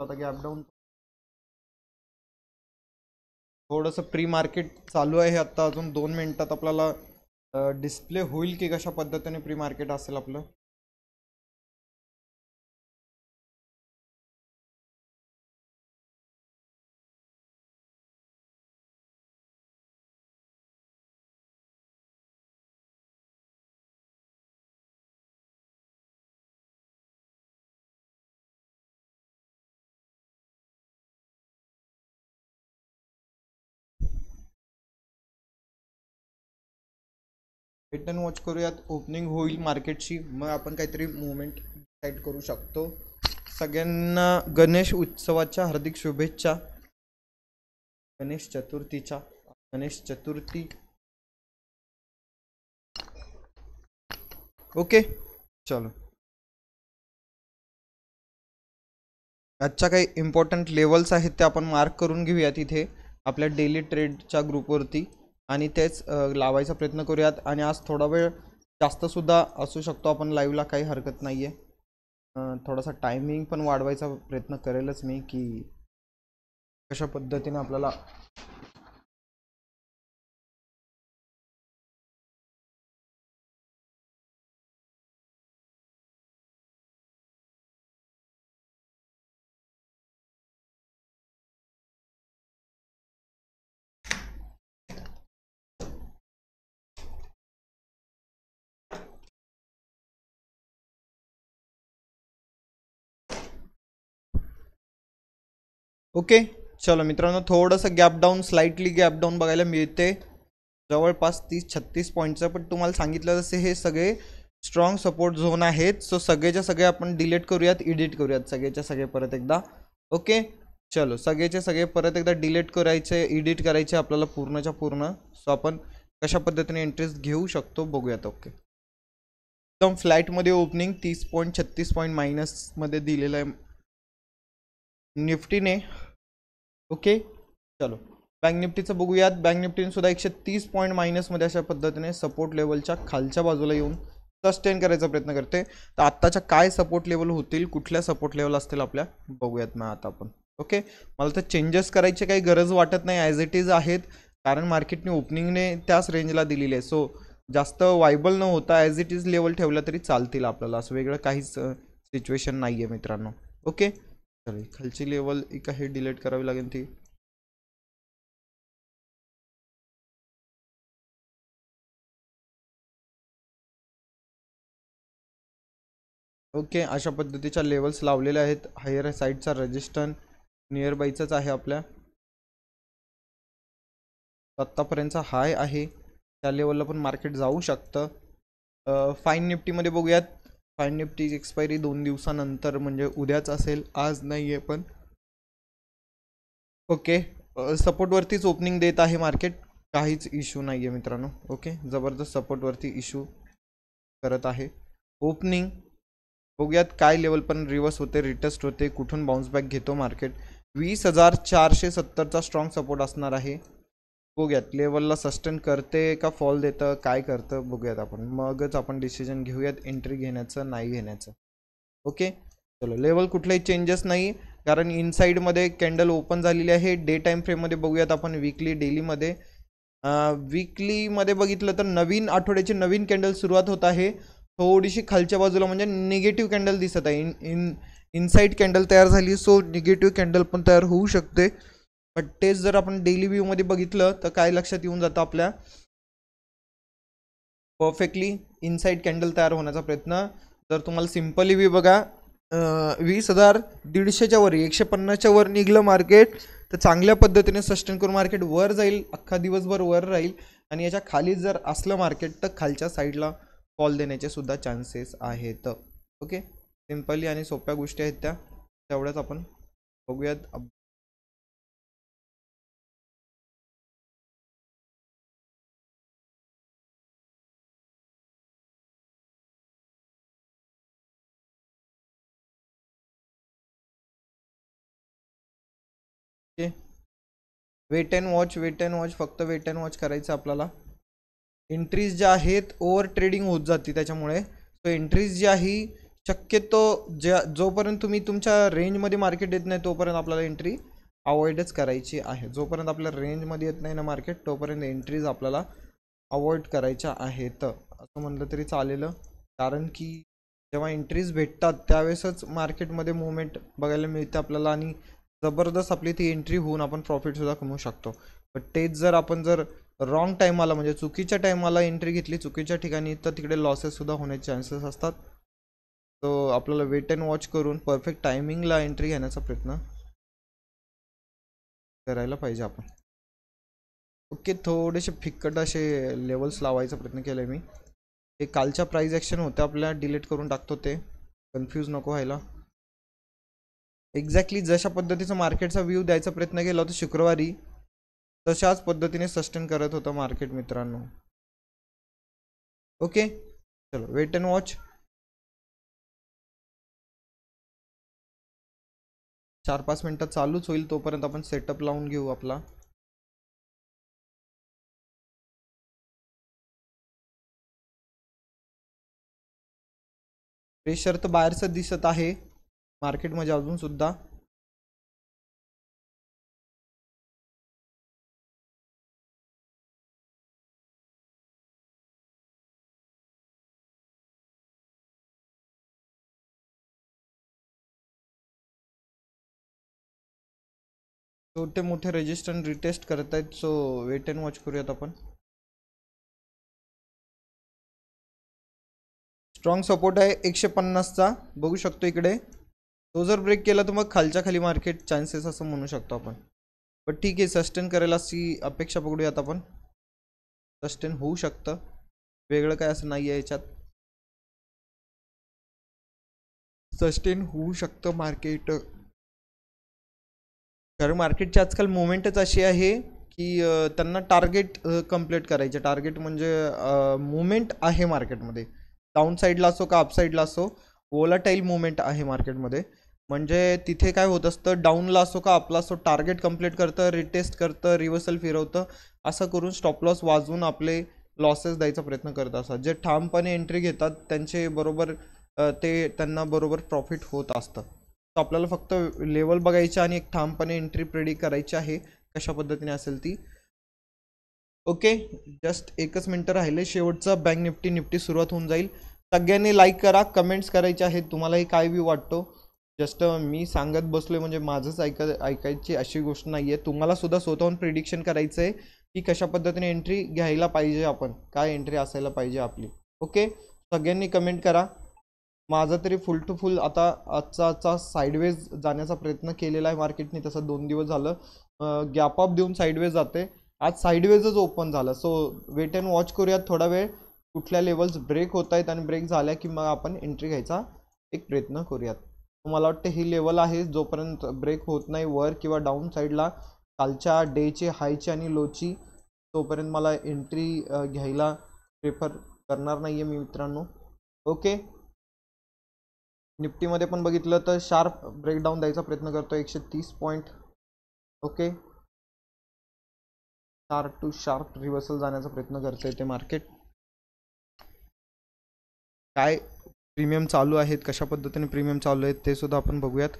आता gap down थोडंसं pre market चालू आहे आता अजून 2 मिनिटात आपल्याला डिस्प्ले होईल की कशा पद्धतीने प्री मार्केट असेल आपलं. वेट अँड वॉच करूयात. ओपनिंग होईल मार्केटची मग आपण काहीतरी मुवमेंट डिसाईड करू शकतो. सगळ्यांना गणेश उत्सवाच्या हार्दिक शुभेच्छा. गणेश चतुर्थीच्या. गणेश चतुर्थी. ओके चलो. आजच्या काही इम्पॉर्टंट लेवल्स आहेत ते आपण मार्क करून घेऊयात इथे आपल्या डेली ट्रेडच्या ग्रुपवरती आणि तेच लावायचा प्रयत्न करूयात. आणि आज थोडा वेळ जास्तसुद्धा असू शकतो आपण लाईव्हला, काही हरकत नाही आहे. थोडासा टायमिंग पण वाढवायचा प्रयत्न करेलच मी की कशा पद्धतीने आपल्याला ओके चलो मित्रांनो. थोडंसं gap down, slightly gap down बघायला मिळते जवळपास 30-36 पॉईंटचं. पण तुम्हाला सांगितलं जसे हे सगळे स्ट्रॉंग सपोर्ट झोन आहेत. सो सगळेच्या सगळे आपण डिलीट करूयात, एडिट करूयात सगळेच्या सगळे परत एकदा. ओके चलो सगळेचे सगळे परत एकदा डिलीट करायचे, एडिट करायचे आपल्याला पूर्णच्या पूर्ण. सो आपण कशा पद्धतीने इंटरेस्ट घेऊ शकतो बघूयात. ओके एकदम फ्लॅटमध्ये ओपनिंग 30.36 पॉईंट मायनसमध्ये दिलेलं आहे निफ्टीने. ओके चलो बँक निफ्टीचं बघूयात. बँक निफ्टीने सुद्धा 130 पॉईंट मायनसमध्ये अशा पद्धतीने सपोर्ट लेवलच्या खालच्या बाजूला येऊन सस्टेन करायचा प्रयत्न करते. तर आत्ताच्या काय सपोर्ट लेवल होतील, कुठल्या सपोर्ट लेवल असतील आपल्या बघूयात ना आता आपण. ओके मला तर चेंजेस करायची काही गरज वाटत नाही, ॲज इट इज आहेत. कारण मार्केटने ओपनिंगने त्याच रेंजला दिलेली आहे. सो जास्त वायबल न होता ॲज इट इज लेवल ठेवला तरी चालतील आपल्याला, असं वेगळं काहीच सिच्युएशन नाही आहे मित्रांनो. ओके चल खालची लेवल एक आहे डिलीट करावी लागेल ती. ओके अशा पद्धतीच्या लेवल्स लावलेल्या आहेत. हायर साईडचा रजिस्टन्स नियर बायचाच आहे आपल्या. आत्तापर्यंतचा हाय आहे त्या लेवलला पण मार्केट जाऊ शकतं. फाईन निफ्टीमध्ये बघूयात. फाईन निफ्टी एक्सपायरी 2 दिवसानंतर म्हणजे उद्याच असेल, आज नाही आहे पण. ओके सपोर्टवरतीच ओपनिंग देत आहे मार्केट, काहीच इश्यू नाही आहे मित्रांनो. ओके जबरदस्त सपोर्टवरती इश्यू करत आहे ओपनिंग. बघूयात काय लेवल पण रिवर्स होते, रिटेस्ट होते, कुठून बाउन्स बॅक घेतो मार्केट. 20,470चा स्ट्रॉंग सपोर्ट असणार आहे. बघूयात लेवलला सस्टेन करते का फॉल देतं, काय करतं बघूयात आपण. मगच आपण डिसिजन घेऊयात एंट्री घेण्याचं नाही घेण्याचं. ओके चलो लेवल कुठलाही चेंजेस नाही कारण इनसाइडमध्ये कॅन्डल ओपन झालेली आहे. डे टाइम फ्रेममध्ये बघूयात आपण विकली डेलीमध्ये. विकलीमध्ये बघितलं तर नवीन आठवड्याची नवीन कॅन्डल सुरुवात होत आहे. थोडीशी खालच्या बाजूला म्हणजे निगेटिव्ह कॅन्डल दिसत आहे. इनसाइड कॅन्डल तयार झाली. सो निगेटिव्ह कॅन्डल पण तयार होऊ शकते. बट तेच जर आपण डेली व्ह्यूमध्ये बघितलं तर काय लक्षात येऊन जातं आपल्या, परफेक्टली इनसाइड कॅन्डल तयार होण्याचा प्रयत्न. जर तुम्हाला सिम्पली व्ह्यू बघा 20,150च्या वर 150च्या वर निघलं मार्केट तर चांगल्या पद्धतीने सस्टेन करून मार्केट वर जाईल, अख्खा दिवसभर वर राहील. आणि याच्या खाली जर असलं मार्केट तर खालच्या साईडला फॉल देण्याचे सुद्धा चान्सेस आहेत. ओके सिम्पली आणि सोप्या गोष्टी आहेत त्या, तेवढ्याच आपण बघूयात. Okay wait and watch, wait and watch, फक्त वेट अँड वॉच करायचं आपल्याला. एंट्रीज ज्या आहेत ओव्हर ट्रेडिंग होत जाते त्याच्यामुळे. सो एंट्रीज जी आहे शक्यतो जोपर्यंत तुम्ही तुमच्या रेंजमध्ये मार्केट येत नाही तोपर्यंत आपल्याला एंट्री अवॉइडच करायची आहे. जोपर्यंत आपल्या रेंजमध्ये येत नाही ना मार्केट तोपर्यंत एंट्रीज आपल्याला अवॉइड करायच्या आहेत असं म्हणलं तरी चालेल. कारण की जेव्हा एंट्रीज भेटतात त्यावेळेसच मार्केटमध्ये मुवमेंट बघायला मिळते आपल्याला आणि जबरदस्त आपली ती एंट्री होऊन आपण प्रॉफिटसुद्धा कमवू शकतो. पण तेच जर आपण रॉंग टाईमाला म्हणजे चुकीच्या टाईमाला एंट्री घेतली चुकीच्या ठिकाणी तर तिकडे लॉसेससुद्धा होण्याचे चान्सेस असतात. तो आपल्याला वेट अँड वॉच करून परफेक्ट टायमिंगला एंट्री घेण्याचा प्रयत्न करायला पाहिजे आपण. ओके, थोडेसे फिक्कट असे लेवल्स लावायचा प्रयत्न केला मी. हे कालच्या प्राइस ॲक्शन होत्या आपल्या डिलीट करून टाकतो ते कन्फ्यूज नको व्हायला. एक्झॅक्टली जशा पद्धतीचा मार्केटचा व्ह्यू द्यायचा प्रयत्न केला होता शुक्रवारी तशाच पद्धतीने सस्टेन करत होतं मार्केट मित्रांनो. ओके चलो वेट अँड वॉच. 4-5 मिनटात चालूच होईल तोपर्यंत आपण सेटअप लावून घेऊ आपला. प्रेशर तर बाहेरचं दिसत आहे मार्केटमध्ये अजून सुद्धा. छोटे मोठे रेजिस्टन्स रिटेस्ट करत आहेत सो वेट अँड वॉच करूयात आपण. स्ट्रॉंग सपोर्ट आहे 150चा बघू शकतो इकडे. तो जर ब्रेक केला तर मग खालच्या खाली मार्केट चान्सेस असं म्हणू शकतो आपण. पण ठीक आहे सस्टेन करायला अशी अपेक्षा बघूयात आपण. सस्टेन होऊ शकतं वेगळं काय असं नाही आहे याच्यात. सस्टेन होऊ शकतं मार्केट कारण मार्केटची आजकाल मुवमेंटच अशी आहे की त्यांना टार्गेट कंप्लीट करायचे. टार्गेट म्हणजे मुवमेंट आहे मार्केटमध्ये डाऊन साईडला असो का अप साईडला असो वोलाटाईल मुवमेंट आहे मार्केटमध्ये. म्हणजे तिथे काय होत असतं डाऊनला असो का अपला असो टार्गेट कंप्लीट करतं रिटेस्ट करतं रिव्हर्सल फिरवतं असं करून स्टॉप लॉस वाजवून आपले लॉसेस द्यायचा प्रयत्न करत असतात. जे ठामपणे एंट्री घेतात त्यांचे बरोबर ते त्यांना बरोबर प्रॉफिट होत असतं. तर आपल्याला फक्त लेवल बघायची आणि एक ठामपणे एंट्री प्रेडिक्ट करायची आहे कशा पद्धतीने असेल ती. ओके जस्ट एकच मिनटं राहिले शेवटचा बँक निफ्टी सुरुवात होऊन जाईल. सगळ्यांनी लाईक करा कमेंट्स करायचे आहेत तुम्हालाही काय व्ह्यू वाटतो. जस्ट मी सांगत बसलोय म्हणजे माझंच ऐकायची अशी गोष्ट नाही आहे. तुम्हाला सुद्धा स्वतःहून प्रिडिक्शन करायचं आहे की कशा पद्धतीने एंट्री घ्यायला पाहिजे आपण काय एंट्री असायला पाहिजे आपली. ओके सगळ्यांनी कमेंट करा. माझा तरी फुल टू फुल आता आजचा साईडवेज जाण्याचा प्रयत्न केलेला आहे मार्केटने. तसं 2 दिवस झालं गॅप अप देऊन साईडवेज जाते. आज साईडवेजच ओपन झालं सो वेट अँड वॉच करूयात थोडा वेळ कुठल्या लेवल्स ब्रेक होत आहेत आणि ब्रेक झाल्या की मग आपण एंट्री घ्यायचा एक प्रयत्न करूयात. मला वाटतं ही लेवल आहे जोपर्यंत ब्रेक होत नाही वर किंवा डाऊन साईडला कालच्या डेची हायची आणि लोची तोपर्यंत मला एंट्री घ्यायला प्रेफर करणार नाही आहे मी मित्रांनो. ओके निफ्टीमध्ये पण बघितलं तर शार्प ब्रेकडाऊन द्यायचा प्रयत्न करतो 130 point. Okay sharp to sharp reversal जाण्याचा प्रयत्न करतं आहे ते मार्केट. काय प्रीमियम चालू आहेत कशा पद्धतीने प्रीमियम चालू आहेत ते सुद्धा आपण बघूयात.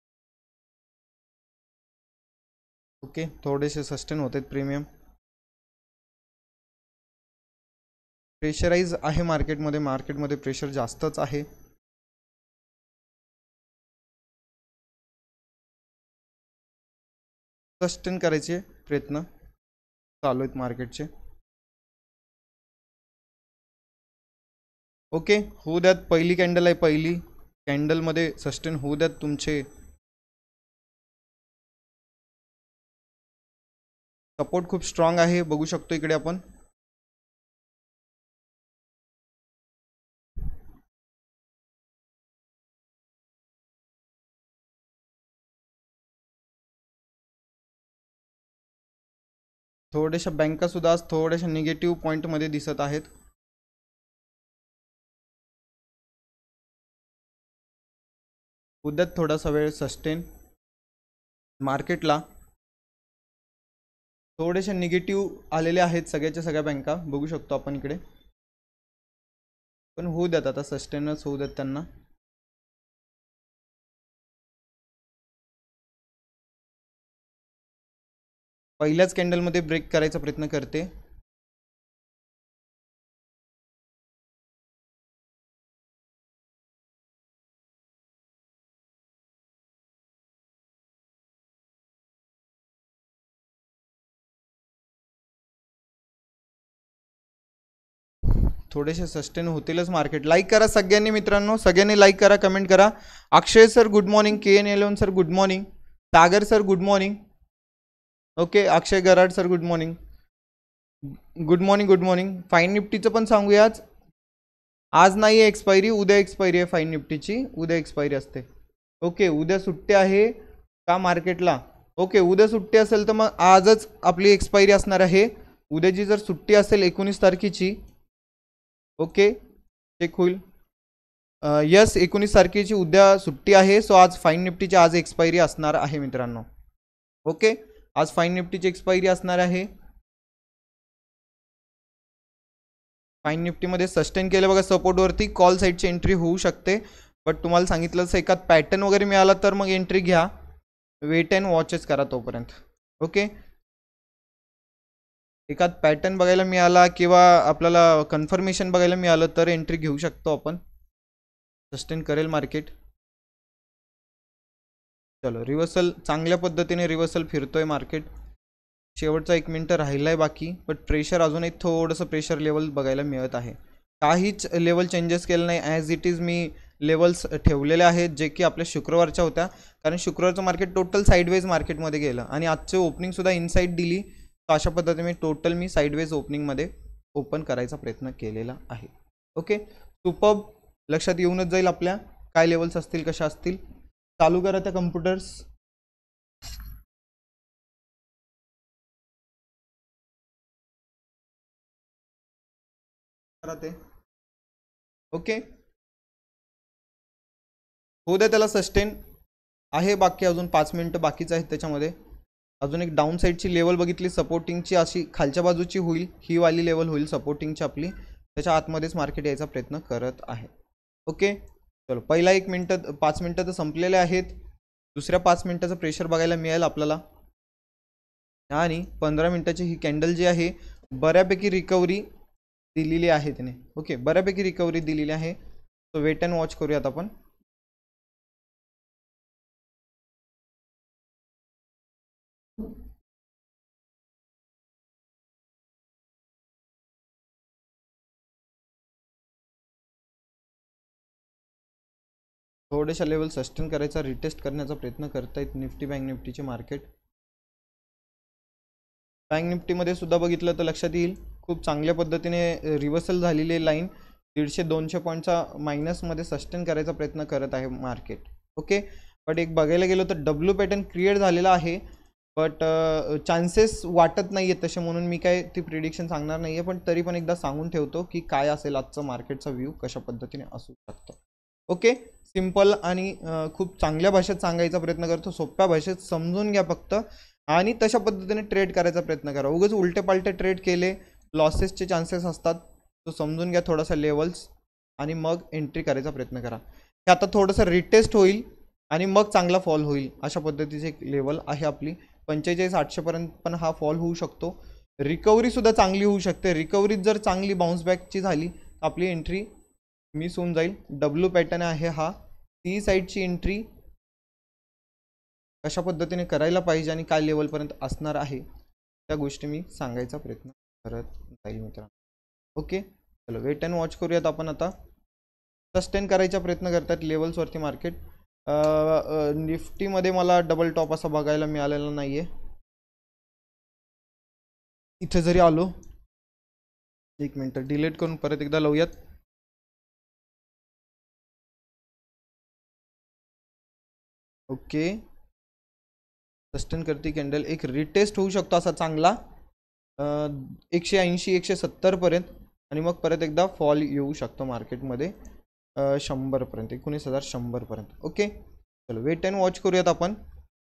ओके थोडेसे सस्टेन होत आहेत प्रीमियम. प्रेशराईज आहे मार्केटमध्ये प्रेशर जास्तच आहे. सस्टेन करायचे प्रयत्न चालू आहेत मार्केटचे. ओके होऊ द्यात पहिली कॅन्डल आहे पहिली कॅन्डलमध्ये सस्टेन होऊ द्यात तुमचे. सपोर्ट खूप स्ट्रॉंग आहे बघू शकतो इकडे आपण. थोड्याशा बँका सुद्धा आज थोड्याशा निगेटिव्ह पॉईंटमध्ये दिसत आहेत. उद्यात थोडासा वेळ सस्टेन मार्केटला थोडेसे निगेटिव्ह आलेले आहेत सगळ्याच्या सगळ्या बँका बघू शकतो आपण इकडे. पण होऊ द्यात आता सस्टेनच होऊ द्यात त्यांना. पहिल्याच कॅन्डलमध्ये ब्रेक करायचा प्रयत्न करते. थोडेसे सस्टेन होतीलच मार्केट. लाईक करा सगळ्यांनी मित्रांनो, सगळ्यांनी लाईक करा, कमेंट करा. Akshay sir good morning, KN11 sir good morning, Sagar sir good morning, okay Akshay Garad sir good morning, good morning good morning. Fine निफ्टीचं पण सांगूयाच, आज नाही आहे एक्सपायरी, उद्या एक्सपायरी आहे फाईन निफ्टीची, उद्या एक्सपायरी असते. ओके उद्या सुट्टी आहे का मार्केटला? ओके उद्या सुट्टी असेल तर मग आजच आपली एक्सपायरी असणार आहे. उद्याची जर सुट्टी असेल 19 तारखेची, ओके चेक होईल. यस 19 तारखेची उद्या सुट्टी आहे. सो आज फाईन निफ्टीची आज एक्सपायरी असणार आहे मित्रांनो. ओके आज फाईन निफ्टीची एक्सपायरी असणार आहे. फाईन निफ्टीमध्ये सस्टेन केलं बघा सपोर्टवरती, कॉल साईडची एंट्री होऊ शकते. बट तुम्हाला सांगितलं असं एखाद पॅटर्न वगैरे मिळाला तर मग एंट्री घ्या, वेट अँड वॉचेस करा तोपर्यंत. ओके एखाद पॅटर्न बघायला मिळाला किंवा आपल्याला कन्फर्मेशन बघायला मिळालं तर एंट्री घेऊ शकतो आपण. सस्टेन करेल मार्केट. चलो रिव्हर्सल चांगल्या पद्धतीने रिव्हर्सल फिरतोय मार्केट. शेवटचा 1 मिनिट राहिलाय बाकी, बट प्रेशर अजूनही थोडंसं प्रेशर लेवल बघायला मिळत आहे. काहीच लेवल चेंजेस केलं नाही, ॲज इट इज मी लेवल्स ठेवलेले आहेत जे की आपल्या शुक्रवारच्या होत्या. कारण शुक्रवारचं मार्केट टोटल साईडवेज मार्केटमध्ये गेलं आणि आजचे ओपनिंगसुद्धा इनसाईड दिली. तर अशा पद्धतीने टोटल मी साईडवेज ओपनिंगमध्ये ओपन करायचा प्रयत्न केलेला आहे. ओके सुपर्ब, लक्षात येऊनच जाईल आपल्या काय लेवल्स असतील कशा असतील. चालू करा त्या कम्प्युटर्स. ते ओके होऊ द्या त्याला सस्टेन आहे. बाकी अजून 5 मिनिटं बाकीच आहेत त्याच्यामध्ये. अजून एक डाऊन साईडची लेवल बघितली सपोर्टिंगची, अशी खालच्या बाजूची होईल, ही वाली लेवल होईल सपोर्टिंगची आपली, त्याच्या आतमध्येच मार्केट यायचा प्रयत्न करत आहे. ओके चलो पहिला 1 मिनिट 5 मिनिटं तर संपलेले आहेत. दुसऱ्या 5 मिनिटाचं प्रेशर बघायला मिळेल आपल्याला. आणि 15 मिनिटाची ही कॅन्डल जी आहे बऱ्यापैकी रिकव्हरी दिलेली आहे तिने. ओके बऱ्यापैकी रिकव्हरी दिलेली आहे. सो वेट अँड वॉच करूयात आपण. थोडेशा लेवल सस्टेन करायचा, रिटेस्ट करण्याचा प्रयत्न करतायत निफ्टी बँक निफ्टीचे मार्केट. बँक निफ्टीमध्ये सुद्धा बघितलं तर लक्षात येईल खूप चांगल्या पद्धतीने रिव्हर्सल झालेली लाईन 150-200 पॉईंटचा मायनसमध्ये सस्टेन करायचा प्रयत्न करत आहे मार्केट. ओके बट एक बघायला गेलो तर डब्ल्यू पॅटर्न क्रिएट झालेला आहे, बट चान्सेस वाटत नाही आहेत तसे, म्हणून मी काय ती प्रिडिक्शन सांगणार नाही आहे. पण तरी पण एकदा सांगून ठेवतो की काय असेल आजचं मार्केटचा व्ह्यू कशा पद्धतीने असू शकतो. ओके सिंपल आणि खूप चांगल्या भाषेत सांगायचा प्रयत्न करतो, सोप्या भाषेत समजून घ्या फक्त आणि तशा पद्धतीने ट्रेड करायचा प्रयत्न करा. उगाच उलटे पालटे ट्रेड केले लॉसेसचे चान्सेस असतात. तो समजून घ्या थोडासा लेवल्स आणि मग एंट्री करायचा प्रयत्न करा. हे आता थोडंसं रिटेस्ट होईल आणि मग चांगला फॉल होईल, अशा पद्धतीचे एक लेवल आहे आपली. 45-800 पर्यंत पण हा फॉल होऊ शकतो. रिकव्हरी सुद्धा चांगली होऊ शकते. रिकव्हरी जर चांगली बाउन्स बॅकची झाली तर आपली एंट्री मिस होऊन जाईल. डब्ल्यू पॅटर्न आहे हा. ती साईडची एंट्री कशा पद्धतीने करायला पाहिजे आणि काय लेवलपर्यंत असणार आहे त्या गोष्टी मी सांगायचा प्रयत्न करत जाईल मित्रांनो. ओके चलो वेट अँड वॉच करूयात आपण. आता सस्टेन करायचा प्रयत्न करतात लेवल्सवरती मार्केट. निफ्टीमध्ये मला डबल टॉप असा बघायला मिळालेला नाही आहे. इथे जरी आलो 1 मिनिट डिलीट करून परत एकदा लावूयात. ओके सस्टेन करते कॅन्डल, एक रिटेस्ट होऊ शकतो असा चांगला 180-170 पर्यंत आणि मग परत एकदा फॉल येऊ शकतो मार्केटमध्ये 100 पर्यंत, 19,100 पर्यंत. ओके चलो वेट अँड वॉच करूयात आपण.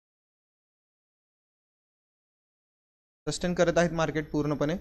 सस्टेन करत आहेत मार्केट पूर्णपणे.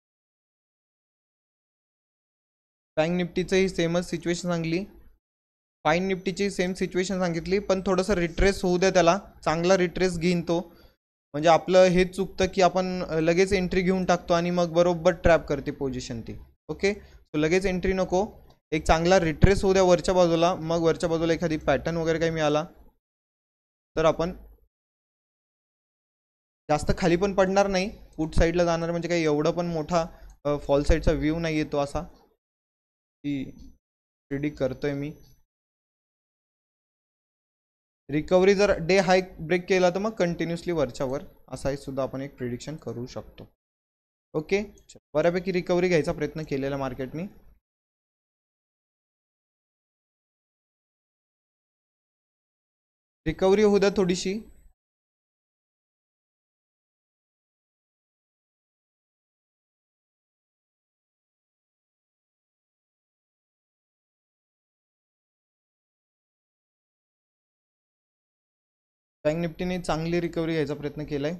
बँक निफ्टीचंही सेमच सिच्युएशन सांगली. फाईन निफ्टीची सेम सिच्युएशन सांगितली, पण थोडंसं रिट्रेस होऊ द्या त्याला, चांगला रिट्रेस घेईन तो. म्हणजे आपलं हे चुकतं की आपण लगेच एंट्री घेऊन टाकतो आणि मग बरोबर ट्रॅप करते पोझिशन ती. ओके, सो लगेच एंट्री नको, एक चांगला रिट्रेस होऊ द्या वरच्या बाजूला, मग वरच्या बाजूला एखादी पॅटर्न वगैरे काही मिळाला तर आपण जास्त खाली पण पडणार नाही, पुट साईडला जाणार, म्हणजे काही एवढं पण मोठा फॉल साईडचा व्ह्यू नाही येतो असा की प्रिडिक्ट करतोय मी. रिकव्हरी जर डे हाय ब्रेक केला तर मग कंटिन्युअसली वरच्यावर असा सुद्धा आपण एक प्रिडिक्शन करू शकतो. ओके, बऱ्यापैकी रिकव्हरी घ्यायचा प्रयत्न केलेला मार्केटनी. रिकव्हरी होऊ द्या थोडीशी. बँक निफ्टीने चांगली रिकव्हरी घ्यायचा प्रयत्न केलाय.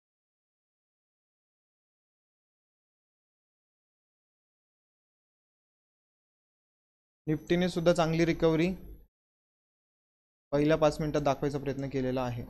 निफ्टीने सुद्धा चांगली रिकव्हरी पहिल्या 5 मिनिटात दाखवायचा प्रयत्न केलेला आहे.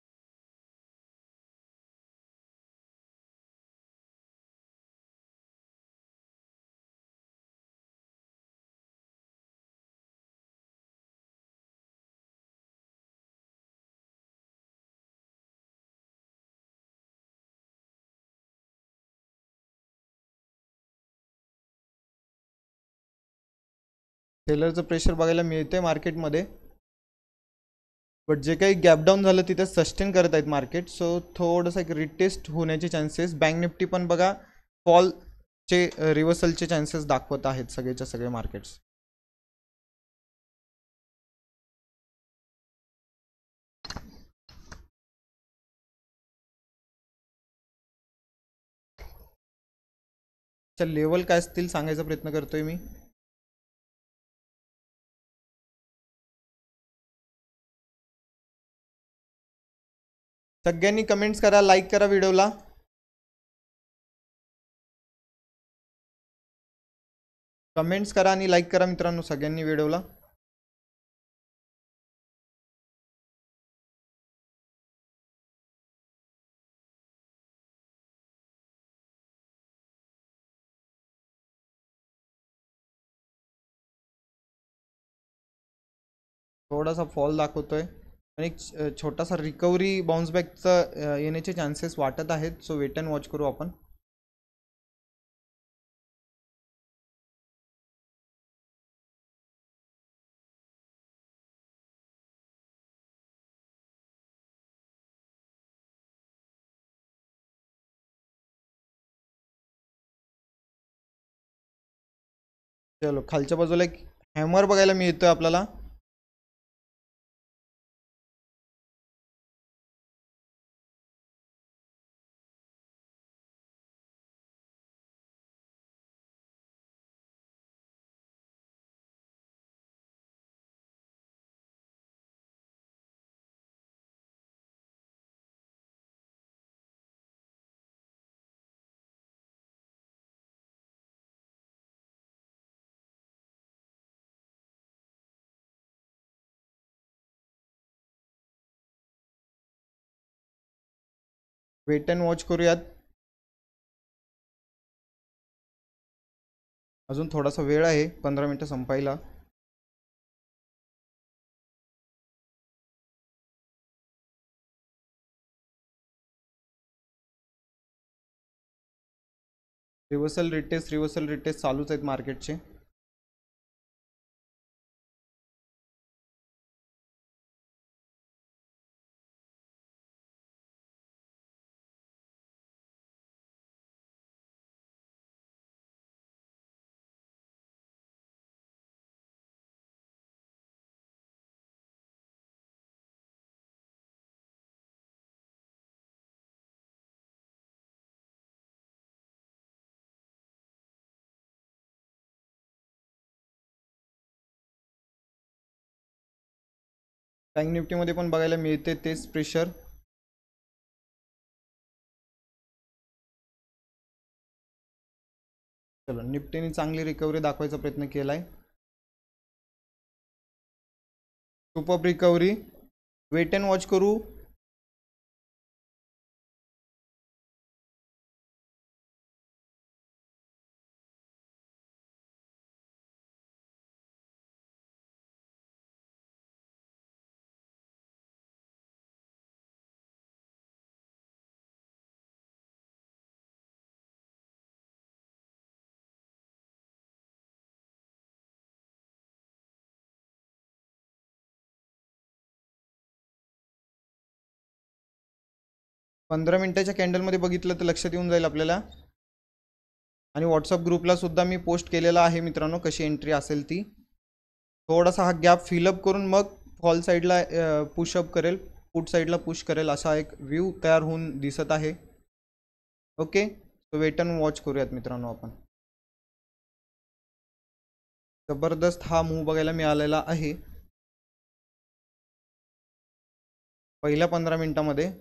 सेलरचं प्रेशर बघायला मिळतंय मार्केटमध्ये, बट जे काही गॅपडाऊन झालं तिथे सस्टेन करत आहेत मार्केट, सो थोडंसं एक रिटेस्ट होण्याचे चान्सेस. बँक निफ्टी पण बघा फॉलचे रिव्हर्सलचे चान्सेस दाखवत आहेत सगळेच्या सगळे मार्केट्स. लेवल काय असतील सांगायचा प्रयत्न करतोय मी. सगळ्यांनी कमेंट्स करा, लाईक करा व्हिडिओला. कमेंट्स करा आणि लाईक करा मित्रांनो सगळ्यांनी व्हिडिओला. थोडासा फॉल दाखवतोय आणि एक छोटासा रिकव्हरी बाउन्स बॅकचा येण्याचे चान्सेस वाटत आहेत, सो वेट अँड वॉच करू आपण. चलो, खालच्या बाजूला एक हॅमर बघायला मिळतोय आपल्याला. वेट अँड वॉच करूयात, अजून थोडासा वेळ आहे, 15 मिनिटं संपायला. रिव्हर्सल रिटेस्ट चालूच आहेत मार्केटचे. बँक निफ्टीमध्ये पण बघायला मिळते तेच प्रेशर. चलो, निफ्टीने चांगली रिकव्हरी दाखवायचा प्रयत्न केलाय. Super recovery, wait and watch करू. पंधरा मिनिटाच्या कॅन्डलमध्ये बघितलं तर लक्षात येऊन जाईल आपल्याला. आणि व्हॉट्सअप ग्रुपला सुद्धा मी पोस्ट केलेला आहे मित्रांनो, कशी एंट्री असेल ती. थोडासा हा गॅप फिलअप करून मग फॉल साईडला पुशअप करेल, पुट साईडला पुश करेल, असा एक व्ह्यू तयार होऊन दिसत आहे. ओके, तो वेट अँड वॉच करूयात मित्रांनो आपण. जबरदस्त हा मूव बघायला मिळालेला आहे पहिल्या 15 मिनिटामध्ये.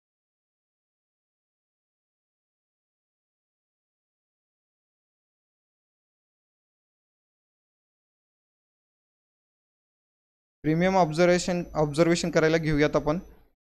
प्रीमियम ऑब्झर्वेशन करायला घेऊयात आपण.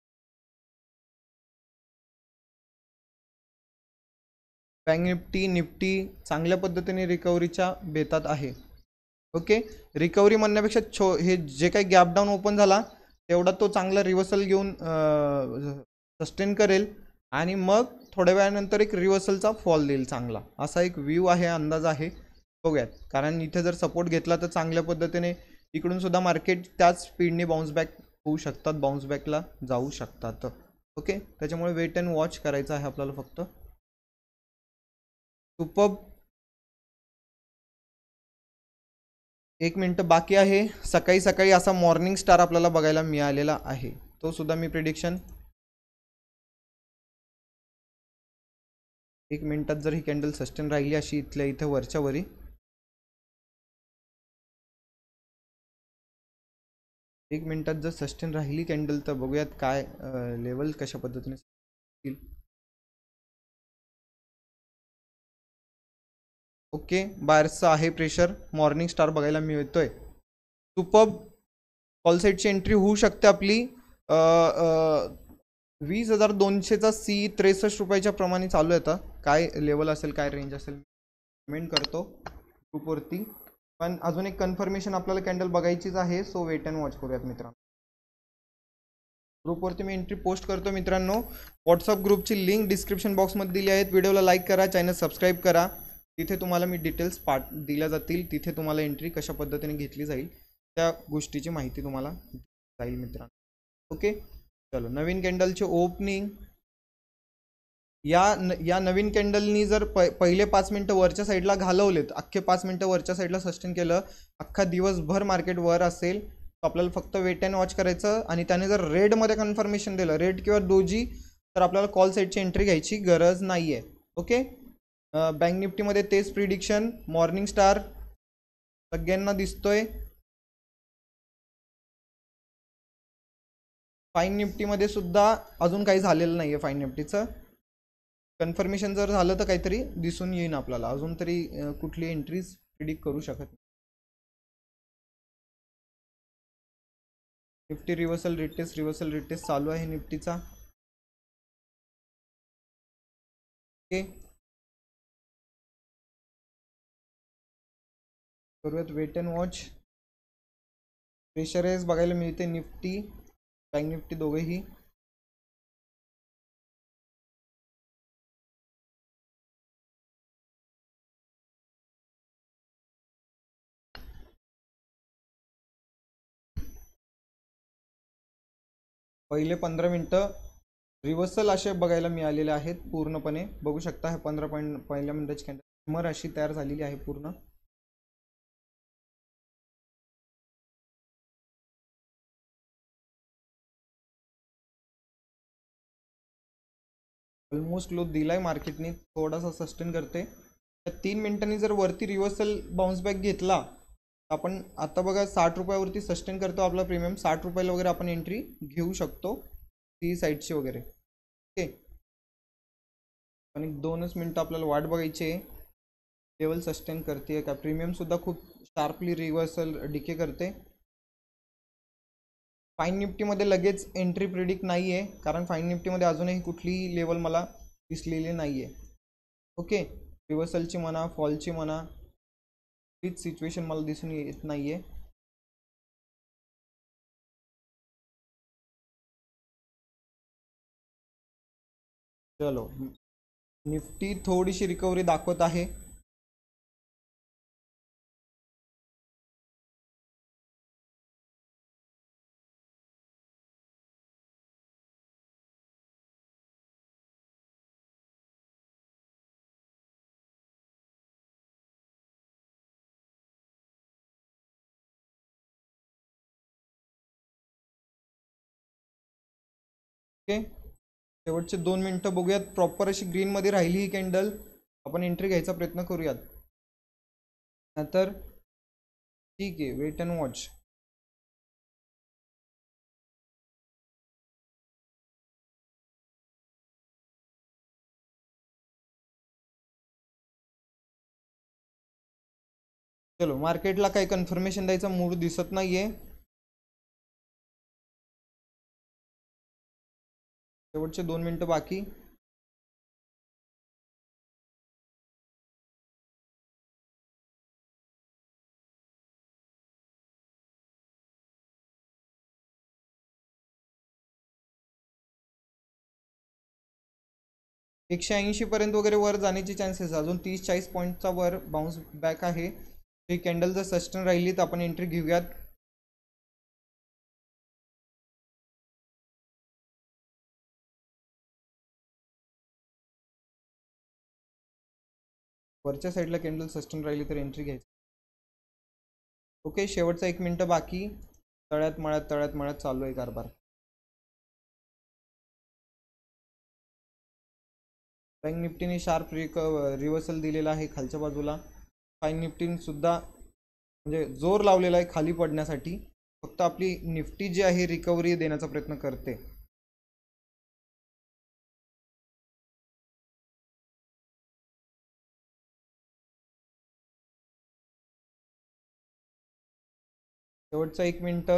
बँक निफ्टी चांगल्या पद्धतीने रिकव्हरीच्या बेतात आहे. ओके, रिकव्हरी म्हणण्यापेक्षा हे जे काही गॅप डाऊन ओपन झाला तेवढा तो चांगला रिव्हर्सल घेऊन सस्टेन करेल आणि मग थोड्या वेळानंतर एक रिव्हर्सलचा फॉल देईल चांगला, असा एक व्ह्यू आहे, अंदाज आहे. बघूयात, कारण इथे जर सपोर्ट घेतला तर चांगल्या पद्धतीने इकडून सुद्धा मार्केट त्याच स्पीडने बाउन्स बॅक होऊ शकतात, बाउन्स बॅकला जाऊ शकतात. ओके, त्याच्यामुळे वेट अँड वॉच करायचं आहे आपल्याला फक्त. सुपर, 1 मिनिट बाकी आहे. सकाळी सकाळी असा मॉर्निंग स्टार आपल्याला बघायला मिळालेला आहे, तो सुद्धा मी प्रिडिक्शन 1 मिनिटात जर ही कॅन्डल सस्टेन राहिली अशी इथल्या इथे वरच्या वरी, 1 मिनिटात जर सस्टेन राहिली कॅन्डल तर बघूयात काय लेवल कशा पद्धतीने. ओके, बाहेरचं आहे प्रेशर, मॉर्निंग स्टार बघायला मिळतोय. सुपर, कॉल साईडची एंट्री होऊ शकते आपली. 20,200चा सी 63 रुपयाच्या प्रमाणे चालू आहे. आता काय लेवल असेल, काय रेंज असेल, कमेंट करतो ग्रुपवरती. पण अजून एक कन्फर्मेशन आपल्याला कॅन्डल बघायचीच आहे, सो वेट अँड वॉच करूयात मित्रांनो. ग्रुपवरती मी एंट्री पोस्ट करतो मित्रांनो. व्हॉट्सअप ग्रुपची लिंक डिस्क्रिप्शन बॉक्समध्ये दिली आहे. व्हिडिओला लाईक करा, चॅनल सबस्क्राईब करा. तिथे तुम्हाला मी डिटेल्स दिल्या जातील. तिथे तुम्हाला एंट्री कशा पद्धतीने घेतली जाईल त्या गोष्टीची माहिती तुम्हाला जाईल मित्रांनो. ओके, चलो, नवीन कॅन्डलचे ओपनिंग. या नवीन कॅन्डलनी जर पहिले 5 मिनटं वरच्या साईडला घालवलेत, अख्खे 5 मिनटं वरच्या साईडला सस्टेन केलं, अख्खा दिवसभर मार्केट वर असेल, आपल्याला फक्त वेट अँड वॉच करायचं. आणि त्याने जर रेडमध्ये कन्फर्मेशन दिलं, रेड किंवा डोजी, तर आपल्याला कॉल साईडची एंट्री घ्यायची गरज नाही आहे. ओके, बँक निफ्टीमध्ये तेच प्रिडिक्शन. मॉर्निंग स्टार सगळ्यांना दिसतोय. फाईन निफ्टीमध्ये सुद्धा अजून काही झालेलं नाही आहे. फाईन निफ्टीचं कन्फर्मेशन जर झालं तर काहीतरी दिसून येईन आपल्याला. अजून तरी कुठली एंट्रीज प्रिडिक्ट करू शकत नाही. निफ्टी रिव्हर्सल रिटेस्ट चालू आहे निफ्टीचा. ओके, करूयात वेट अँड वॉच. प्रेशराइज बघायला मिळते निफ्टी, बँक निफ्टी दोघेही. पहिले 15 मिनिटं रिव्हर्सल असे बघायला मिळालेले आहेत पूर्णपणे. बघू शकता हे 15 पॉईंट पहिल्या मिनिटाची कॅन्डल अशी तयार झालेली आहे पूर्ण. ऑलमोस्ट लो दिलाय मार्केटने, थोडासा सस्टेन करते. 3 मिनिटांनी जर वरती रिव्हर्सल बाउन्स बॅक घेतला, आपण आता बघा 60 रुपयावरती सस्टेन करतो आपला प्रीमियम. 60 रुपयाला वगैरे आपण एंट्री घेऊ शकतो सी साईडची वगैरे. ओके, आणि 2च मिनिटं आपल्याला वाट बघायची आहे, लेवल सस्टेन करते का. प्रीमियम सुद्धा खूप शार्पली रिव्हर्सल डिके करते. फाईन निफ्टीमध्ये लगेच एंट्री प्रिडिक्ट नाही आहे, कारण फाईन निफ्टीमध्ये अजूनही कुठलीही लेवल मला दिसलेली नाही आहे. ओके, रिव्हर्सलची म्हणा, फॉलची म्हणा, तीच सिच्युएशन मला दिसून येत नाही आहे. चलो, निफ्टी थोडीशी रिकव्हरी दाखवत आहे. ओके, शेवटचे 2 मिनटं बघूयात. प्रॉपर अशी ग्रीनमध्ये राहिली ही कॅन्डल, आपण एंट्री घ्यायचा प्रयत्न करूयात. नंतर ठीक आहे, वेट अँड वॉच. चलो, मार्केटला काही कन्फर्मेशन द्यायचा मूड दिसत नाहीये. शेवटचे 2 मिनटं बाकी. एकशे 80 पर्यंत वगैरे वर जाण्याचे चान्सेस, अजून 30-40 पॉईंटचा वर बाउन्स बॅक आहे. ही कॅन्डल जर सस्टेन राहिली तर आपण एंट्री घेऊयात. वरच्या साईडला कॅन्डल सस्टेन राहिली तर एंट्री घ्यायची. ओके, शेवटचा 1 मिनिट बाकी. तळ्यात मळ्यात चालू आहे कारभार. बँक निफ्टीने शार्प रिव्हर्सल दिलेला आहे खालच्या बाजूला. फाईन निफ्टीने सुद्धा म्हणजे जोर लावलेला आहे खाली पडण्यासाठी. फक्त आपली निफ्टी जी आहे रिकव्हरी देण्याचा प्रयत्न करते. शेवटचा 1 मिनिट.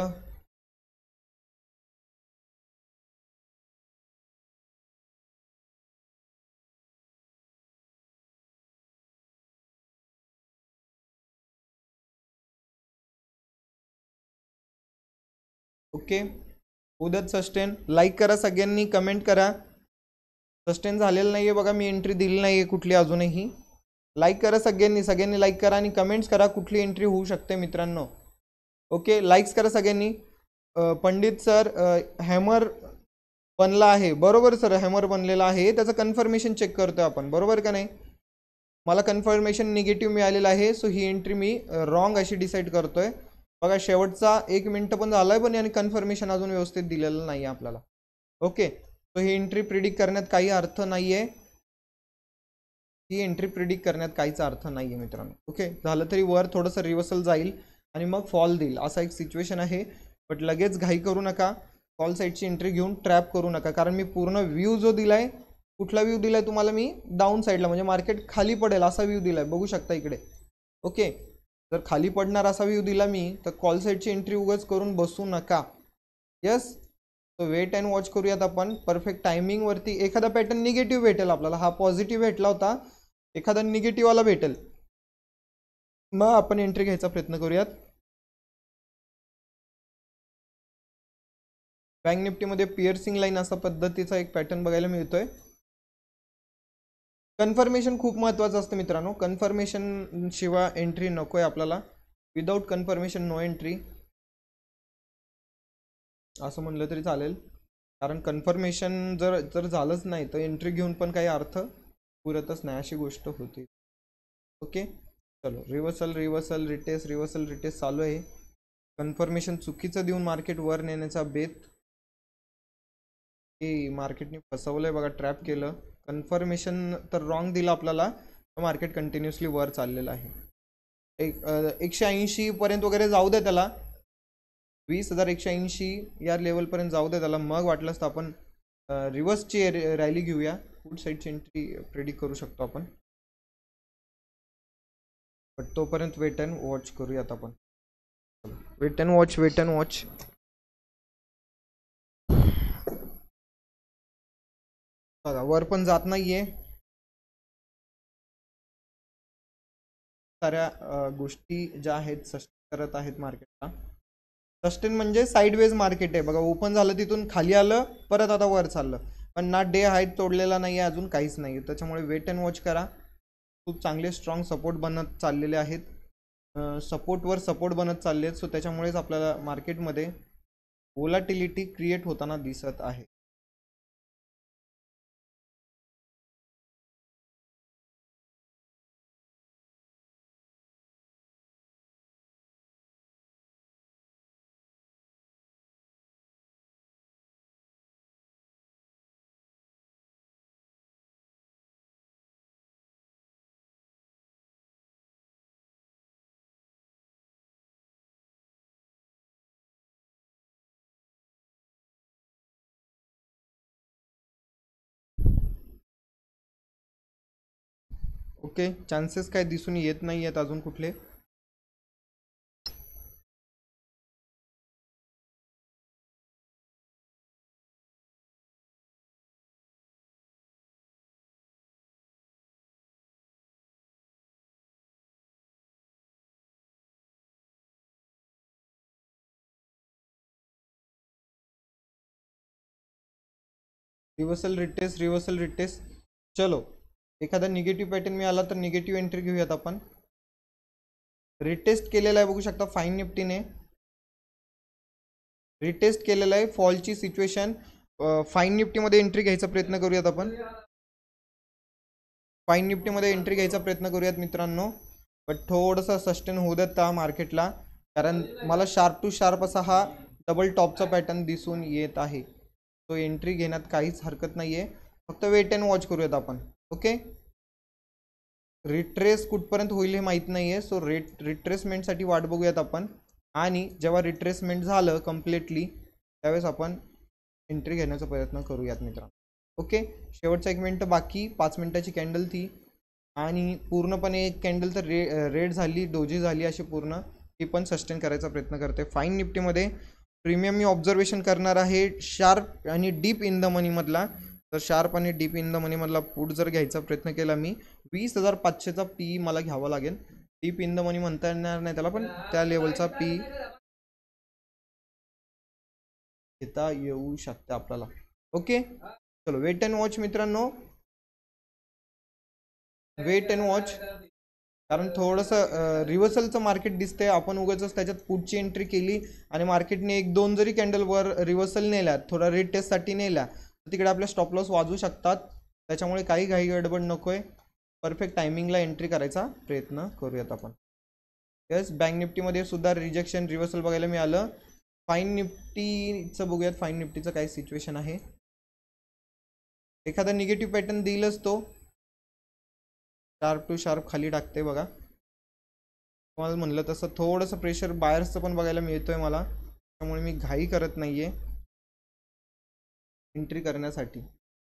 ओके, उद्याच सस्टेन. लाईक करा सगळ्यांनी, कमेंट करा. सस्टेन झालेलं नाही आहे बघा, मी एंट्री दिली नाही आहे कुठली अजूनही. लाईक करा सगळ्यांनी लाईक करा आणि कमेंट्स करा कुठली एंट्री होऊ शकते मित्रांनो. ओके, लाईक्स करा सगळ्यांनी. पंडित सर, हॅमर बनला आहे. बरोबर सर, हॅमर बनलेला आहे. त्याचं कन्फर्मेशन चेक करतोय आपण, बरोबर का नाही. मला कन्फर्मेशन निगेटिव्ह मिळालेलं आहे, सो ही एंट्री मी रॉंग अशी डिसाईड करतोय. बघा, शेवटचा 1 मिनिट पण झालाय पण आणि कन्फर्मेशन अजून व्यवस्थित दिलेलं नाही आपल्याला. ओके, सो ही एंट्री प्रिडिक्ट करण्यात काही अर्थ नाहीये. ही एंट्री प्रिडिक्ट करण्यात काहीच अर्थ नाहीये मित्रांनो. ओके, झालं तरी वर थोडंसं रिव्हर्सल जाईल आणि मग फॉल देईल, असा एक सिच्युएशन आहे. बट लगेच घाई करू नका. कॉल साईडची एंट्री घेऊन ट्रॅप करू नका, कारण मी पूर्ण व्ह्यू जो दिलाय, कुठला व्ह्यू दिलाय तुम्हाला मी, डाऊन साईडला म्हणजे मार्केट खाली पडेल असा व्ह्यू दिलाय, बघू शकता इकडे. ओके, जर खाली पडणार असा व्ह्यू दिला मी तर कॉल साईडची एंट्री उगाच करून बसू नका. यस, तो वेट अँड वॉच करूयात आपण. परफेक्ट टायमिंग वरती एखादा पॅटर्न निगेटिव्ह भेटेल आपल्याला. हा पॉझिटिव्ह भेटला होता, एखादा निगेटिव्ह वाला भेटेल, मग आपण एंट्री घ्यायचा प्रयत्न करूयात. बँक निफ्टीमध्ये पिअर्सिंग लाईन असा पद्धतीचा एक पॅटर्न बघायला मिळतोय. कन्फर्मेशन खूप महत्त्वाचं असतं मित्रांनो. कन्फर्मेशन शिवाय एंट्री नको आहे आपल्याला. विदाऊट कन्फर्मेशन नो एंट्री असं म्हणलं तरी चालेल, कारण कन्फर्मेशन जर जर झालंच नाही तर एंट्री घेऊन पण काही अर्थ पुरतच नाही, अशी गोष्ट होती. ओके, चलो, रिव्हर्सल रिटेस्ट चालू आहे. कन्फर्मेशन चुकीचं देऊन मार्केट वर नेण्याचा बेत, की मार्केटने फसवलंय बघा, ट्रॅप केलं. कन्फर्मेशन तर रॉंग दिलं आपल्याला, मार्केट कंटिन्युअसली वर चाललेलं आहे. 180 पर्यंत वगैरे जाऊ द्या त्याला, 20,180 या लेवलपर्यंत जाऊ द्या त्याला. मग वाटलंच तर आपण रिव्हर्सची रॅली घेऊया. फुट साईडची एंट्री प्रेडिक्ट करू शकतो आपण, बट तोपर्यंत वेट अँड वॉच करूयात आपण. Wait and watch. बघा वर पण जात नाहीये, साऱ्या गोष्टी ज्या आहेत सस्टेन करत आहेत मार्केटला. सस्टेन म्हणजे साईडवेज मार्केट आहे बघा, ओपन झालं तिथून खाली आलं परत आता वर चाललं, पण ना डे हाईट तोडलेला नाही आहे अजून, काहीच नाही आहे. त्याच्यामुळे वेट अँड वॉच करा. खूप चांगले स्ट्रॉंग सपोर्ट बनत चाललेले आहेत, सपोर्टवर सपोर्ट बनत चालले आहेत. सो त्याच्यामुळेच आपल्याला मार्केटमध्ये व्होलॅटिलिटी क्रिएट होताना दिसत आहे. ओके, चान्सेस काय दिसून येत नाही आहेत अजून कुठले. Reversal retest. चलो, एखादा निगेटिव्ह पॅटर्न मिळाला तर निगेटिव्ह एंट्री घेऊयात आपण. रिटेस्ट केलेला आहे बघू शकता फाईन निफ्टीने, रिटेस्ट केलेला आहे फॉलची सिच्युएशन. फाईन निफ्टीमध्ये एंट्री घ्यायचा प्रयत्न करूयात आपण. फाईन निफ्टीमध्ये एंट्री घ्यायचा प्रयत्न करूयात मित्रांनो, बट थोडंसं सस्टेन होऊ देत त्या मार्केटला, कारण मला शार्प टू शार्प असा हा डबल टॉपचा पॅटर्न दिसून येत आहे. तो एंट्री घेण्यात काहीच हरकत नाही आहे, फक्त वेट अँड वॉच करूयात आपण. ओके, रिट्रेस कुठपर्यंत होईल हे माहीत नाही आहे, सो रिट्रेसमेंटसाठी वाट बघूयात आपण. आणि जेव्हा रिट्रेसमेंट झालं कम्प्लिटली त्यावेळेस आपण एंट्री घेण्याचा प्रयत्न करूयात मित्रांनो. ओके, शेवटचा 1 मिनिट बाकी, 5 मिनिटाची कॅन्डल ती, आणि पूर्णपणे एक कॅन्डल तर रेड झाली, डोजी झाली अशी पूर्ण, ती पण सस्टेन करायचा प्रयत्न करते. फाईन निफ्टीमध्ये प्रीमियम मी ऑब्झर्वेशन करणार आहे शार्प आणि डीप इन द मनीमधला. तर शार्प आणि डीप इन द मनीमधला पुट जर घ्यायचा प्रयत्न केला मी, 20,500चा पी मला घ्यावा लागेल. डीप इन द मनी म्हणता येणार नाही त्याला, पण त्या लेवलचा पी घेता येऊ शकते आपल्याला. ओके, चलो वेट अँड वॉच मित्रांनो, वेट अँड वॉच. कारण थोडंसं रिव्हर्सलचं मार्केट दिसतंय, आपण उगाच त्याच्यात पुढची एंट्री केली आणि मार्केटने 1-2 जरी कॅन्डलवर रिव्हर्सल नेल्या, थोडा रेट टेस्टसाठी नेल्या, तर तिकडे आपल्या स्टॉप लॉस वाजू शकतात. त्याच्यामुळे काही घाई गडबड नको आहे, परफेक्ट टायमिंगला एंट्री करायचा प्रयत्न करूयात आपण. येस, बँक निफ्टीमध्ये सुद्धा रिजेक्शन रिव्हर्सल बघायला मिळालं. फाईन निफ्टीचं बघूयात, फाईन निफ्टीचं काय सिच्युएशन आहे. एखादा निगेटिव्ह पॅटर्न देईलच तो, शार्प टू शार्प खाली टाकते बघा. तुम्हाला म्हणलं तसं थोडंसं प्रेशर बायर्सचं पण बघायला मिळतोय मला, त्यामुळे मी घाई करत नाहीये एंट्री करण्यासाठी.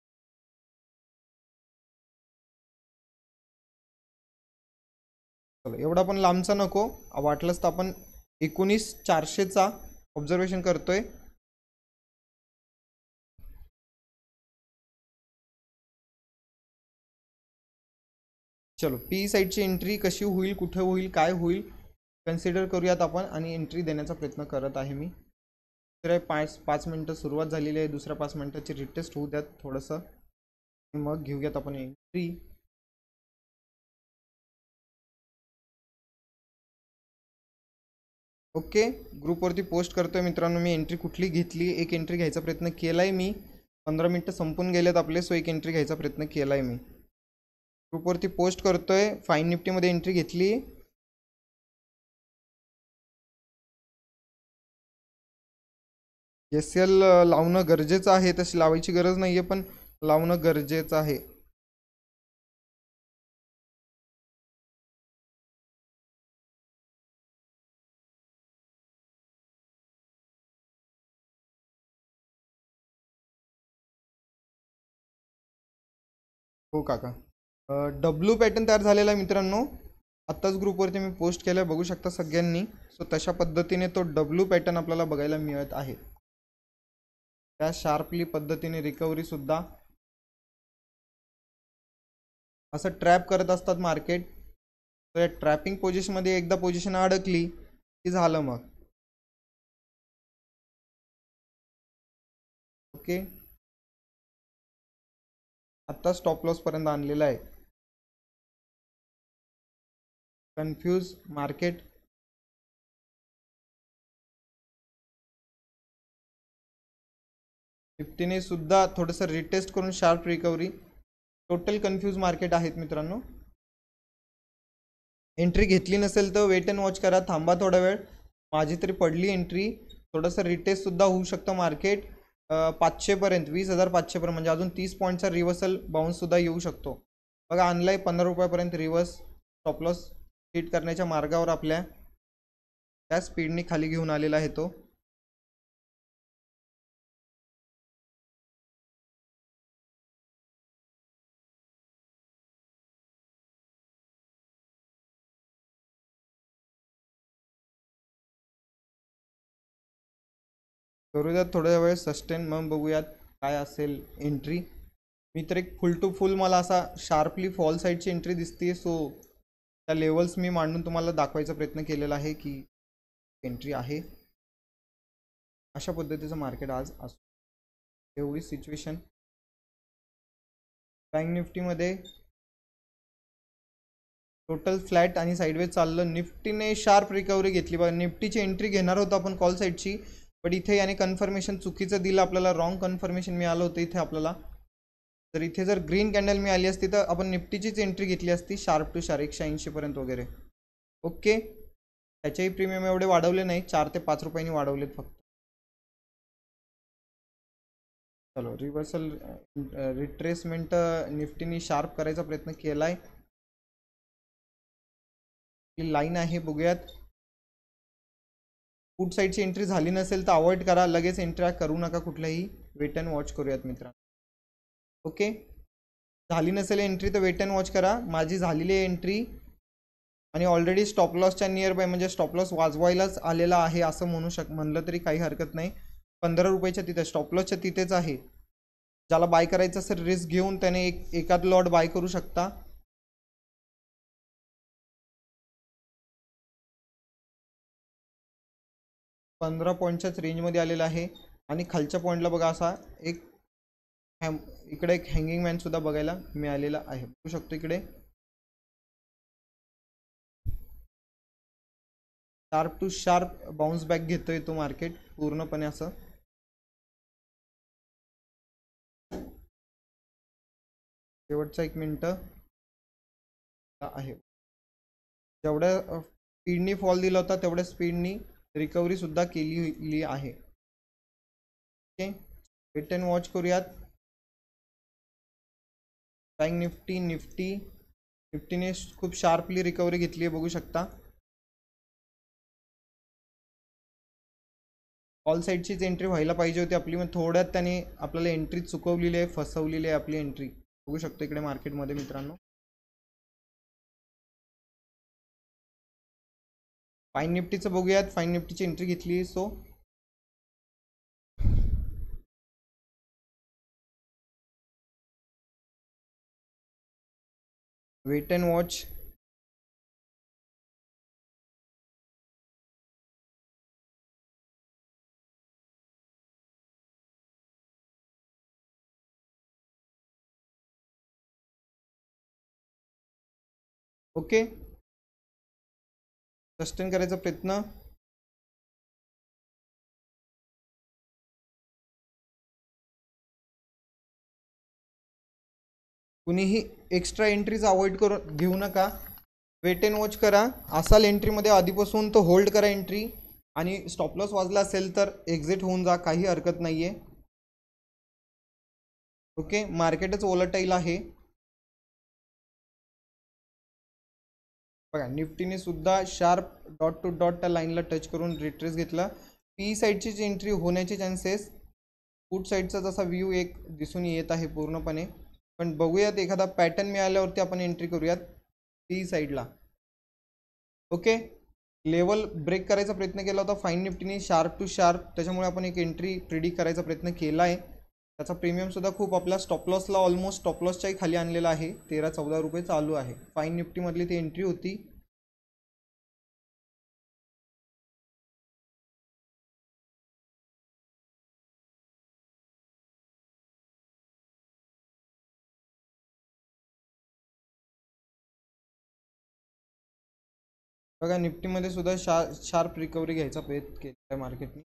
चलो, एवढा पण लांबचा नको, वाटलंच तर आपण 19,400चा ऑब्झर्वेशन करतोय. चलो, पी साईडची एंट्री कशी होईल, कुठे होईल, काय होईल कन्सिडर करूयात आपण, आणि एंट्री देण्याचा प्रयत्न करत आहे मी. तर 5 मिनटं सुरुवात झालेली आहे, दुसऱ्या 5 मिनटाची रिटेस्ट होऊ द्यात थोडंसं, मग घेऊयात आपण एंट्री. ओके, ग्रुपवरती पोस्ट करतोय मित्रांनो मी एंट्री कुठली घेतली. एक एंट्री घ्यायचा प्रयत्न केला आहे मी, 15 मिनटं संपून गेलेत आपले, सो एक एंट्री घ्यायचा प्रयत्न केला आहे मी. ग्रुपवरती पोस्ट करतोय, फाईन निफ्टीमध्ये एंट्री घेतली. SL लावणं गरजेचं आहे, तशी लावायची गरज नाही आहे, पण लावणं गरजेचं आहे. हो काका, डब्ल्यू पॅटर्न तयार झालेला आहे मित्रांनो, आत्ताच ग्रुपवरती मी पोस्ट केलं, बघू शकता सगळ्यांनी. सो तशा पद्धतीने तो डब्ल्यू पॅटर्न आपल्याला बघायला मिळत आहे. त्या शार्पली पद्धतीने रिकव्हरी सुद्धा असं ट्रॅप करत असतात मार्केट. तर ट्रॅपिंग पोझिशनमध्ये एकदा पोझिशन अडकली की झालं मग. ओके, आता स्टॉप लॉस पर्यंत आणलेला आहे. Confuse market. निफ्टीने सुद्धा थोडंसं रिटेस्ट करून sharp recovery. Total confuse market आहेत मित्रांनो. एंट्री घेतली नसेल तर वेट अँड वॉच करा, थांबा थोडा वेळ. माझी तरी पडली एंट्री. थोडंसं रिटेस्ट सुद्धा होऊ शकतं मार्केट 500 पर्यंत, 20,500 पर्यंत, म्हणजे अजून 30 पॉईंटचा रिव्हर्सल बाउन्स सुद्धा येऊ शकतो. बघा आणलाय 15 रुपयापर्यंत रिव्हर्स. स्टॉप लॉस हिट करण्याच्या मार्गावर आपल्या त्या स्पीडने खाली घेऊन आलेला आहे तो. करूयात थोड्या वेळ सस्टेन, मग बघूयात काय असेल एंट्री. मी तर एक फुल टू फुल मला असा शार्पली फॉल साईडची एंट्री दिसते. सो त्या लेवल्स मी मांडून तुम्हाला दाखवायचा प्रयत्न केलेला आहे की एंट्री आहे. अशा पद्धतीचं मार्केट आज असो, एवढी सिच्युएशन. बँक निफ्टीमध्ये टोटल फ्लॅट आणि साईडवेज चाललं. निफ्टीने शार्प रिकव्हरी घेतली. बघा निफ्टीची एंट्री घेणार होतो आपण कॉल साईडची, पण इथे याने कन्फर्मेशन चुकीचं दिलं आपल्याला, रॉंग कन्फर्मेशन मिळालं होतं इथे आपल्याला. तर इथे जर ग्रीन कॅन्डल मिळाली असती तर आपण निफ्टीचीच एंट्री घेतली असती शार्प टू शार्प 180 पर्यंत वगैरे. ओके, त्याच्याही प्रीमियम एवढे वाढवले नाही, 4 ते 5 रुपयांनी वाढवलेत फक्त. चलो रिव्हर्सल रिट्रेसमेंट निफ्टीने शार्प करायचा प्रयत्न केलाय. लाईन आहे, बघूयात. पुट साईडची एंट्री झाली नसेल तर अवॉइड करा, लगेच एंट्री करू नका कुठल्याही. वेट अँड वॉच करूयात मित्रांनो. ओके, झाली नसेल एंट्री तर वेट अँड वॉच करा. माझी झालेली आहे एंट्री आणि ऑलरेडी स्टॉप लॉसच्या नियर बाय, म्हणजे स्टॉप लॉस वाजवायलाच आलेला आहे असं म्हणलं तरी काही हरकत नाही. 15 रुपयाच्या तिथे स्टॉप लॉसच्या तिथेच आहे. ज्याला बाय करायचं असेल रिस्क घेऊन त्याने एकाद लॉट बाय करू शकता. पंधरा पॉईंटच्याच रेंजमध्ये आलेला आहे. आणि खालच्या पॉईंटला बघा असा एक इकडे एक हँगिंग मॅन सुद्धा बघायला मिळालेला आहे, बघू शकतो इकडे. Sharp to sharp bounce back घेतोय तो मार्केट पूर्णपणे असं. शेवटचा 1 मिनिट आहे. जेवढ्या स्पीडनी फॉल दिला होता तेवढ्या स्पीडनी रिकव्हरी सुद्धा केली आहे. ओके, वेट अँड वॉच करूयात. बँक निफ्टीने खूप शार्पली रिकव्हरी घेतली आहे, बघू शकता. ऑल साईडचीच एंट्री व्हायला पाहिजे होती आपली, मग थोड्यात त्याने आपल्याला एंट्री चुकवलेली आहे, फसवलेली आहे आपली एंट्री, बघू शकतो इकडे मार्केटमध्ये मित्रांनो. फाईन निफ्टीचं बघूयात. फाईन निफ्टीची एंट्री घेतली. So wait and watch. Okay, sustain करायचा प्रयत्न. कुणीही एक्स्ट्रा एंट्रीज अवॉइड करून घेऊ नका. वेट अँड वॉच करा. असाल एंट्रीमध्ये आधीपासून तो होल्ड करा एंट्री, आणि स्टॉप लॉस वाजला असेल तर एक्झिट होऊन जा, काही हरकत नाही आहे. ओके, मार्केटच वोलटाईल आहे. बघा निफ्टीने सुद्धा शार्प डॉट टू डॉट त्या लाईनला टच करून रिट्रेस घेतला. पी साईडचीच एंट्री होण्याचे चान्सेस. पुट साईडचा जसा व्ह्यू एक दिसून येत आहे पूर्णपणे, पण बघूयात एखादा पॅटर्न मिळाल्यावरती आपण एंट्री करूयात पी साईडला. ओके, लेवल ब्रेक करायचा प्रयत्न केला होता फाईन निफ्टीने शार्प टू शार्प, त्याच्यामुळे आपण एक एंट्री प्रिडिक्ट करायचा प्रयत्न केला आहे. त्याचा प्रीमियम सुद्धा खूप आपल्या स्टॉप लॉसला ऑलमोस्ट स्टॉप लॉसच्याही खाली आणलेला आहे. 13-14 रुपये चालू आहे. फाईन निफ्टीमधली ती एंट्री होती. बघा निफ्टीमध्ये सुद्धा शार्प रिकव्हरी घ्यायचा प्रयत्न केला आहे मार्केटने.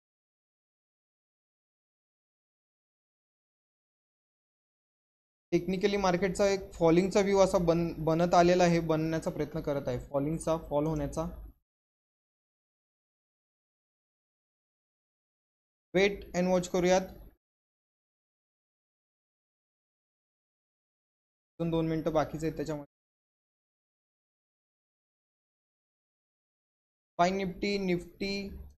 टेक्निकली मार्केटचा एक फॉलिंगचा व्ह्यू असा बनत आलेला आहे, बनण्याचा प्रयत्न करत आहे, फॉलिंगचा फॉल होण्याचा. वेट अँड वॉच करूयात. 2 मिनिटं बाकीच आहेत त्याच्यामध्ये. Fine Nifty, Nifty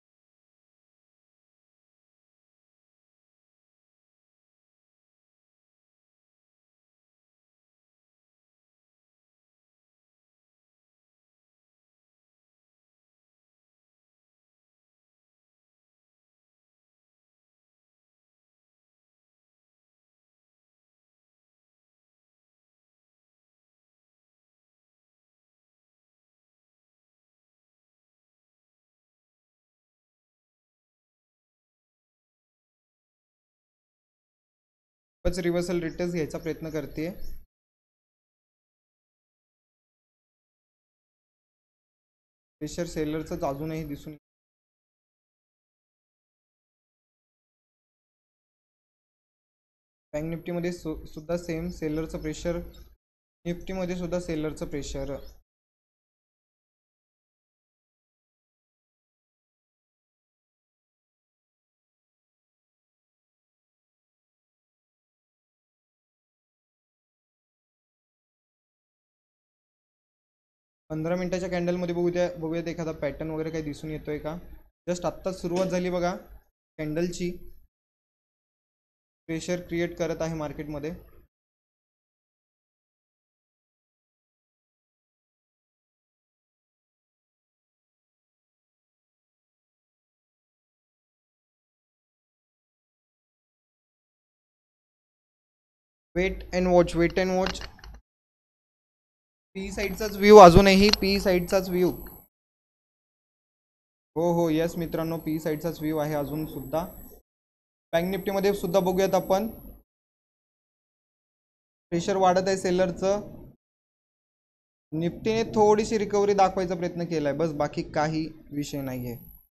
reversal returns घ्यायचा प्रयत्न करते. प्रेशर सेलरच अजूनही दिसून. बँक निफ्टीमध्ये सुद्धा सेम सेलरचं प्रेशर, निफ्टीमध्ये सुद्धा सेलरचं प्रेशर. पंधरा मिनिटाच्या कॅन्डलमध्ये बघूयात एखादा पॅटर्न वगैरे काही दिसून येतोय का. जस्ट आत्ताच सुरुवात झाली बघा कॅन्डलची. प्रेशर क्रिएट करत आहे मार्केटमध्ये. Wait and watch, wait and watch. P साईडचाच व्ह्यू, अजूनही पी साईडचाच व्ह्यू. हो यस मित्रांनो, पी साईडचाच व्ह्यू आहे अजून सुद्धा. बँक निफ्टीमध्ये सुद्धा बघूयात आपण. प्रेशर वाढत आहे सेलरचं. निफ्टीने थोडीशी रिकव्हरी दाखवायचा प्रयत्न केलाय, बस बाकी काही विषय नाहीये.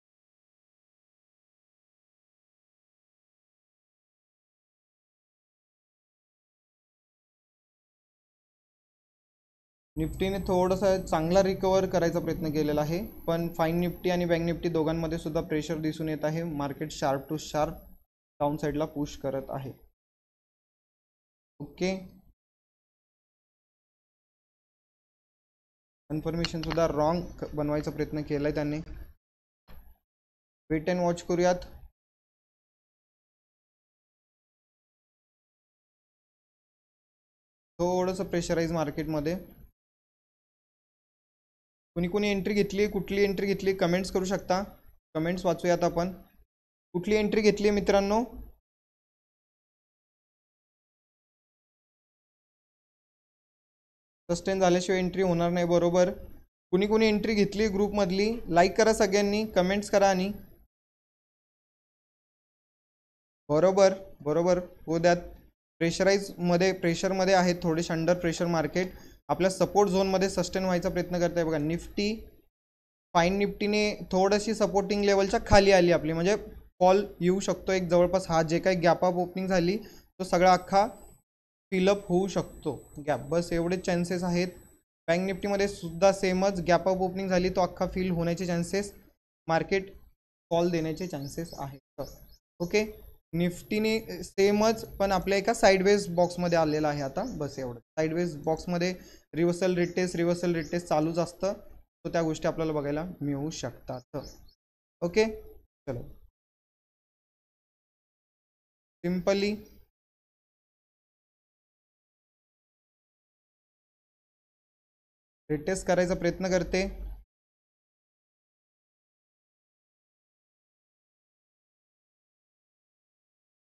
निफ्टीने थोडासा चांगला रिकवर करायचा प्रयत्न केलेला आहे, पण फाईन निफ्टी आणि बँक निफ्टी दोघांमध्ये सुद्धा प्रेशर दिसून येत आहे. Market sharp to sharp down साईडला पुश करत आहे. ओके, कन्फर्मेशन सुद्धा रॉंग बनवायचा प्रयत्न केलाय त्यांनी. वेट अँड वॉच करूयात. थोडंसं प्रेशराईज मार्केटमध्ये. कोणी एंट्री घेतली, कुठली एंट्री घेतली कमेंट्स करू शकता. कमेंट्स वाचूयात आपण. कुठली एंट्री घेतली मित्रांनो. सस्टेन झाल्याशिवाय एंट्री होणार नाही, बरोबर. कुणी एंट्री घेतली ग्रुपमधली लाईक करा सगळ्यांनी, कमेंट्स करा. आणि बरोबर हो द्यात. प्रेशरमध्ये आहेत थोडेसे, अंडर प्रेशर मार्केट. आपल्या सपोर्ट झोनमध्ये सस्टेन व्हायचा प्रयत्न करत आहे बघा निफ्टी. फाईन निफ्टीने थोडीशी सपोर्टिंग लेवलच्या खाली आली आपली, म्हणजे फॉल येऊ शकतो एक जवळपास. हा जे काही गॅप अप ओपनिंग झाली तो सगळा अख्खा फिलअप होऊ शकतो गॅप, बस एवढे चान्सेस आहेत. बँक निफ्टीमध्ये सुद्धा सेमच, गॅप अप ओपनिंग झाली तो अख्खा फिल होण्याचे चान्सेस, मार्केट फॉल देण्याचे चान्सेस आहेत. ओके, निफ्टीने सेमच पण आपल्या एका साईडवेज बॉक्समध्ये आलेला आहे आता, बस एवढं. साईडवेज बॉक्समध्ये रिव्हर्सल रिटेस्ट चालूच असतं, तर त्या गोष्टी आपल्याला बघायला मिळू शकतात. ओके, चलो सिंपली रिटेस्ट करायचा प्रयत्न करते.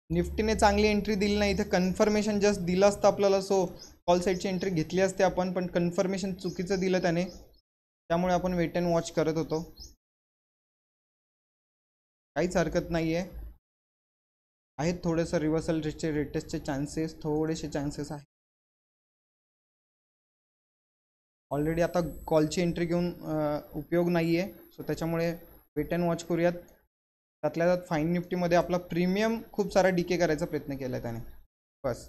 निफ्टीने चांगली एंट्री दिली नाही, इथे कन्फर्मेशन जस्ट दिलं असतं आपल्याला. सो कॉल साईडची एंट्री घेतली असते आपण, पण कन्फर्मेशन चुकीचं दिलं त्याने, त्यामुळे आपण वेट अँड वॉच करत होतो. काहीच हरकत नाही आहे. आहेत थोडंसं रिव्हर्सल रेटचे रेटेस्टचे चान्सेस, थोडेसे चान्सेस आहेत. ऑलरेडी आता कॉलची एंट्री घेऊन उपयोग नाही आहे, सो त्याच्यामुळे वेट अँड वॉच करूयात. त्यातल्या त्यात फाईन निफ्टीमध्ये आपला प्रीमियम खूप सारा डीके करायचा प्रयत्न केला आहे त्याने. बस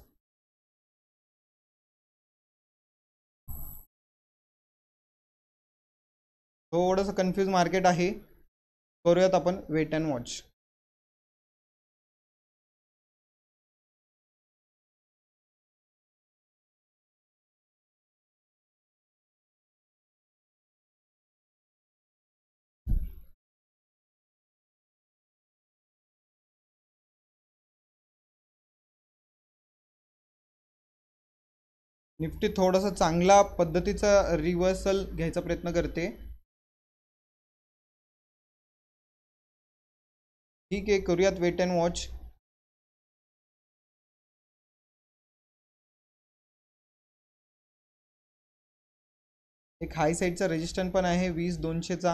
थोडंसं कन्फ्यूज मार्केट आहे. करूयात आपण वेट अँड वॉच. निफ्टी थोडंसं चांगला पद्धतीचा रिव्हर्सल घ्यायचा प्रयत्न करते. ठीक आहे, करूयात वेट अँड वॉच. एक हाय साईडचा रेजिस्टन्स पण आहे 20,200चा.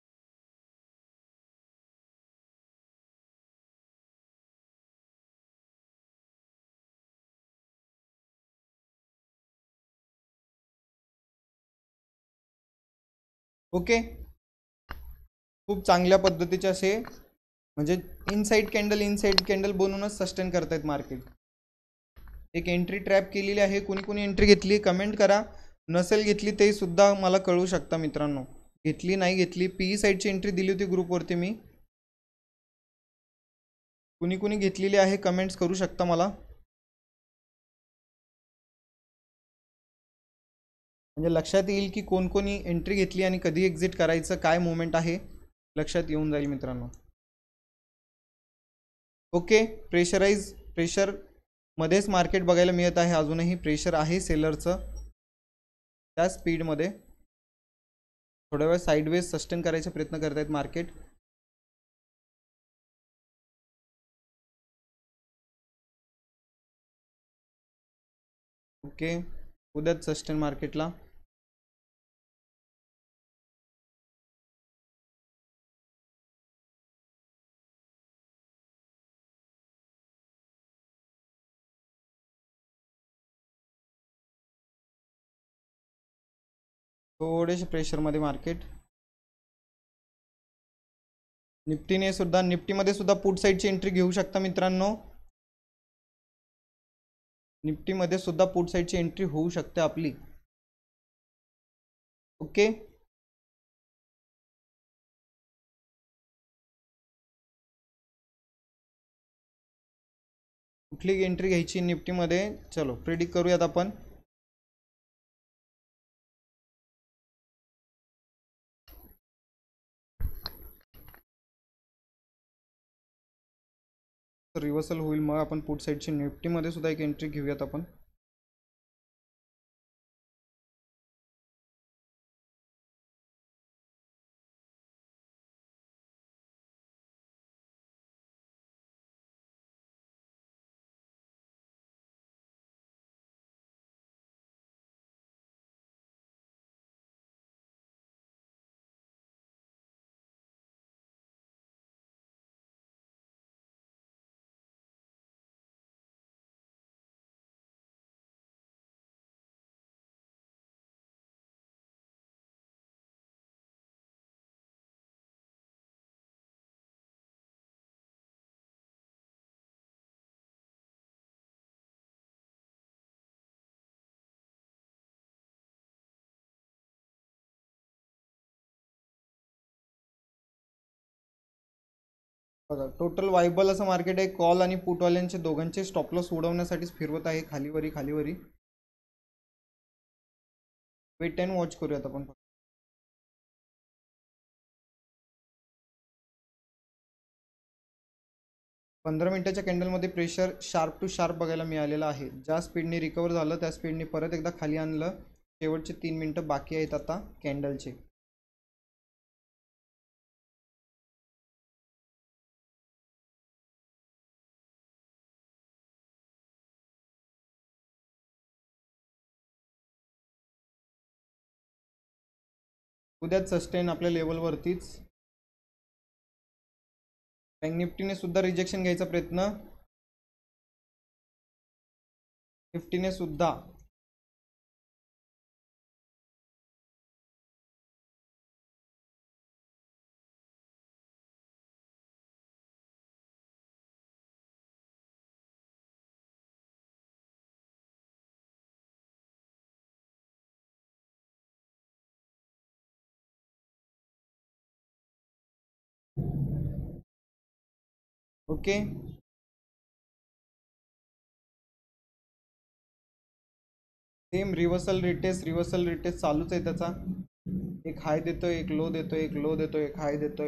ओके, खूप चांगल्या पद्धतीचे असे म्हणजे इनसाइड कॅन्डल बनवूनच सस्टेन करतायत मार्केट. एक एंट्री ट्रॅप केलेली आहे. कुणी कुणी एंट्री घेतली कमेंट करा. नसेल घेतली ते सुद्धा मला कळू शकता मित्रांनो. घेतली नाही घेतली, पीई साईडची एंट्री दिली होती ग्रुपवरती मी. कुणी कुणी घेतलेली आहे कमेंट्स करू शकता मला, म्हणजे लक्षात येईल की कोण कोणी एंट्री घेतली आणि कधी एक्झिट करायचं, काय मुवमेंट आहे लक्षात येऊन जाईल मित्रांनो. ओके, प्रेशर मध्येच मार्केट बघायला मिळत आहे. अजूनही प्रेशर आहे सेलरचं. त्या स्पीडमध्ये थोड्या वेळ साईडवेज सस्टेन करायचा प्रयत्न करत आहेत मार्केट. ओके, उद्याच सस्टेन मार्केटला. थोडेसे प्रेशरमध्ये मार्केट. निफ्टीमध्ये सुद्धा पुट साईडची एंट्री घेऊ शकता मित्रांनो. निफ्टीमध्ये सुद्धा पुट साईडची एंट्री होऊ शकते आपली. ओके, कुठली एंट्री घ्यायची निफ्टीमध्ये, चलो प्रेडिक्ट करूयात आपण. रिव्हर्सल होईल मग आपण पुट साईडची निफ्टीमध्ये सुद्धा एक एंट्री घेऊयात आपण. बघा, टोटल वायबल असं मार्केट आहे. कॉल आणि पुटवाल्यांचे दोघांचे स्टॉप लॉस उडवण्यासाठीच फिरवत आहे खालीवरी. वेट अँड वॉच करूयात आपण. 15 मिनिटाच्या कॅन्डलमध्ये प्रेशर शार्प टू शार्प बघायला मिळालेलं आहे. ज्या स्पीडने रिकवर झालं त्या स्पीडने परत एकदा खाली आणलं. शेवटचे 3 मिनिटं बाकी आहेत आता कॅन्डलचे. उद्याच सस्टेन आपल्या लेवलवरतीच. बँक निफ्टीने सुद्धा रिजेक्शन घ्यायचा प्रयत्न, निफ्टीने सुद्धा. ओके, सेम रिव्हर्सल रिटेस्ट चालूच आहे त्याचा. एक हाय देतोय, एक लो देतोय, एक लो देतोय, एक हाय देतोय.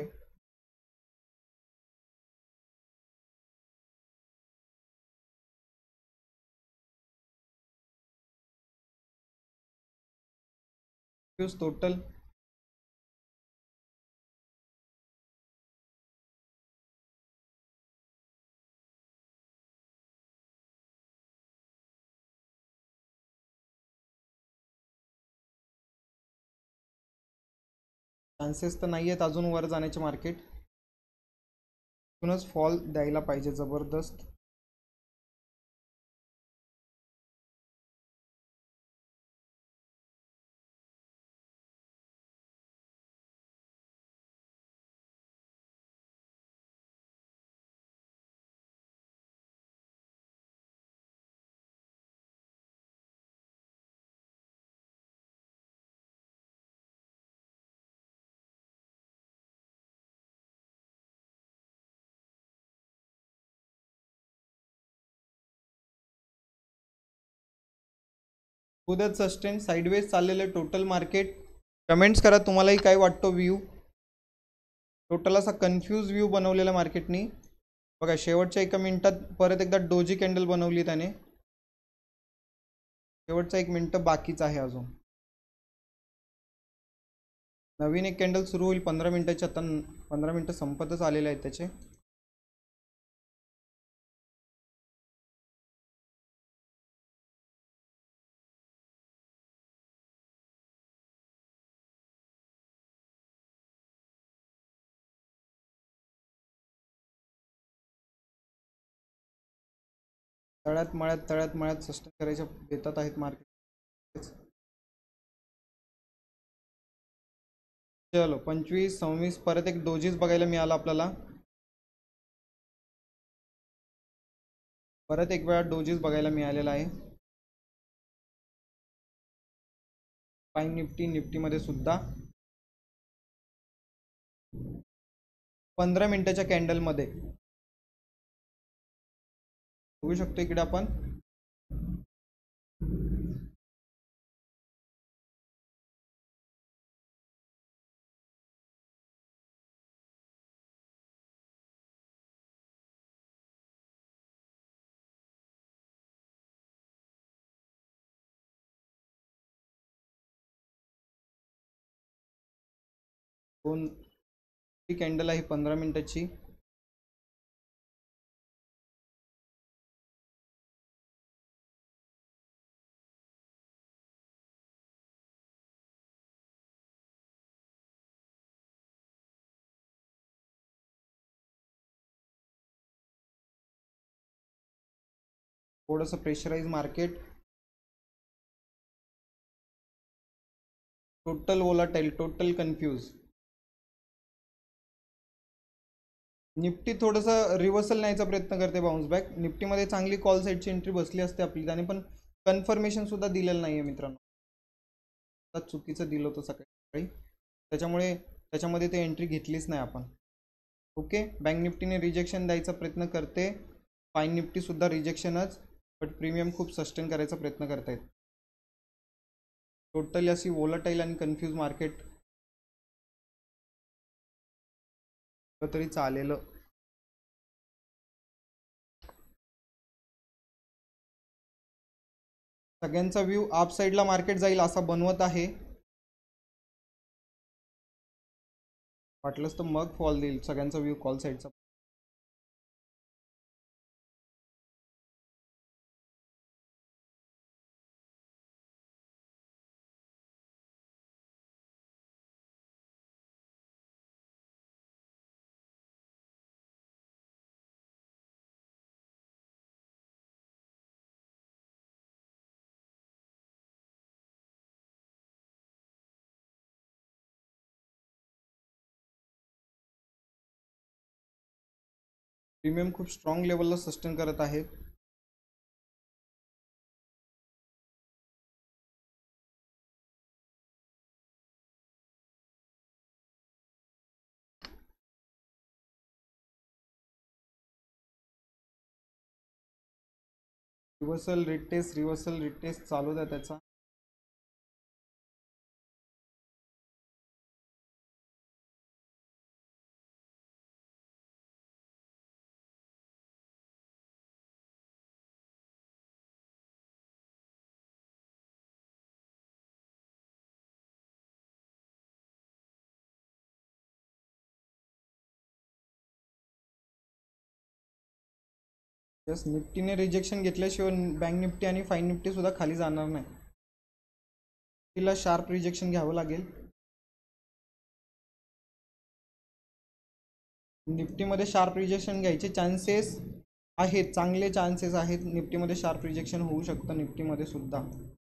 टोटल चान्सेस तर नाही आहेत अजून वर जाण्याचे मार्केट. तिथूनच फॉल द्यायला पाहिजे जबरदस्त. उद्याच सस्टेन साईडवेज चाललेलं टोटल मार्केट. कमेंट्स करा तुम्हालाही काय वाटतो व्ह्यू. टोटल असा कन्फ्यूज व्ह्यू बनवलेला मार्केटनी. बघा शेवटच्या 1 मिनिटात परत एकदा डोजी कॅन्डल बनवली त्याने. शेवटचा 1 मिनिट बाकीच आहे अजून. नवीन एक कॅन्डल सुरू होईल 15 मिनिटाची. आता 15 मिनिटं संपतच आलेले आहेत त्याचे. तळ्यात मळ्यात सस्टेन करायच्या देतात आहेत मार्केट. चलो 25 26 परत एक डोजीस बघायला मिळाला आपल्याला. परत एक वेळा डोजीस बघायला मिळालेला आहे. फाईन निफ्टीमध्ये सुद्धा 15 मिनिटाच्या कॅन्डलमध्ये बघू शकतो इकडे आपण. दोन कॅन्डल आहे 15 मिनिटाची. थोडंसं pressurise market. Total volatile, total confuse. Nifty थोडंसं रिव्हर्सल न्यायचा प्रयत्न करते बाउन्स बॅक. निफ्टीमध्ये चांगली कॉल साईडची एंट्री बसली असते आपली. त्याने पण कन्फर्मेशन सुद्धा दिलेलं नाही आहे मित्रांनो. चुकीचं दिलं होतं सकाळी, त्याच्यामुळे त्याच्यामध्ये ते एंट्री घेतलीच नाही आपण. ओके, बँक निफ्टीने रिजेक्शन द्यायचा प्रयत्न करते. फाईन निफ्टी सुद्धा रिजेक्शनच, बट प्रीमियम खूप सस्टेन करायचा प्रयत्न करतायत. टोटली अशी वोलाटाईल आणि कन्फ्यूज मार्केट तरी चालेलं. सगळ्यांचा व्ह्यू अप साईडला मार्केट जाईल असा बनवत आहे. वाटलंच तर मग फॉल देईल. सगळ्यांचा व्ह्यू कॉल साईडचा. प्रीमियम खूप स्ट्रॉंग लेवलला सस्टेन करत आहेत. रिव्हर्सल रिटेस्ट चालू द्या त्याचा. जस्ट निफ्टीने रिजेक्शन घेतल्याशिवाय बँक निफ्टी आणि फाईन निफ्टी सुद्धा खाली जाणार नाही. तिला शार्प रिजेक्शन घ्यावं लागेल. निफ्टीमध्ये शार्प रिजेक्शन घ्यायचे चान्सेस आहेत, चांगले चान्सेस आहेत. निफ्टीमध्ये शार्प रिजेक्शन होऊ शकतं. निफ्टीमध्ये सुद्धा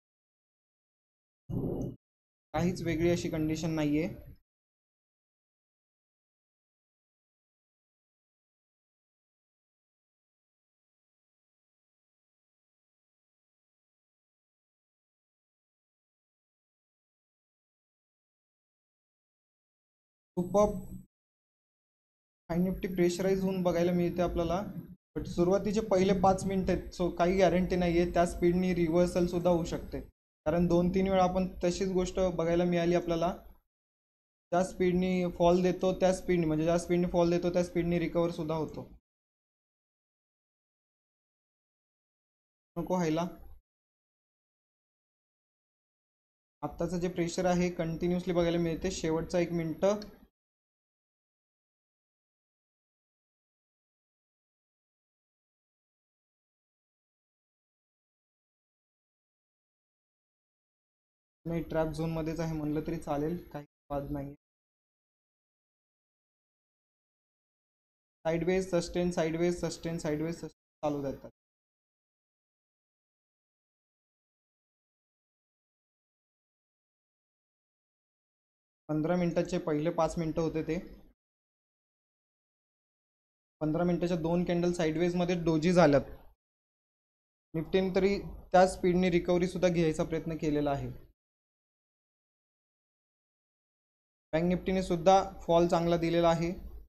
काहीच वेगळी अशी कंडिशन नाहीये. सुपर फाईन निफ्टी प्रेशराईज होऊन बघायला मिळते आपल्याला. बट सुरुवातीचे पहिले 5 मिनिट आहेत, सो काही गॅरंटी नाही आहे. त्या स्पीडनी रिव्हर्सल सुद्धा होऊ शकते, कारण 2-3 वेळा आपण तशीच गोष्ट बघायला मिळाली आपल्याला. ज्या स्पीडनी फॉल देतो त्या स्पीडनी, म्हणजे ज्या स्पीडनी फॉल देतो त्या स्पीडनी रिकवर सुद्धा होतो. नको व्हायला. आत्ताचं जे प्रेशर आहे कंटिन्युअसली बघायला मिळते. शेवटचा 1 मिनिट. नाही, ट्रॅप झोनमध्येच आहे म्हणलं तरी चालेल, काही वाद नाही. Sideways sustain, sideways sustain, sideways sustain चालू राहतात. 15 मिनिटाचे पहिले 5 मिनिटं होते ते. 15 मिनिटाच्या 2 कॅन्डल साईडवेजमध्ये डोजी झाल्यात. निफ्टीने तरी त्या स्पीडने रिकव्हरी सुद्धा घ्यायचा प्रयत्न केलेला आहे. बँक निफ्टीने सुद्धा फॉल चांगला दिलेला आहे.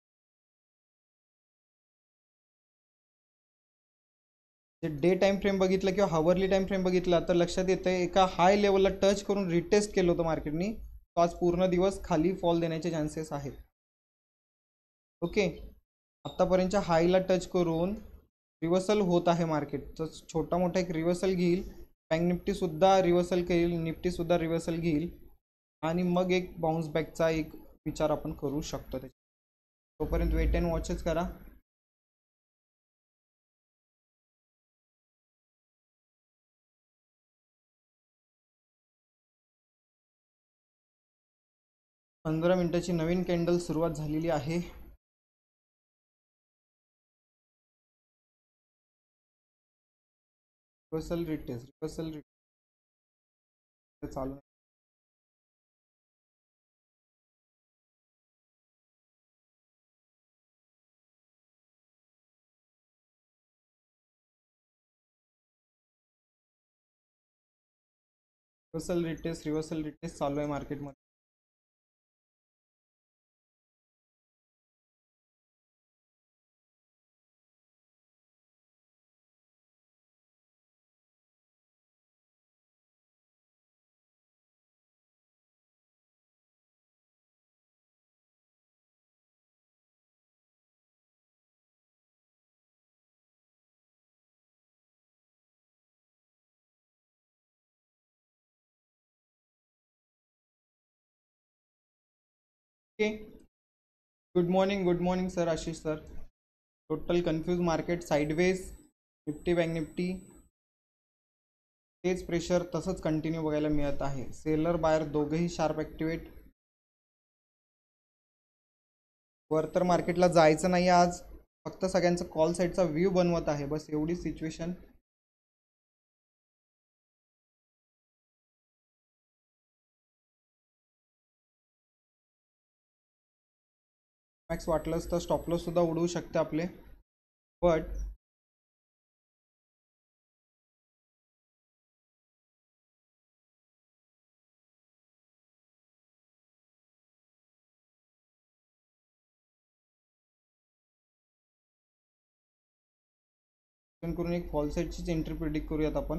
डे टाइम फ्रेम बघितलं किंवा हावरली टाइम फ्रेम बघितला तर लक्षात येतं एका हाय लेवलला टच करून रिटेस्ट केलं होतं मार्केटनी. तो आज पूर्ण दिवस खाली फॉल देण्याचे चान्सेस आहेत. ओके, आत्तापर्यंतच्या हायला टच करून रिव्हर्सल होत आहे मार्केट. तर छोटा मोठा एक रिव्हर्सल घेईल. बँक निफ्टी सुद्धा रिव्हर्सल घेईल, निफ्टी सुद्धा रिव्हर्सल घेईल, आणि मग एक बाउन्स बॅकचा एक विचार आपण करू शकतो. तोपर्यंत वेट अँड वॉचच करा. 15 मिनिटाची नवीन कॅन्डल सुरुवात झालेली आहे. रिव्हर्सल चालू. रिव्हर्सल रिटेस्ट चालू आहे मार्केटमध्ये. Okay, good morning sir, Ashish sir. Total confuse market. Sideways Nifty bank Nifty तेच प्रेशर तसंच कंटिन्यू बघायला मिळत आहे. सेलर बायर दोघेही शार्प ॲक्टिवेट. वर तर मार्केटला जायचं नाही आज, फक्त सगळ्यांचा कॉल साईडचा व्ह्यू बनवत आहे, बस एवढी सिच्युएशन. मॅक्स वाटलंच तर स्टॉपलॉस सुद्धा उडवू शकते आपले. बट करून एक फॉल साईडचीच एंट्री प्रिडिक्ट करूयात आपण.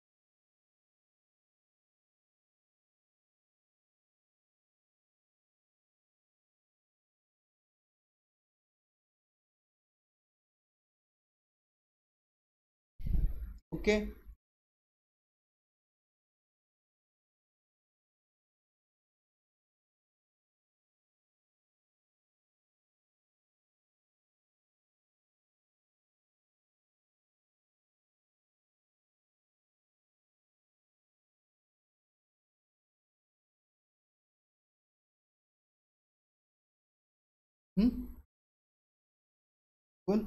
ओके, कोण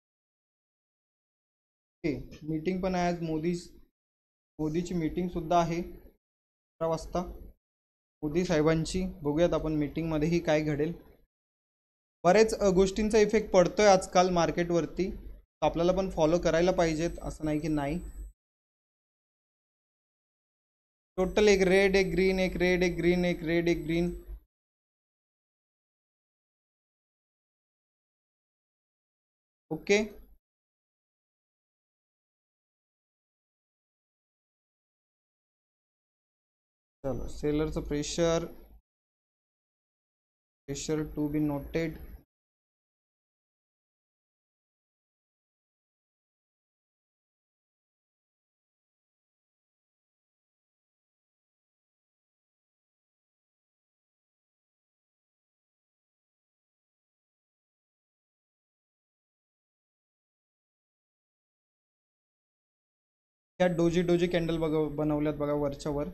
ओके. मीटिंग पण आहे आज. मोदीची मीटिंग सुद्धा आहे 11 वाजता मोदी साहेबांची. बघूयात आपण मीटिंगमध्येही काय घडेल. बरेच गोष्टींचा इफेक्ट पडतोय आजकाल मार्केटवरती. आपल्याला पण फॉलो करायला पाहिजेत, असं नाही की नाही. टोटल एक रेड एक ग्रीन एक रेड एक ग्रीन एक रेड एक ग्रीन. ओके, चलो सेलरचं प्रेशर टू बी नोटेड. ह्या डोजी डोजी कॅन्डल बघा बनवल्यात बघा वरच्या वर.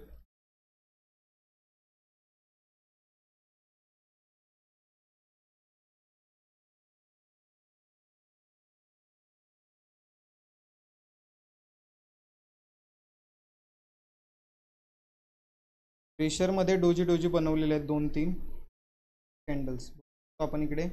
प्रेशरमध्ये डोजी डोजी बनवलेले आहेत 2-3 कॅन्डल्स आपण इकडे.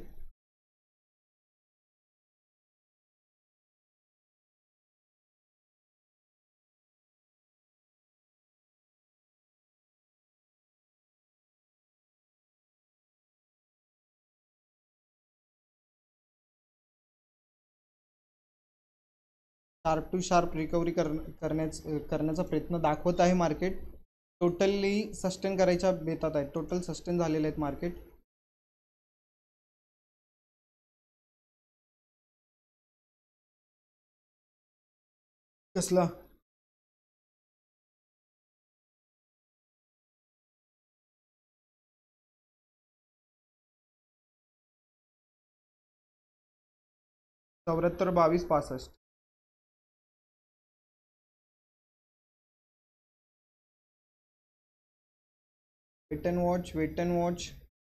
शार्प टू शार्प रिकव्हरी करण्याचा प्रयत्न दाखवत आहे मार्केट. टोटली सस्टेन करायच्या बेतात आहे. टोटल सस्टेन झालेले आहेत मार्केट. कसला 74 22 65. Wait and watch wait and watch.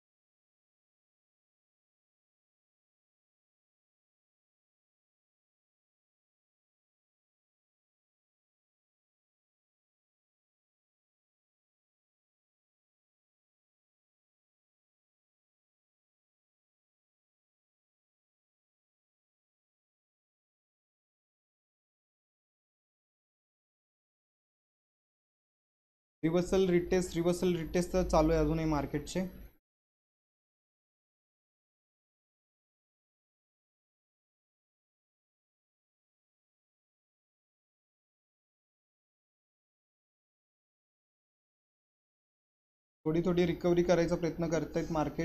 Reversal retest तर चालू आहे अजूनही मार्केटचे. थोडी थोडी रिकव्हरी करायचा प्रयत्न करतायत मार्केट.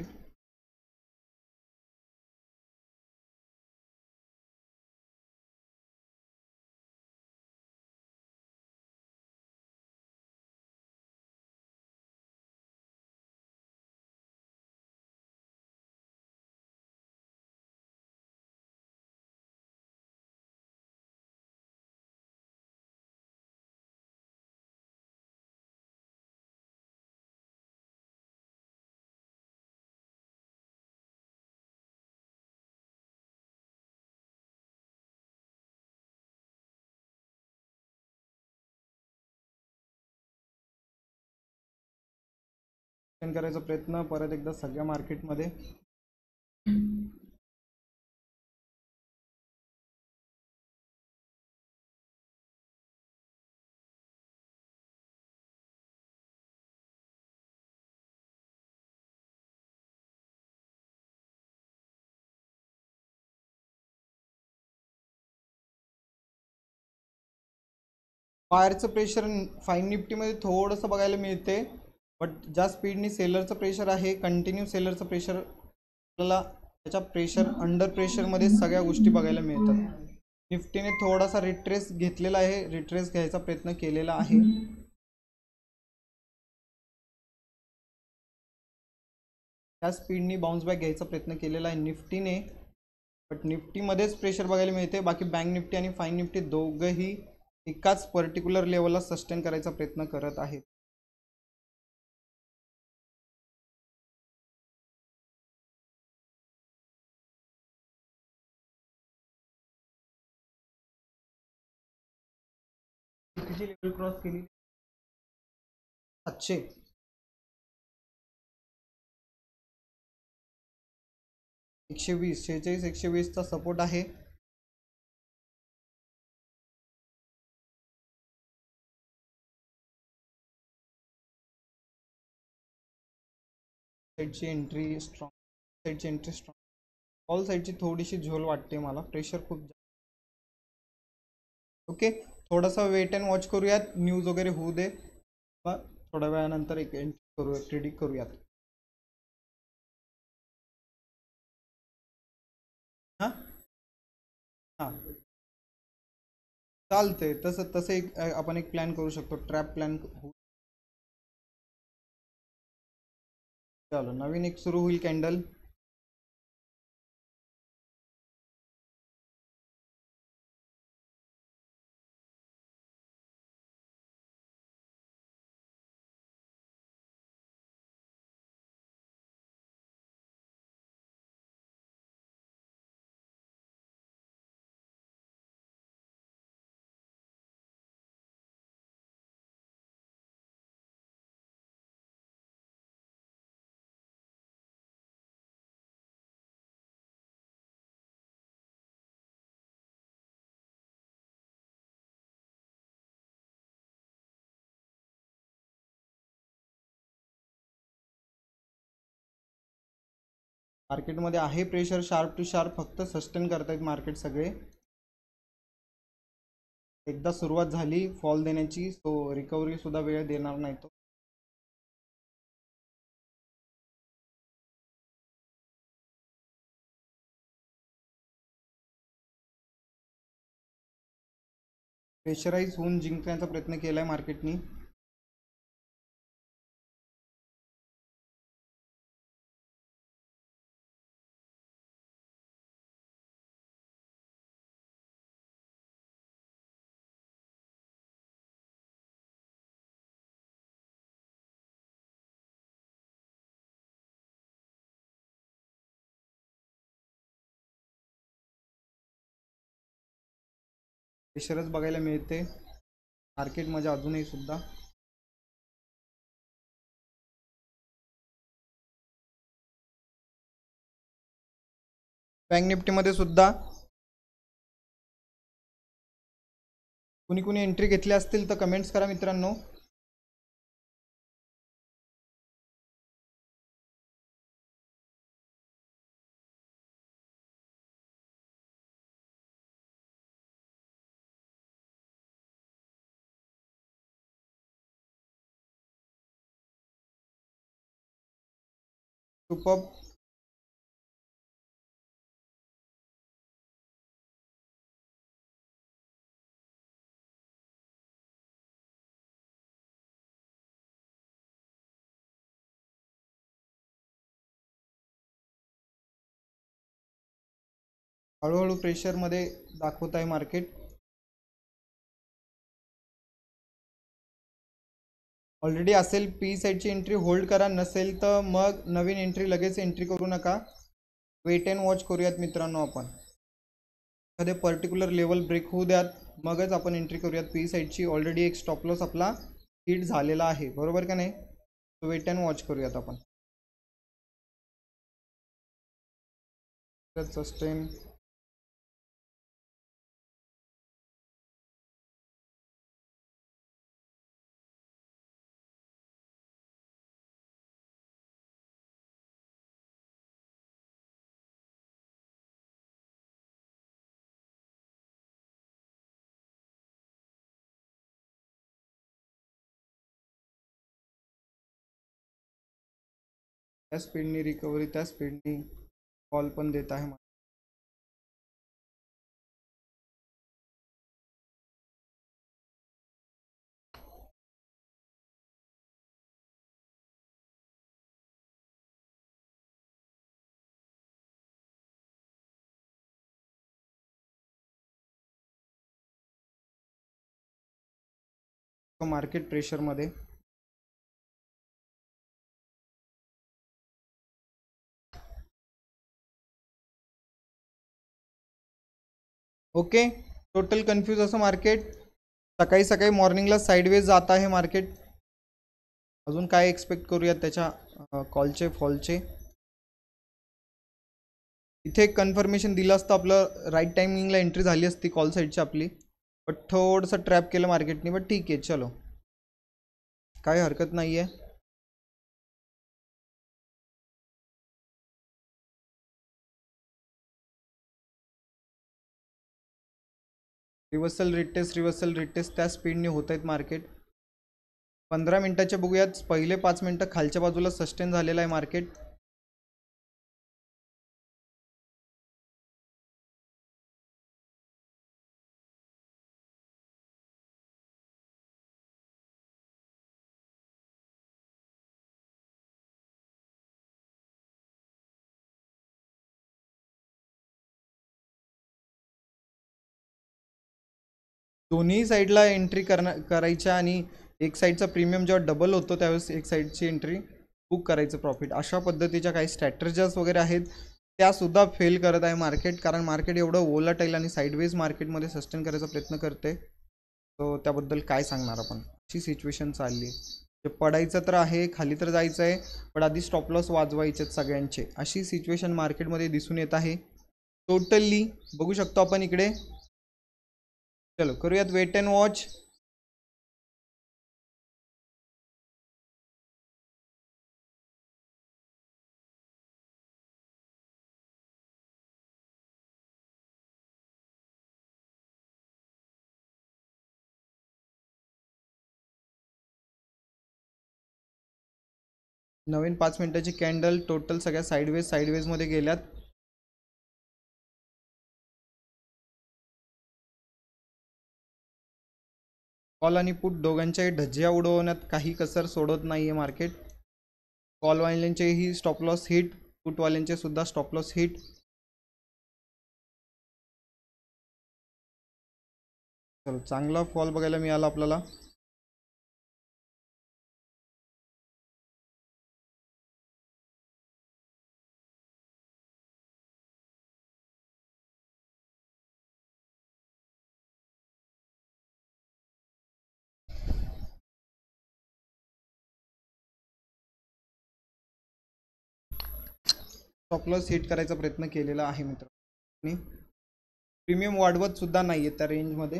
करायचा प्रयत्न परत एकदा सगळ्या मार्केटमध्ये. बाहेरचं प्रेशर फाईन निफ्टीमध्ये थोडंसं बघायला मिळते, बट ज्या स्पीडनी सेलरचं प्रेशर आहे, कंटिन्यू सेलरचं प्रेशर, आपल्याला त्याच्या प्रेशर अंडर प्रेशरमध्ये सगळ्या गोष्टी बघायला मिळतात. निफ्टीने थोडासा रिट्रेस घेतलेला आहे, रिट्रेस घ्यायचा प्रयत्न केलेला आहे. त्या स्पीडनी बाउन्स बॅक घ्यायचा प्रयत्न केलेला आहे निफ्टीने, बट निफ्टीमध्येच प्रेशर बघायला मिळते. बाकी बँक निफ्टी आणि फाईन निफ्टी दोघंही एकाच पर्टिक्युलर लेवलला सस्टेन करायचा प्रयत्न करत आहेत. कितीची लेवल क्रॉस केली? 700. 120, 46, 120चा सपोर्ट आहे. साईडची एंट्री स्ट्रॉंग, साईडची एंट्री स्ट्रॉंग, ऑल साईडची थोडीशी झोल वाटते मला, प्रेशर खूप. ओके, थोडासा वेट अँड वॉच करूयात, न्यूज वगैरे होऊ दे, मग थोड्या वेळानंतर एक एंट्री करूया, प्रिडिक्ट करूयात. हां हां, चालतंय. तसं तसं एक आपण एक प्लॅन करू शकतो, ट्रॅप प्लॅन. चलो, नवीन एक सुरू होईल कॅन्डल. मार्केटमध्ये आहे प्रेशर, शार्प टू शार्प, फक्त सस्टेन करतायत मार्केट सगळे. एकदा सुरुवात झाली फॉल देण्याची, सो रिकव्हरी सुद्धा वेळ देणार नाही तो. प्रेशराईज होऊन जिंकण्याचा प्रयत्न केलाय मार्केटनी. प्रेशरच बघायला मिळते मार्केटमध्ये अजूनही सुद्धा. बँक निफ्टीमध्ये सुद्धा कुणी कुणी एंट्री घेतली असतील तर कमेंट्स करा मित्रांनो. सुपर. हळूहळू प्रेशरमध्ये दाखवत आहे मार्केट. ऑलरेडी असेल पी साईडची एंट्री होल्ड करा, नसेल तर मग नवीन एंट्री लगेच एंट्री करू नका, वेट अँड वॉच करूयात मित्रांनो. आपण एखादे पर्टिक्युलर लेवल ब्रेक होऊ द्यात, मगच आपण एंट्री करूयात. पी साईडची ऑलरेडी एक स्टॉप लॉस आपला हिट झालेला आहे, बरोबर का नाही? तो वेट अँड वॉच करूयात आपण. सस्टेन त्या स्पीडनी रिकव्हरी, त्या स्पीडनी कॉल पण देत आहे. मार्केट प्रेशरमध्ये ओके. टोटल कन्फ्यूज असं मार्केट. सकाळी सकाळी मॉर्निंगला साईडवेज जात आहे मार्केट. अजून काय एक्सपेक्ट करूयात त्याच्या कॉलचे फॉलचे. इथे एक कन्फर्मेशन दिलं असतं आपलं, राईट टायमिंगला एंट्री झाली असती कॉल साईडची आपली, बट थोडंसं ट्रॅप केलं मार्केटने. बट ठीक आहे, चलो, काय हरकत नाही आहे. रिव्हर्सल रिटेस्ट त्या स्पीडने होत आहेत मार्केट. 15 मिनिटाच्या बघूयात. पहिले 5 मिनिटं खालच्या बाजूला सस्टेन झालेलं आहे मार्केट. दोन्ही साईडला एंट्री करायच्या, आणि एक साईडचा प्रीमियम जेव्हा डबल होतो त्यावेळेस एक साईडची एंट्री बुक करायचं प्रॉफिट. अशा पद्धतीच्या काही स्ट्रॅटर्जीज वगैरे आहेत, त्यासुद्धा फेल करत आहे मार्केट. कारण मार्केट एवढं वोलाटाईल आणि साईडवेज मार्केटमध्ये सस्टेन करायचा प्रयत्न करते. तो त्याबद्दल काय सांगणार आपण. अशी सिच्युएशन चालली आहे. पडायचं तर आहे, खाली तर जायचं आहे, पण आधी स्टॉप लॉस वाजवायचे सगळ्यांचे. अशी सिच्युएशन मार्केटमध्ये दिसून येत आहे टोटली. बघू शकतो आपण इकडे. चलो करूयात वेट अँड वॉच. नवीन 5 मिनिटाची कॅन्डल टोटल सगळ्या साईडवेजमध्ये गेल्यात. कॉल आणि पुट दोघांच्याही ढज्या उडवण्यात काही कसर सोडत नाहीये मार्केट. कॉलवाल्यांचेही स्टॉप लॉस हिट, पुटवाल्यांचे सुद्धा स्टॉप लॉस हिट. चलो, चांगला फॉल बघायला मिळाला आपल्याला. स्टॉप लॉस हिट करायचा प्रयत्न केलेला आहे मित्र. प्रीमियम वाढवत सुद्धा नाहीये त्या रेंजमध्ये.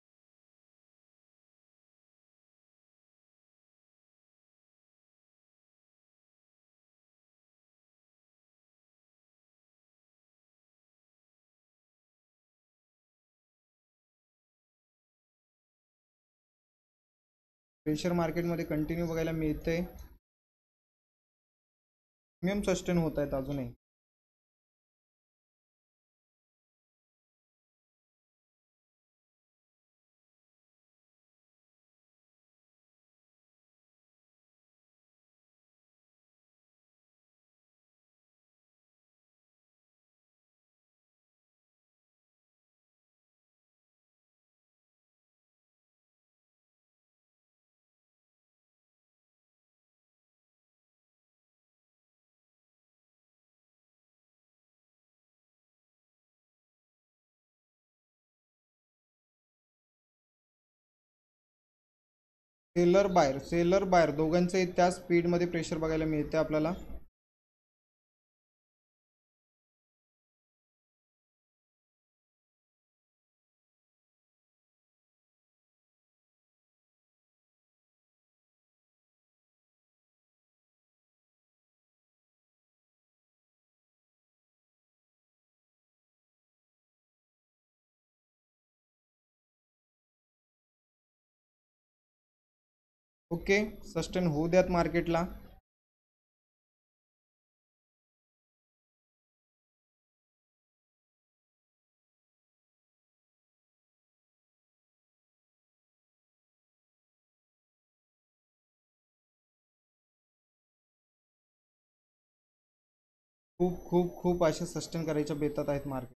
प्रेशर मार्केटमध्ये कंटिन्यू बघायला मिळते. प्रीमियम सस्टेन होत आहेत अजूनही. सेलर बायर दोघांचे त्या स्पीडमध्ये प्रेशर बघायला मिळते आपल्याला. ओके, सस्टेन होऊ द्यात मार्केटला. खूप खूप खूप अशा सस्टेन करायच्या बेतात आहेत मार्केट.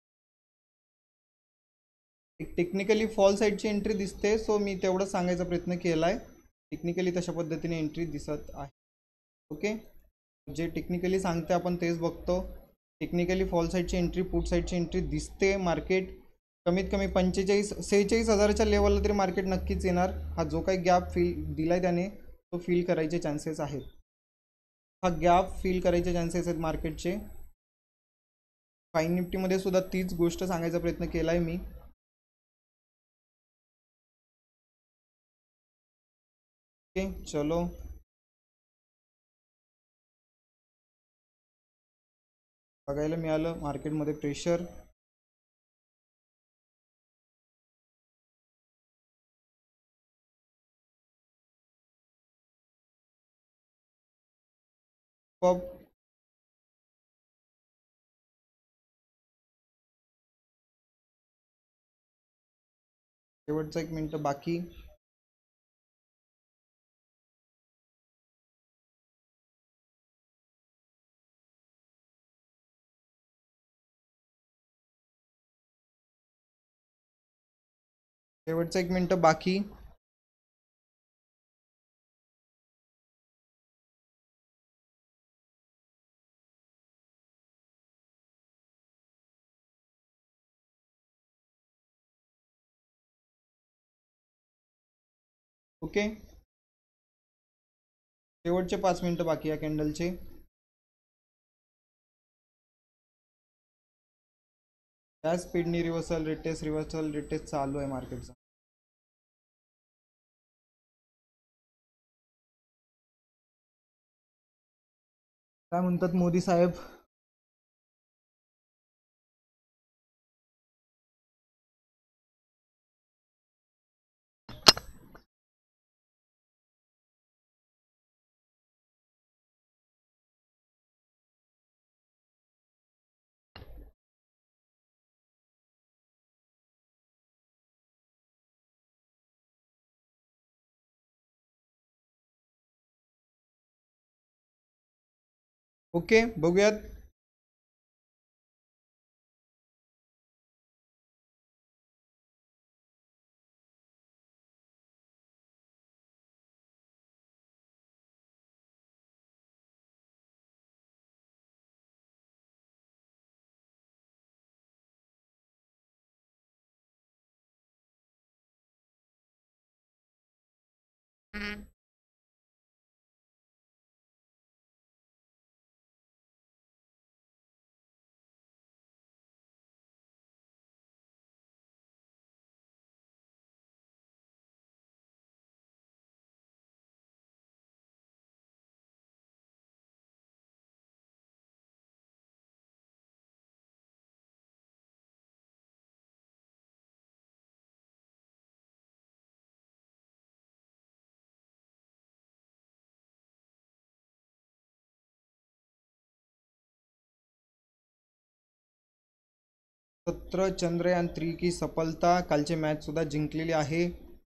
एक टेक्निकली फॉल साईडची एंट्री दिसते, सो मी तेवढं सांगायचा प्रयत्न केला आहे. टेक्निकली तशा पद्धतीने एंट्री दिसत आहे. ओके, जे टेक्निकली सांगते आपण तेच बघतो. टेक्निकली फॉल साईडची एंट्री, पुट साईडची एंट्री दिसते. मार्केट कमीत कमी 45-46 हजाराच्या लेवलला तरी मार्केट नक्कीच येणार. हा जो काही गॅप दिलाय त्याने तो फील करायचे चान्सेस आहेत. हा गॅप फील करायचे चान्सेस आहेत मार्केटचे. फाईन निफ्टीमध्ये सुद्धा तीच गोष्ट सांगायचा प्रयत्न केला आहे मी. ओके, चलो बघायला मिळालं मार्केटमध्ये प्रेशर. शेवटचा 1 मिनिट बाकी. शेवटचा 1 मिनिट बाकी. ओके, शेवटचे 5 मिनिट बाकी या कॅन्डलचे. त्या स्पीडनी रिव्हर्सल रिटेस्ट चालू आहे मार्केटचा. काय म्हणतात मोदी साहेब? ओके, बघूयात. चंद्रयान 3 की सफलता. कालचे मॅच सुद्धा जिंकलेली आहे.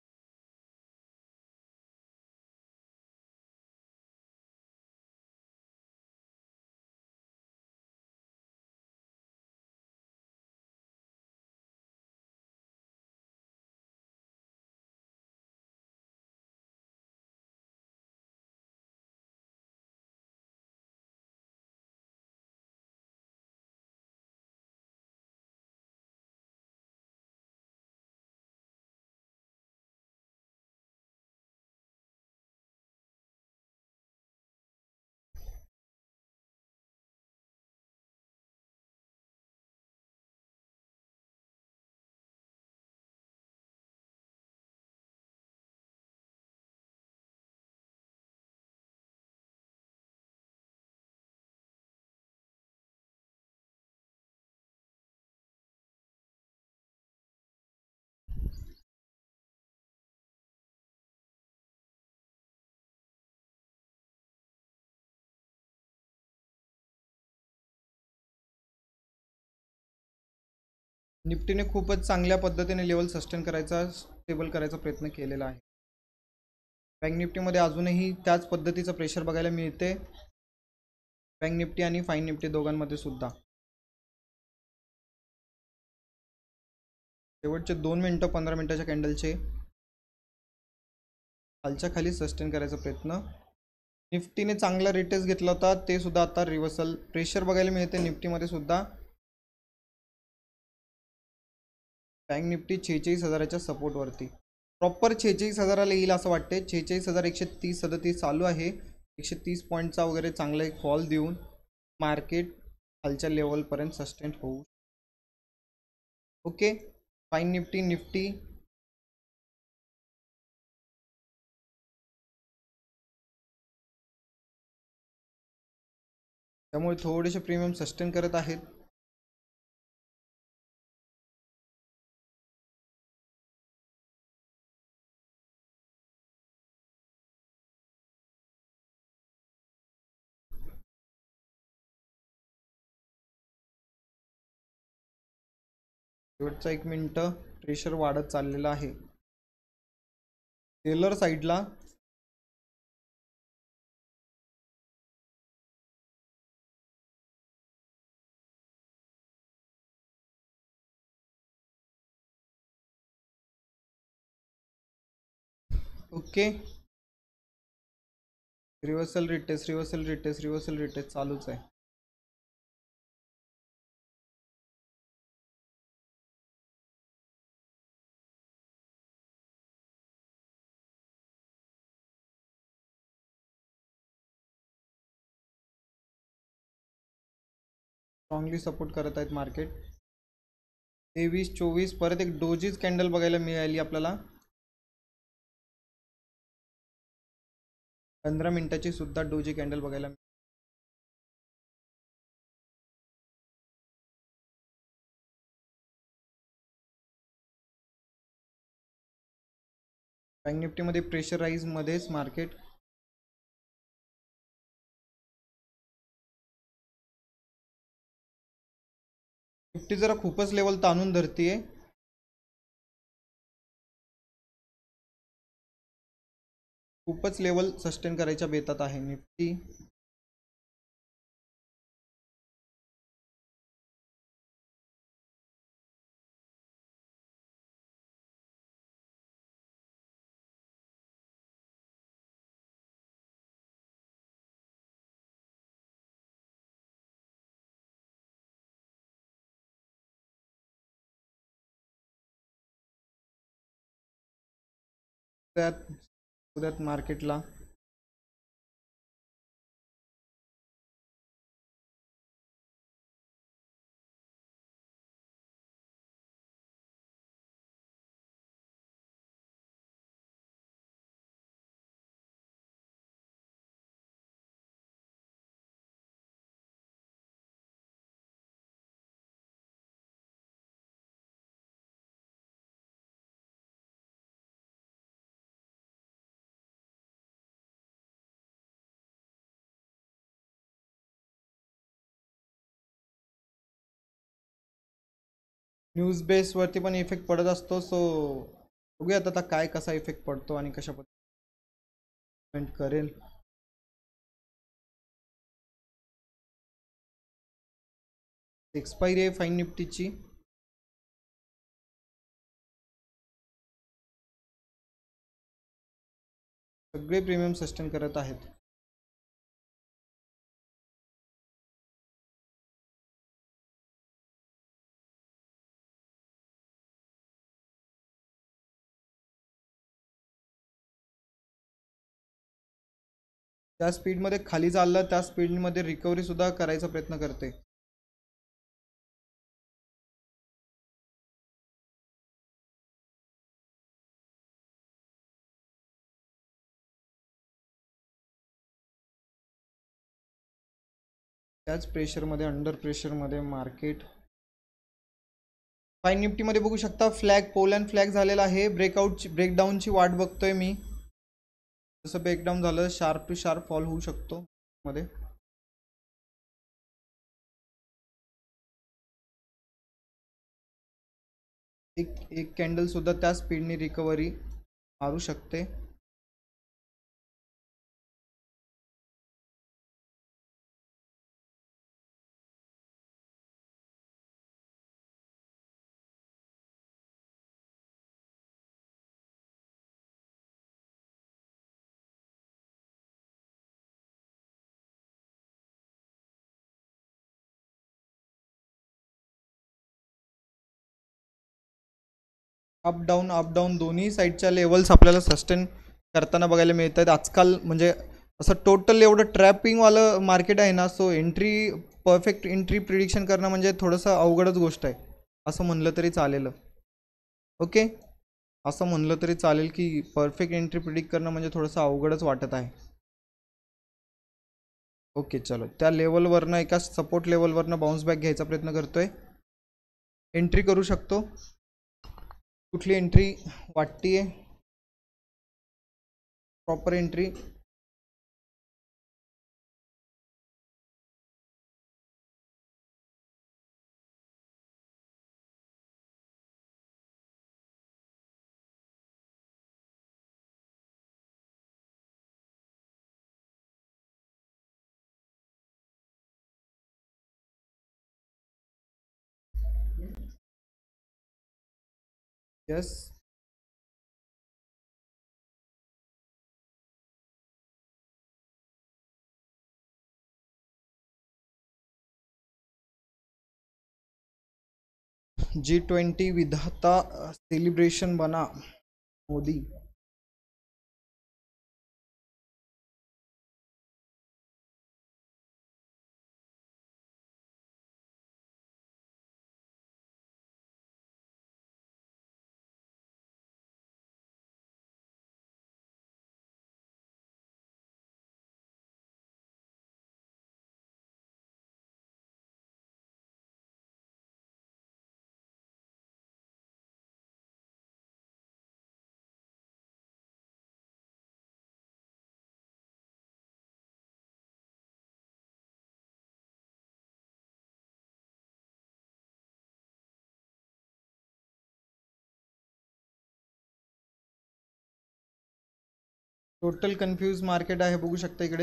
निफ्टीने खूपच चांगल्या पद्धतीने लेवल सस्टेन करायचा, स्टेबल करायचा प्रयत्न केलेला आहे. बँक निफ्टीमध्ये अजूनही त्याच पद्धतीचं प्रेशर बघायला मिळते. बँक निफ्टी आणि फाईन निफ्टी दोघांमध्ये सुद्धा शेवटचे 2 मिनिटं 15 मिनिटाच्या कॅन्डलचे खालच्या खाली सस्टेन करायचा प्रयत्न. निफ्टीने चांगला रिटेस्ट घेतला होता, ते सुद्धा आता रिव्हर्सल प्रेशर बघायला मिळते निफ्टीमध्ये सुद्धा. बँक निफ्टी 46,000च्या सपोर्टवरती प्रॉपर 46,000ला येईल असं वाटते. 46,130-37 चालू आहे. 130 पॉईंटचा वगैरे चांगला एक फॉल देऊन मार्केट खालच्या लेवलपर्यंत सस्टेन होऊ. ओके, फाईन निफ्टी निफ्टी त्यामुळे थोडेसे प्रीमियम सस्टेन करत आहेत. शेवटचा 1 मिनिट प्रेशर वाढत चाललेला आहे सेलर साईडला. ओके, रिव्हर्सल रिटेस्ट चालूच आहे. स्ट्रॉंगली सपोर्ट करत आहेत मार्केट. 23-24 परत एक डोजीज कॅन्डल बघायला मिळाली आपल्याला. 15 मिनिटाची सुद्धा डोजी कॅन्डल बघायला. बँक निफ्टीमध्ये प्रेशराईज मध्येच मार्केट. निफ्टी जरा खूपच लेवल ताणून धरतीये. खूपच लेवल सस्टेन करायच्या बेतात आहे निफ्टी. उद्यात मार्केटला न्यूज बेसवरती पण इफेक्ट पडत असतो. सो बघूयात आता काय कसा इफेक्ट पडतो आणि कशा पद्धतीने करेल. एक्सपायरी आहे फाईन निफ्टीची. सगळे प्रीमियम सस्टेन करत आहेत. त्या स्पीडमध्ये खाली चाललं, त्या स्पीडमध्ये रिकव्हरी सुद्धा करायचा प्रयत्न करते. त्याच प्रेशरमध्ये अंडर प्रेशरमध्ये मार्केट. फाईन निफ्टीमध्ये बघू शकता फ्लॅग पोल अँड फ्लॅग झालेला आहे. ब्रेकडाऊनची वाट बघतोय मी. जसं ब्रेकडाऊन झालं शार्प टू शार्प फॉल होऊ शकतो मध्ये. एक कॅन्डल सुद्धा त्या स्पीडने रिकव्हरी मारू शकते. अप डाऊन दोन्ही साईडच्या लेवल्स आपल्याला सस्टेन करताना बघायला मिळत आहेत आजकाल. म्हणजे असं टोटल एवढं ट्रॅपिंगवालं मार्केट आहे ना, सो परफेक्ट एंट्री प्रिडिक्शन करणं म्हणजे थोडंसं अवघडच गोष्ट आहे असं म्हणलं तरी चालेल. ओके, असं म्हणलं तरी चालेल की परफेक्ट एंट्री प्रिडिक्ट करणं म्हणजे थोडंसं अवघडच वाटत आहे. ओके चलो, त्या लेवलवरनं एका सपोर्ट लेवलवरनं बाउन्स बॅक घ्यायचा प्रयत्न करतोय. एंट्री करू शकतो. कुठली एंट्री वाटतीये प्रॉपर एंट्री? यस, G20 विधाता सेलिब्रेशन बना मोदी. टोटल कन्फ्यूज मार्केट आहे, बघू शकता इकडे.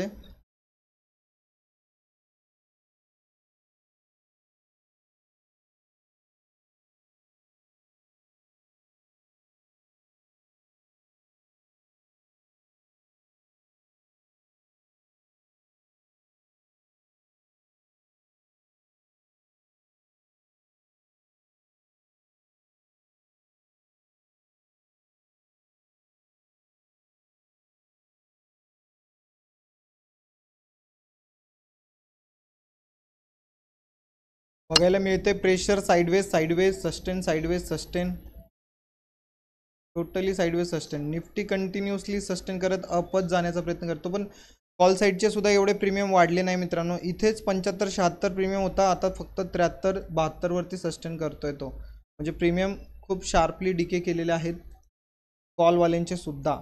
बघायला मिळते pressure sideways sideways sustain sideways sustain, totally sideways sustain. Nifty continuously sustain करत अपच जाण्याचा प्रयत्न करतो, पण कॉल साईडचे सुद्धा एवढे प्रीमियम वाढले नाही मित्रांनो. इथेच 75-76 प्रीमियम होता, आता फक्त 73-72 वरती सस्टेन करतोय तो. म्हणजे प्रीमियम खूप शार्पली डिके केलेले आहेत कॉलवाल्यांचे सुद्धा.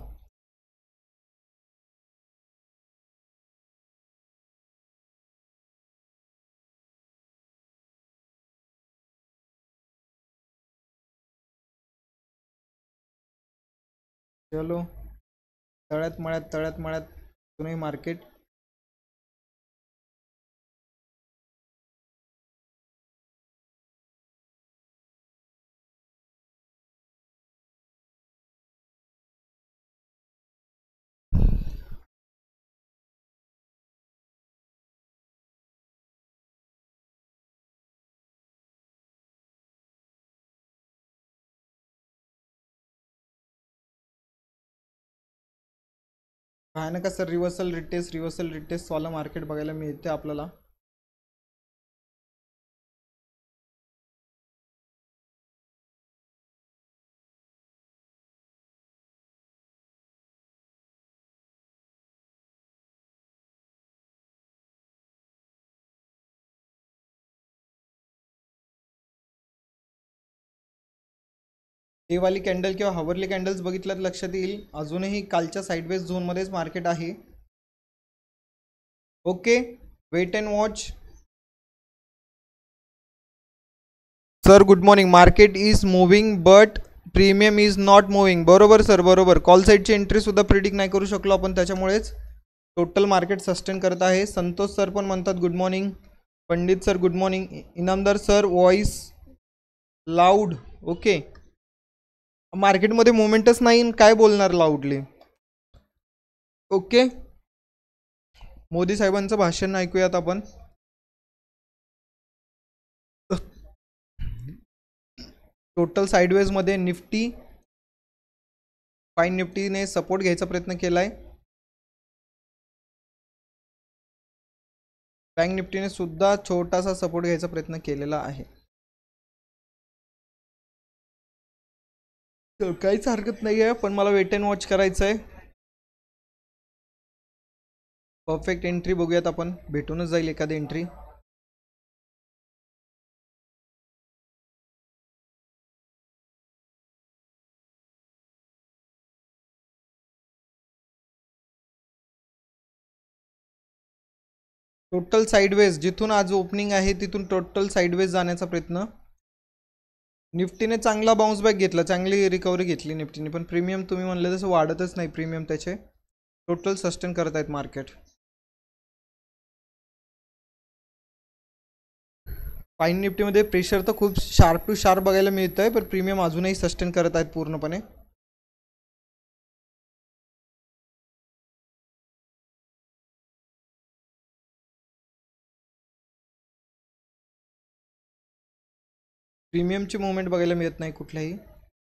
चलो, तळ्यात मळ्यात दोन्ही मार्केट. भयानक असं रिव्हर्सल रिटेस्ट वाला मार्केट बघायला मिळते आपल्याला. हे वाली कॅन्डल किंवा हवरली कॅन्डल्स बघितल्यात लक्षात येईल अजूनही कालच्या साइडवेज झोनमध्येच मार्केट आहे. Okay, wait and watch. Sir good morning. Market is moving but premium is not moving. बरोबर सर, बरोबर. कॉल साईडची एंट्री सुद्धा प्रिडिक्ट नाही करू शकलो आपण, त्याच्यामुळेच टोटल मार्केट सस्टेन करत आहे. संतोष सर पण म्हणतात good morning. Pandit sir good morning. Inamdar sir voice loud. Okay, मार्केटमध्ये मोमेंटच नाही, काय बोलणार लाऊडली. ओके, मोदी साहेबांचं भाषण ऐकूयात आपण. टोटल साइडवेज मध्ये निफ्टी फाईन निफ्टीने सपोर्ट घ्यायचा प्रयत्न केलाय. बँक निफ्टीने सुद्धा छोटासा सपोर्ट घ्यायचा प्रयत्न केलेला आहे. काहीच हरकत नाही आहे, पण मला वेट अँड वॉच करायचं आहे. परफेक्ट एंट्री बघूयात आपण, भेटूनच जाईल एखादी एंट्री. टोटल साईडवेज जिथून आज ओपनिंग आहे तिथून टोटल साईडवेज जाण्याचा प्रयत्न. निफ्टीने चांगला बाउन्स बॅक घेतला, चांगली रिकव्हरी घेतली निफ्टीने, पण प्रीमियम तुम्ही म्हणले तसं वाढतच नाही प्रीमियम त्याचे. टोटल सस्टेन करत आहेत मार्केट. फाईन निफ्टीमध्ये प्रेशर तर खूप शार्प टू शार्प बघायला मिळत आहे, पण प्रीमियम अजूनही सस्टेन करत आहेत पूर्णपणे. प्रीमियमची मुवमेंट बघायला मिळत नाही कुठल्याही.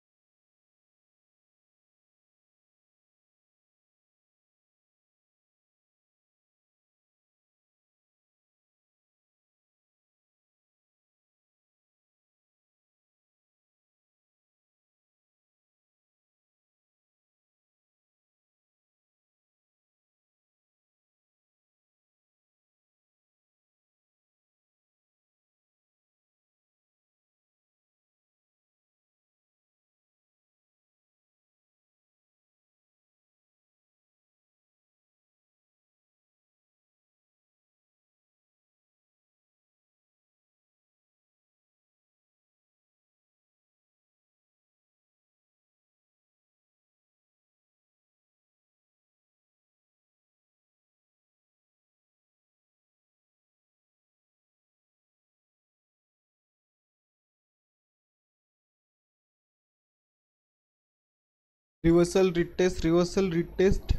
Reversal retest, reversal retest.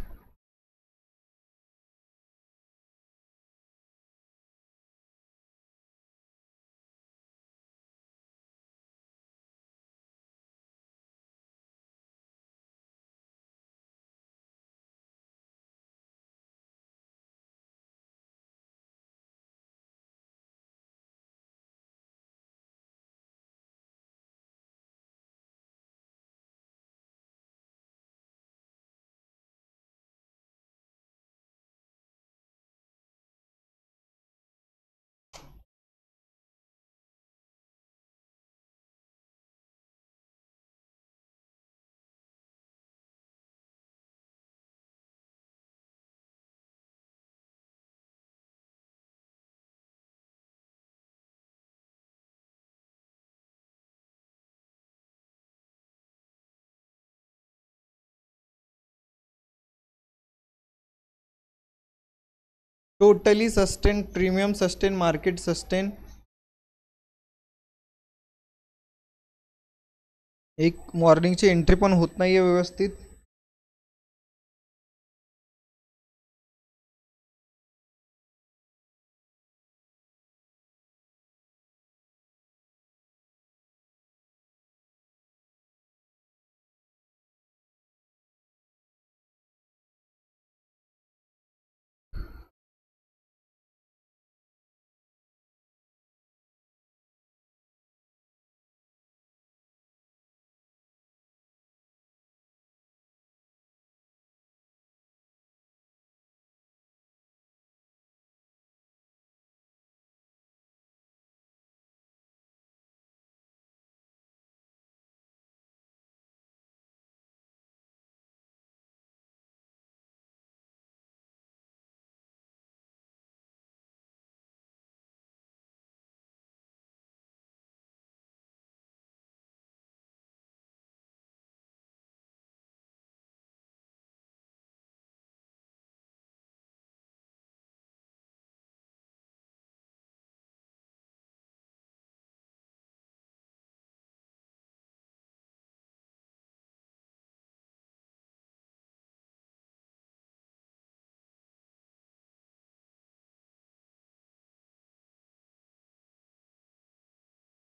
Totally sustain, premium sustain, market sustain. एक मॉर्निंगची एंट्री पण होत नाहीये व्यवस्थित.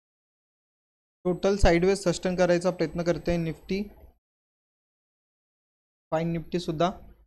टोटल साईडवेज सस्टेन करायचा प्रयत्न करते निफ्टी. फाईन निफ्टी सुद्धा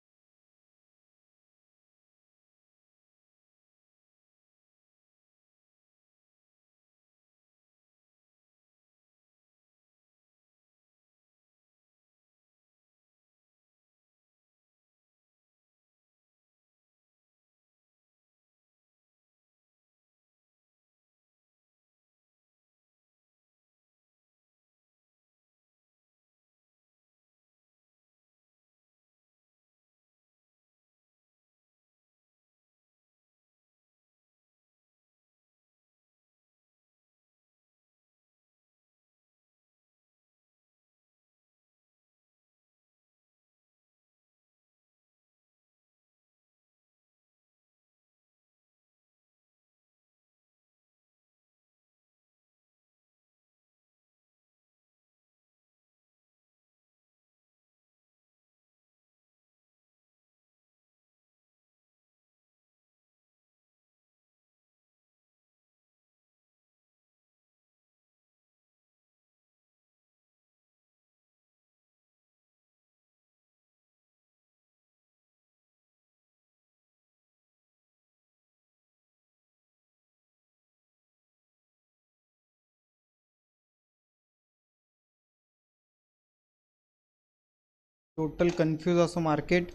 टोटल कन्फ्यूज असं मार्केट.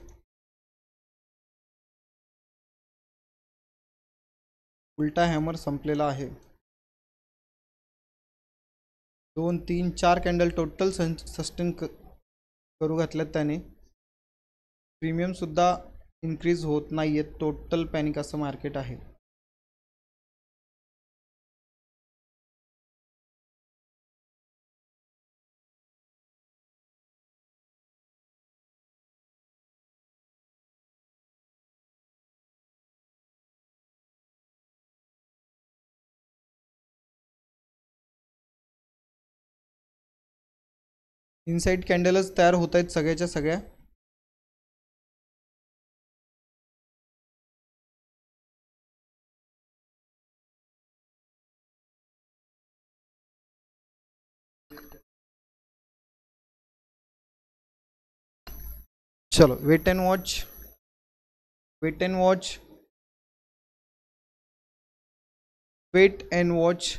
उलटा हॅमर संपलेला आहे. 2 3 4 कॅन्डल टोटल सस्टेन करू घातल्यात त्याने. प्रीमियम सुद्धा इन्क्रीज होत नाहीये. टोटल पॅनिक असं मार्केट आहे. इनसाइड कॅन्डलच तयार होत आहेत सगळ्याच्या सगळ्या. चलो wait and watch. Wait and watch. Wait and watch.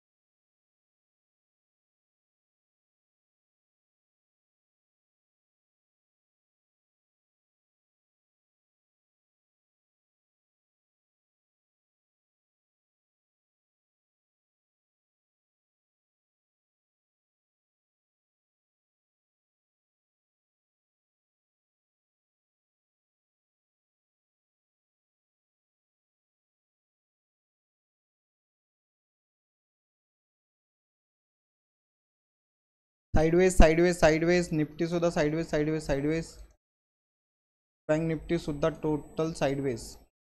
Sideways sideways sideways. Nifty सुद्धा sideways sideways sideways. Bank Nifty सुद्धा टोटल साइडवेज.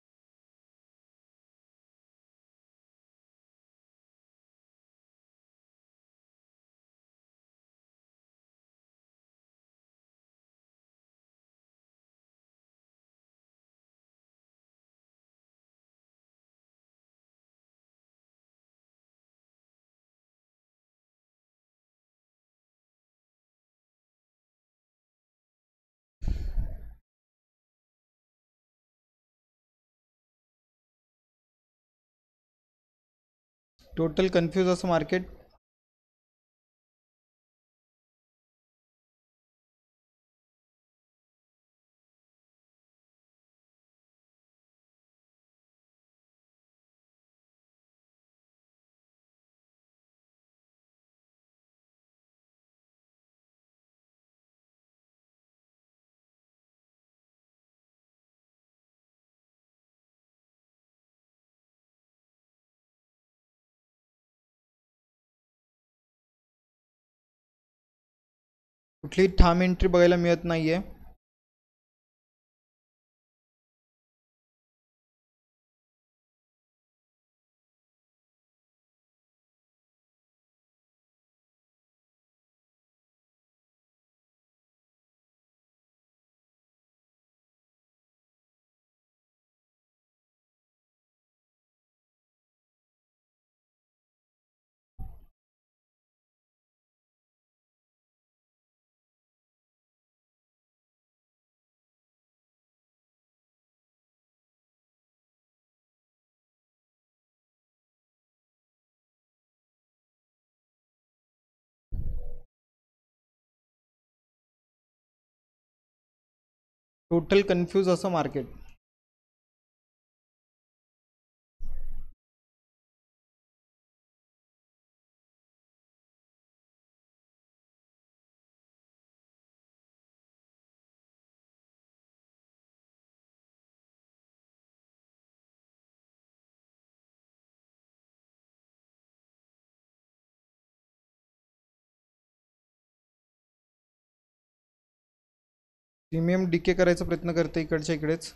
टोटल कन्फ्यूज असं मार्केट. कुठली ठाम एंट्री बघायला मिळत नाहीये. टोटल कन्फ्यूज असं मार्केट. प्रीमियम डीके करायचा प्रयत्न करते इकडच्या इकडेच.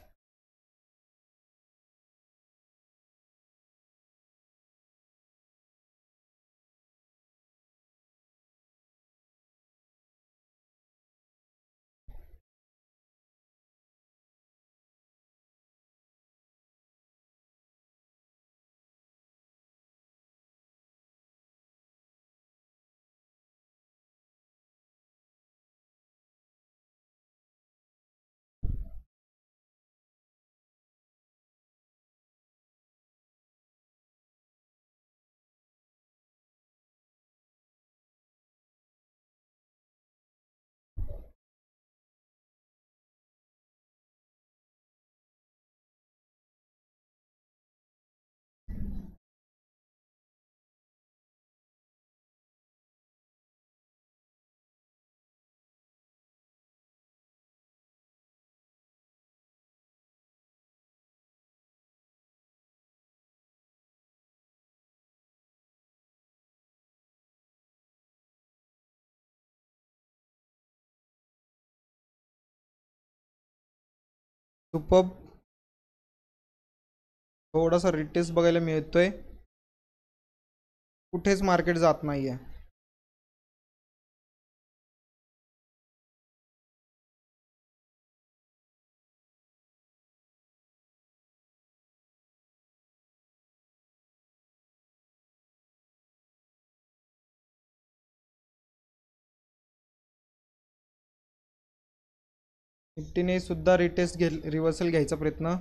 सुपर. थोडासा रिटेस्ट बघायला मिळतोय. कुठेच मार्केट जात नाहीये. निफ्टीने सुद्धा रिटेस्ट रिव्हर्सल घ्यायचा प्रयत्न.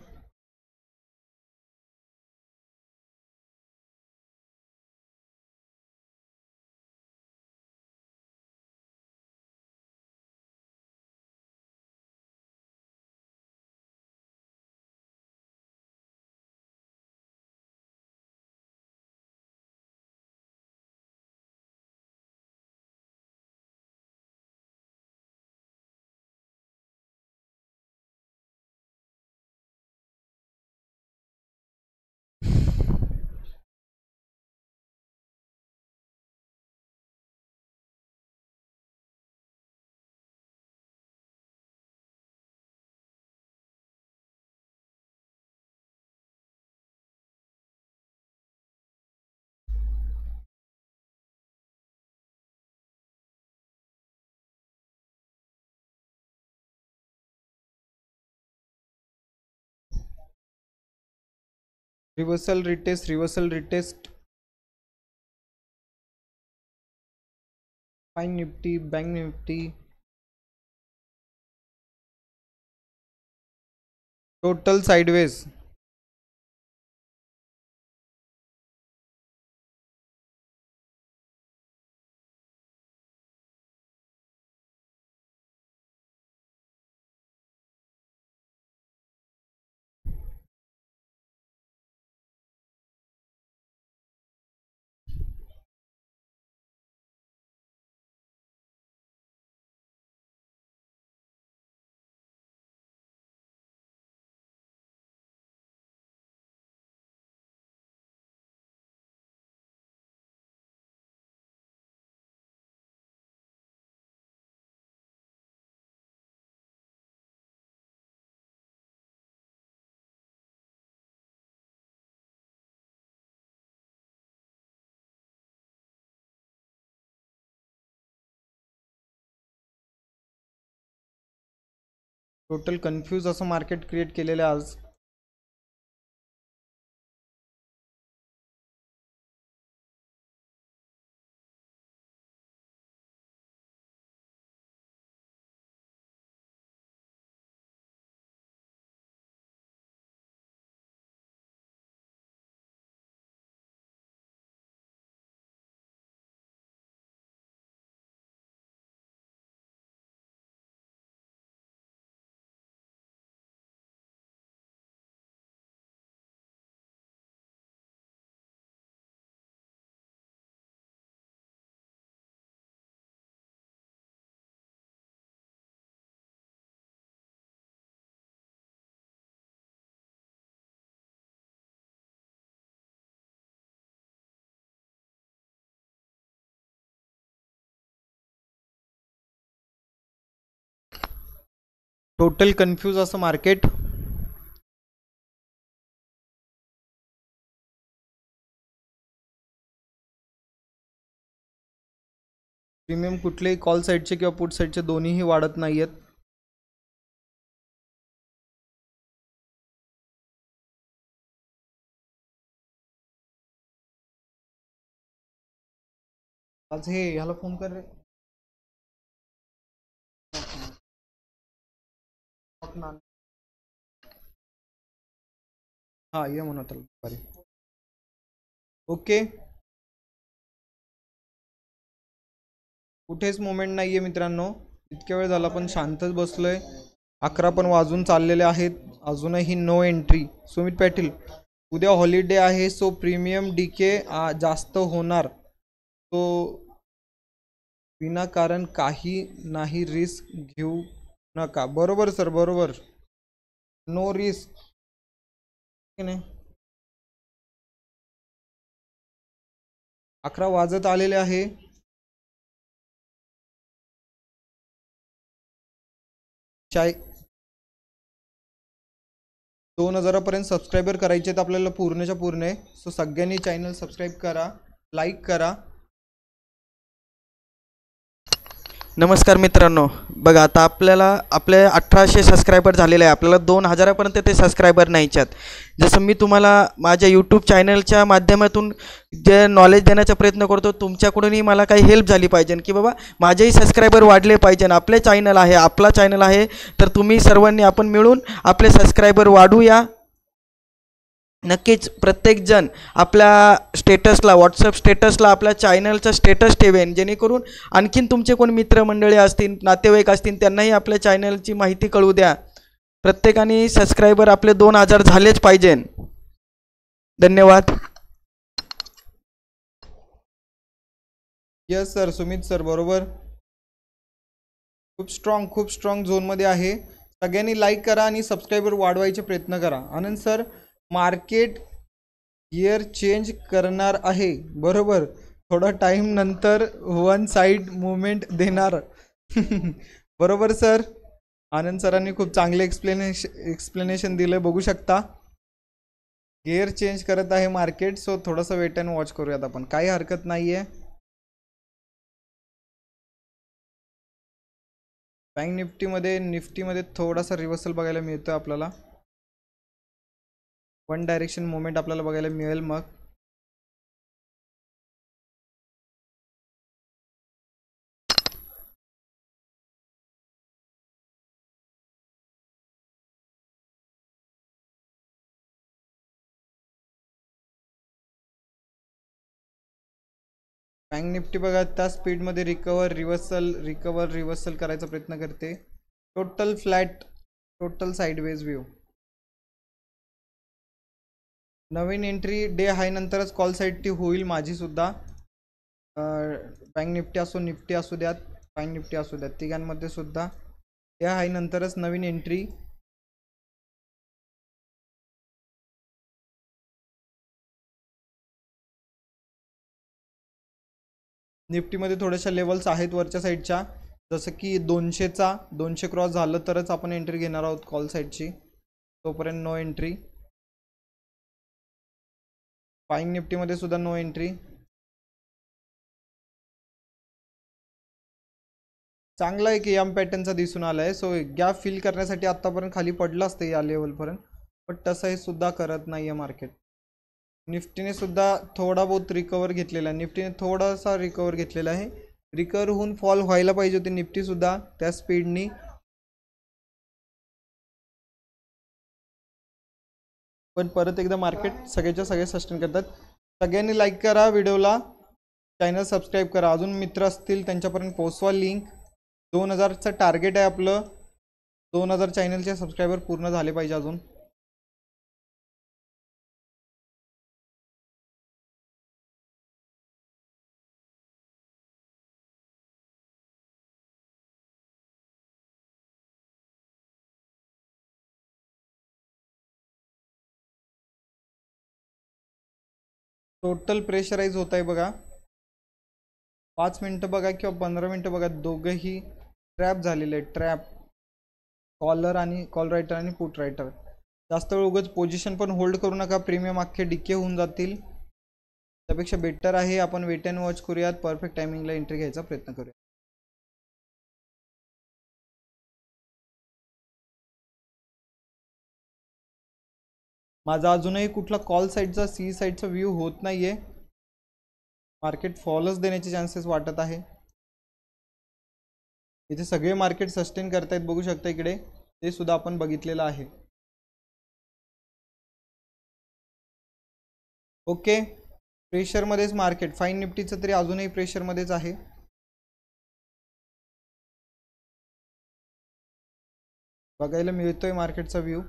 Reversal retest, reversal retest. Fin Nifty, bank Nifty. Total sideways. Total confuse असं मार्केट क्रिएट केलेलं आहे आज. टोटल कन्फ्यूज असं मार्केट. प्रीमियम कुठलेही कॉल साईडचे किंवा पुट साईडचे दोन्हीही वाढत नाही आहेत. आज हे ह्याला फोन कर रे. हा ये म्हणत दुपारी. ओके, कुठेच मुवमेंट नाहीये मित्रांनो. इतक्या वेळ झाला पण शांतच बसलोय. 11 पण वाजून चाललेले आहेत, अजूनही नो एंट्री. सुमित पाटील, उद्या हॉलिडे आहे सो प्रीमियम डीके जास्त होणार. तो विनाकारण काही नाही, रिस्क घेऊ नका. बरोबर सर, बरोबर. No risk. नाही, 11 वाजत आलेले आहे. चाय 2000पर्यंत सबस्क्रायबर करायचे आहेत आपल्याला पूर्णच्या पूर्ण. सो सगळ्यांनी चॅनल सबस्क्राईब करा, लाईक करा. नमस्कार मित्रांनो, बघा आता आपल्याला आपले 1800 सबस्क्रायबर झालेले आहे. आपल्याला 2000पर्यंत ते सबस्क्रायबर नाहीच्यात. जसं मी तुम्हाला माझ्या यूट्यूब चॅनलच्या माध्यमातून जे नॉलेज देण्याचा प्रयत्न करतो, तुमच्याकडूनही मला काही हेल्प झाली पाहिजे की बाबा माझेही सबस्क्रायबर वाढले पाहिजे. आपले चॅनल आहे, आपला चॅनल आहे, तर तुम्ही सर्वांनी आपण मिळून आपले सबस्क्रायबर वाढवूया. नक्कीच प्रत्येकजण आपल्या स्टेटसला, व्हॉट्सअप स्टेटसला आपल्या चॅनलचा स्टेटस ठेवेन, जेणेकरून आणखीन तुमचे कोण मित्रमंडळी असतील, नातेवाईक असतील, त्यांनाही आपल्या चॅनलची माहिती कळू द्या. प्रत्येकाने सबस्क्रायबर आपले 2000 झालेच पाहिजे. धन्यवाद. यस सर, सुमित सर बरोबर. खूप स्ट्रॉंग झोनमध्ये आहे. सगळ्यांनी लाईक करा आणि सबस्क्रायबर वाढवायचे प्रयत्न करा. Anand sir, market gear change करणार आहे बरोबर, थोडा टाइम नंतर वन साइड मूवमेंट देणार. बरोबर सर. आनंद सरांनी खूप चांगले एक्सप्लेनेशन दिले, बघू शकता. गिअर चेंज करत आहे मार्केट, सो थोडंसं वेट अँड वॉच करूयात आपण, काही हरकत नाही आहे. बँक निफ्टीमध्ये थोडासा रिव्हर्सल बघायला मिळतं आपल्याला. वन डायरेक्शन मुवमेंट आपल्याला बघायला मिळेल. मग बँक निफ्टी बघा त्या स्पीडमध्ये रिव्हर्सल करायचा प्रयत्न करते. Total flat, total sideways view. नवीन एंट्री डे हाय नंतरच कॉल साईड टी होईल माझी सुद्धा. बँक निफ्टी असो, निफ्टी असू द्यात, बँक निफ्टी असू द्यात, तिघांमध्ये सुद्धा डे हाय नंतरच नवीन एंट्री. निफ्टीमध्ये थोड्याशा लेवल्स आहेत वरच्या साईडच्या, जसं की 200 क्रॉस झालं तरच आपण एंट्री घेणार आहोत कॉल साईडची, तोपर्यंत नो एंट्री. बँक निफ्टीमध्ये सुद्धा नो एंट्री. चांगला आहे की एम पॅटर्नचा दिसून आला आहे. सो गॅप फिल करण्यासाठी आत्तापर्यंत खाली पडलं असतं या लेवलपर्यंत, पण तसं हे सुद्धा करत नाही आहे मार्केट. निफ्टीने सुद्धा थोडा बहुत रिकवर घेतलेला आहे. निफ्टीने थोडासा रिकवर घेतलेला आहे. रिकवर होऊन फॉल व्हायला पाहिजे होते निफ्टी सुद्धा त्या स्पीडनी. पण परत एकदा मार्केट सगळ्याच्या सगळे सस्टेन करतात. सगळ्यांनी लाईक करा व्हिडिओला, चॅनल सबस्क्राईब करा. अजून मित्र असतील त्यांच्यापर्यंत पोहोचवा लिंक. 2000चं टार्गेट आहे आपलं. 2000 चॅनलचे सबस्क्रायबर पूर्ण झाले पाहिजे अजून. टोटल प्रेशराइज होत आहे बघा. 5 मिनटं बघा किंवा 15 मिनटं बघा, दोघंही ट्रॅप झालेले आहेत. ट्रॅप कॉलर आणि कॉल रायटर आणि पुट रायटर. जास्त वेळ उगाच पोझिशन पण होल्ड करू नका, प्रीमियम अख्खे डिके होऊन जातील. त्यापेक्षा बेटर आहे आपण वेट अँड वॉच करूयात, परफेक्ट टायमिंगला एंट्री घ्यायचा प्रयत्न करूया. माझा अजूनही कुठला कॉल साईडचा सी साईडचा व्ह्यू होत नाहीये. मार्केट फॉलच देण्याचे चान्सेस वाटत आहे. इथे सगळे मार्केट सस्टेन करतायत, बघू शकता इकडे ते सुद्धा आपण बघितलेलं आहे. ओके, प्रेशरमध्येच मार्केट, फाईन निफ्टीचं तरी अजूनही प्रेशरमध्येच आहे. बघायला मिळतोय मार्केटचा व्ह्यू.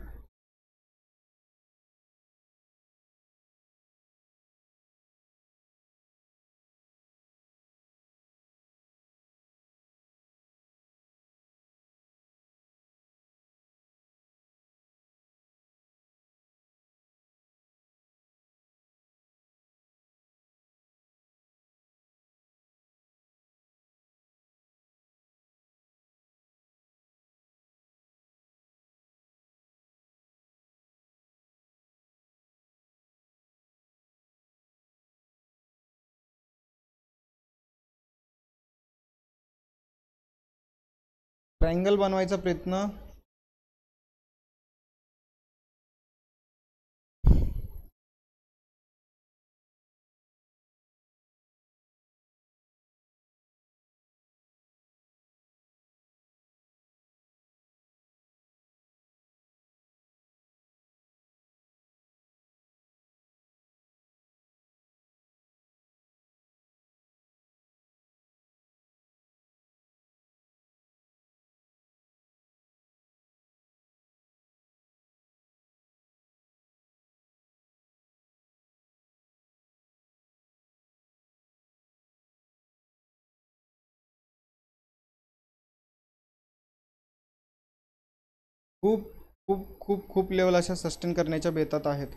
ट्रायंगल बनवायचा प्रयत्न. खूप खूप खूप खूप लेवल अशा सस्टेन करण्याच्या बेतात आहेत.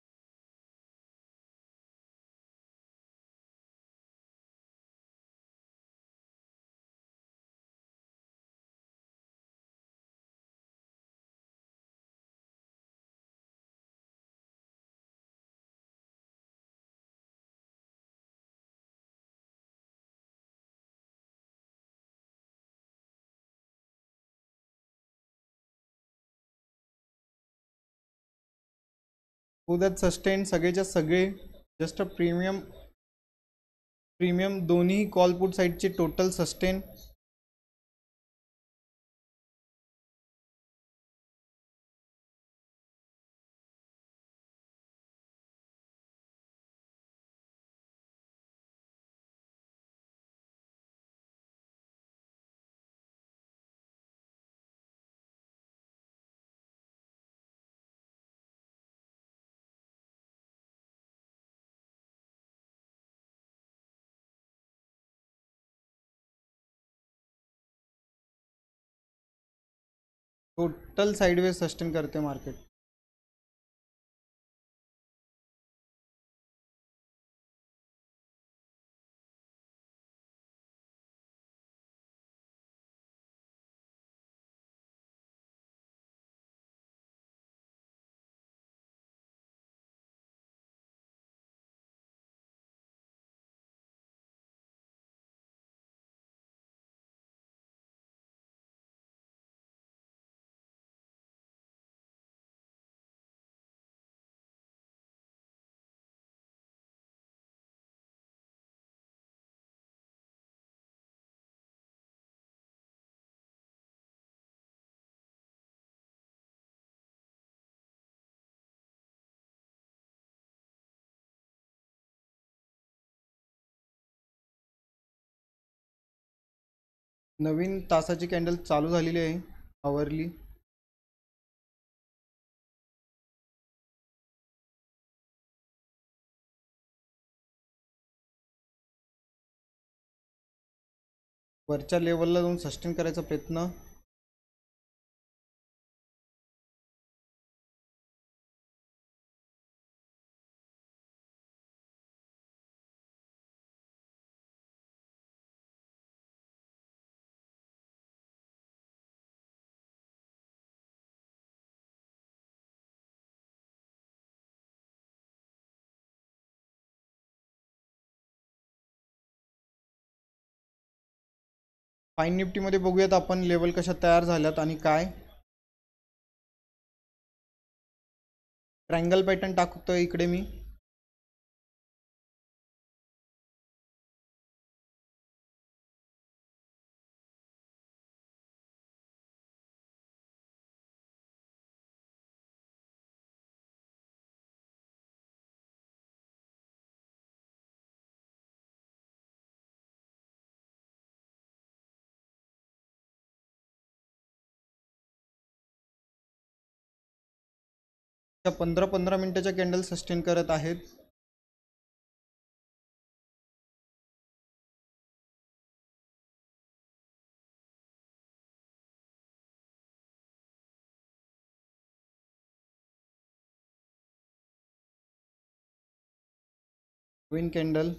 उद्यात सस्टेन सगळेच्या सगळे. जस्ट प्रीमियम प्रीमियम दोन्ही कॉल पुट साईडचे total sustain. Total sideways sustain करते मार्केट. नवीन तासाची कॅन्डल चालू झालेली आहे, आवरली. वरच्या लेवलला जाऊन सस्टेन करायचा प्रयत्न. फाईन निफ्टीमध्ये बघूयात आपण लेवल कशा तयार झाल्यात आणि काय. ट्रायंगल पॅटर्न टाकतोय इकडे मी. त्या 15-15 मिनिटाच्या कॅन्डल सस्टेन करत आहेत. Queen candle.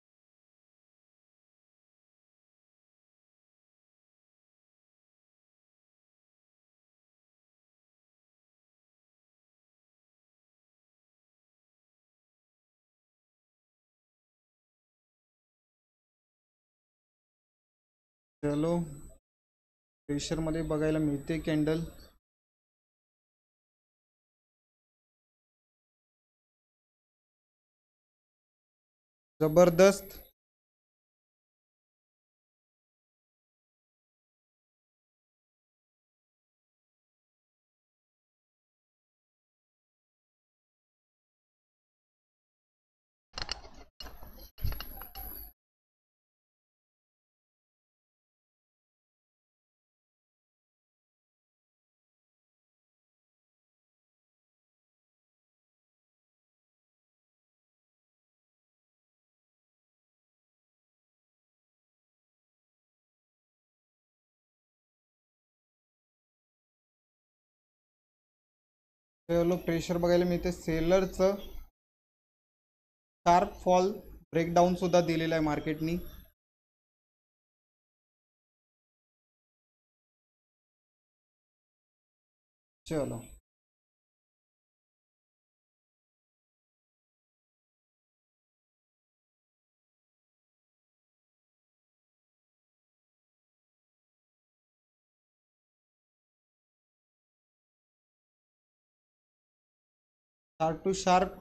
चलो प्रेशर मध्ये बघायला मिळते कॅन्डल. जबरदस्त. चलो प्रेशर बघायला मिळते. सेलरचं शार्प फॉल ब्रेकडाऊन सुद्धा दिलेला आहे मार्केटनी. चलो sharp to sharp.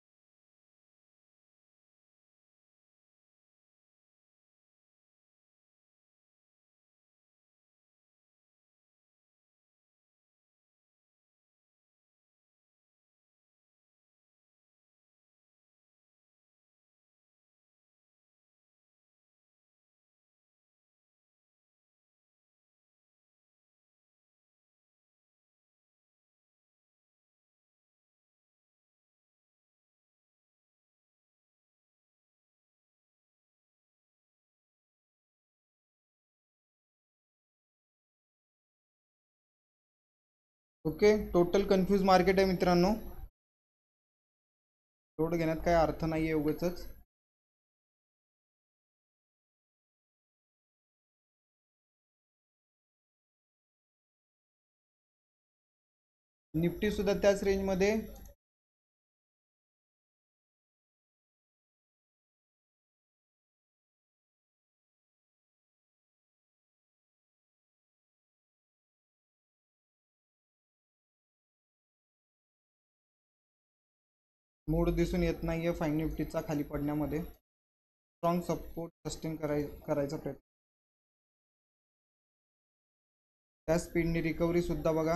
Okay total confuse market आहे मित्रांनो. लोड घेण्यात काय अर्थ नाही आहे उगाचच. निफ्टी सुद्धा त्याच रेंजमध्ये. मूड दिसून येत नाहीये फाईन निफ्टीचा खाली पडण्यामध्ये. स्ट्रॉंग सपोर्ट सस्टेन करायचा प्रयत्न. त्या स्पीडनी रिकव्हरी सुद्धा बघा.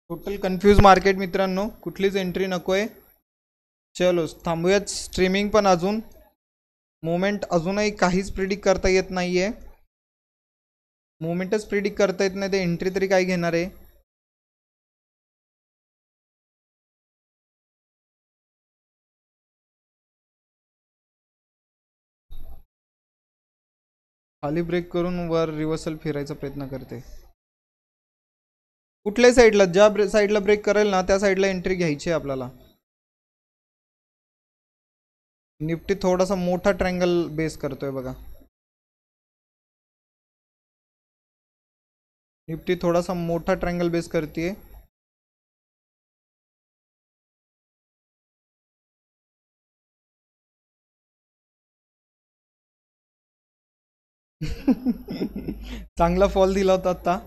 टोटल कन्फ्यूज मार्केट मित्रांनो, कुठलीच एंट्री नको आहे. चलो थांबूयात स्ट्रीमिंग पण. अजून मोमेंट अजूनही काहीच प्रिडिक्ट करता येत नाही आहे. मोमेंटच प्रिडिक्ट करता येत नाही, ते एंट्री तरी काय घेणार आहे. खाली ब्रेक करून वर रिव्हर्सल फिरायचा प्रयत्न करते. कुठल्याही साईडला, ज्या साईडला ब्रेक करेल ना त्या साईडला एंट्री घ्यायची आहे आपल्याला. निफ्टी थोडासा मोठा ट्रँगल बेस करतोय बघा. निफ्टी थोडासा मोठा ट्रँगल बेस करते. चांगला फॉल दिला होता आता.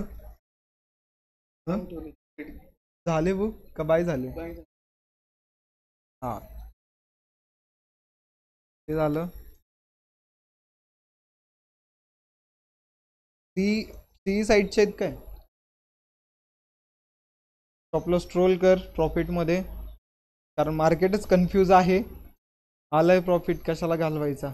झाले बुक का बाय झाले? हा ते झालं. सी साईडचे आहेत काय? स्टॉपलॉस ट्रोल कर प्रॉफिटमध्ये, कारण मार्केटच कन्फ्यूज आहे. आलाय प्रॉफिट, कशाला घालवायचा.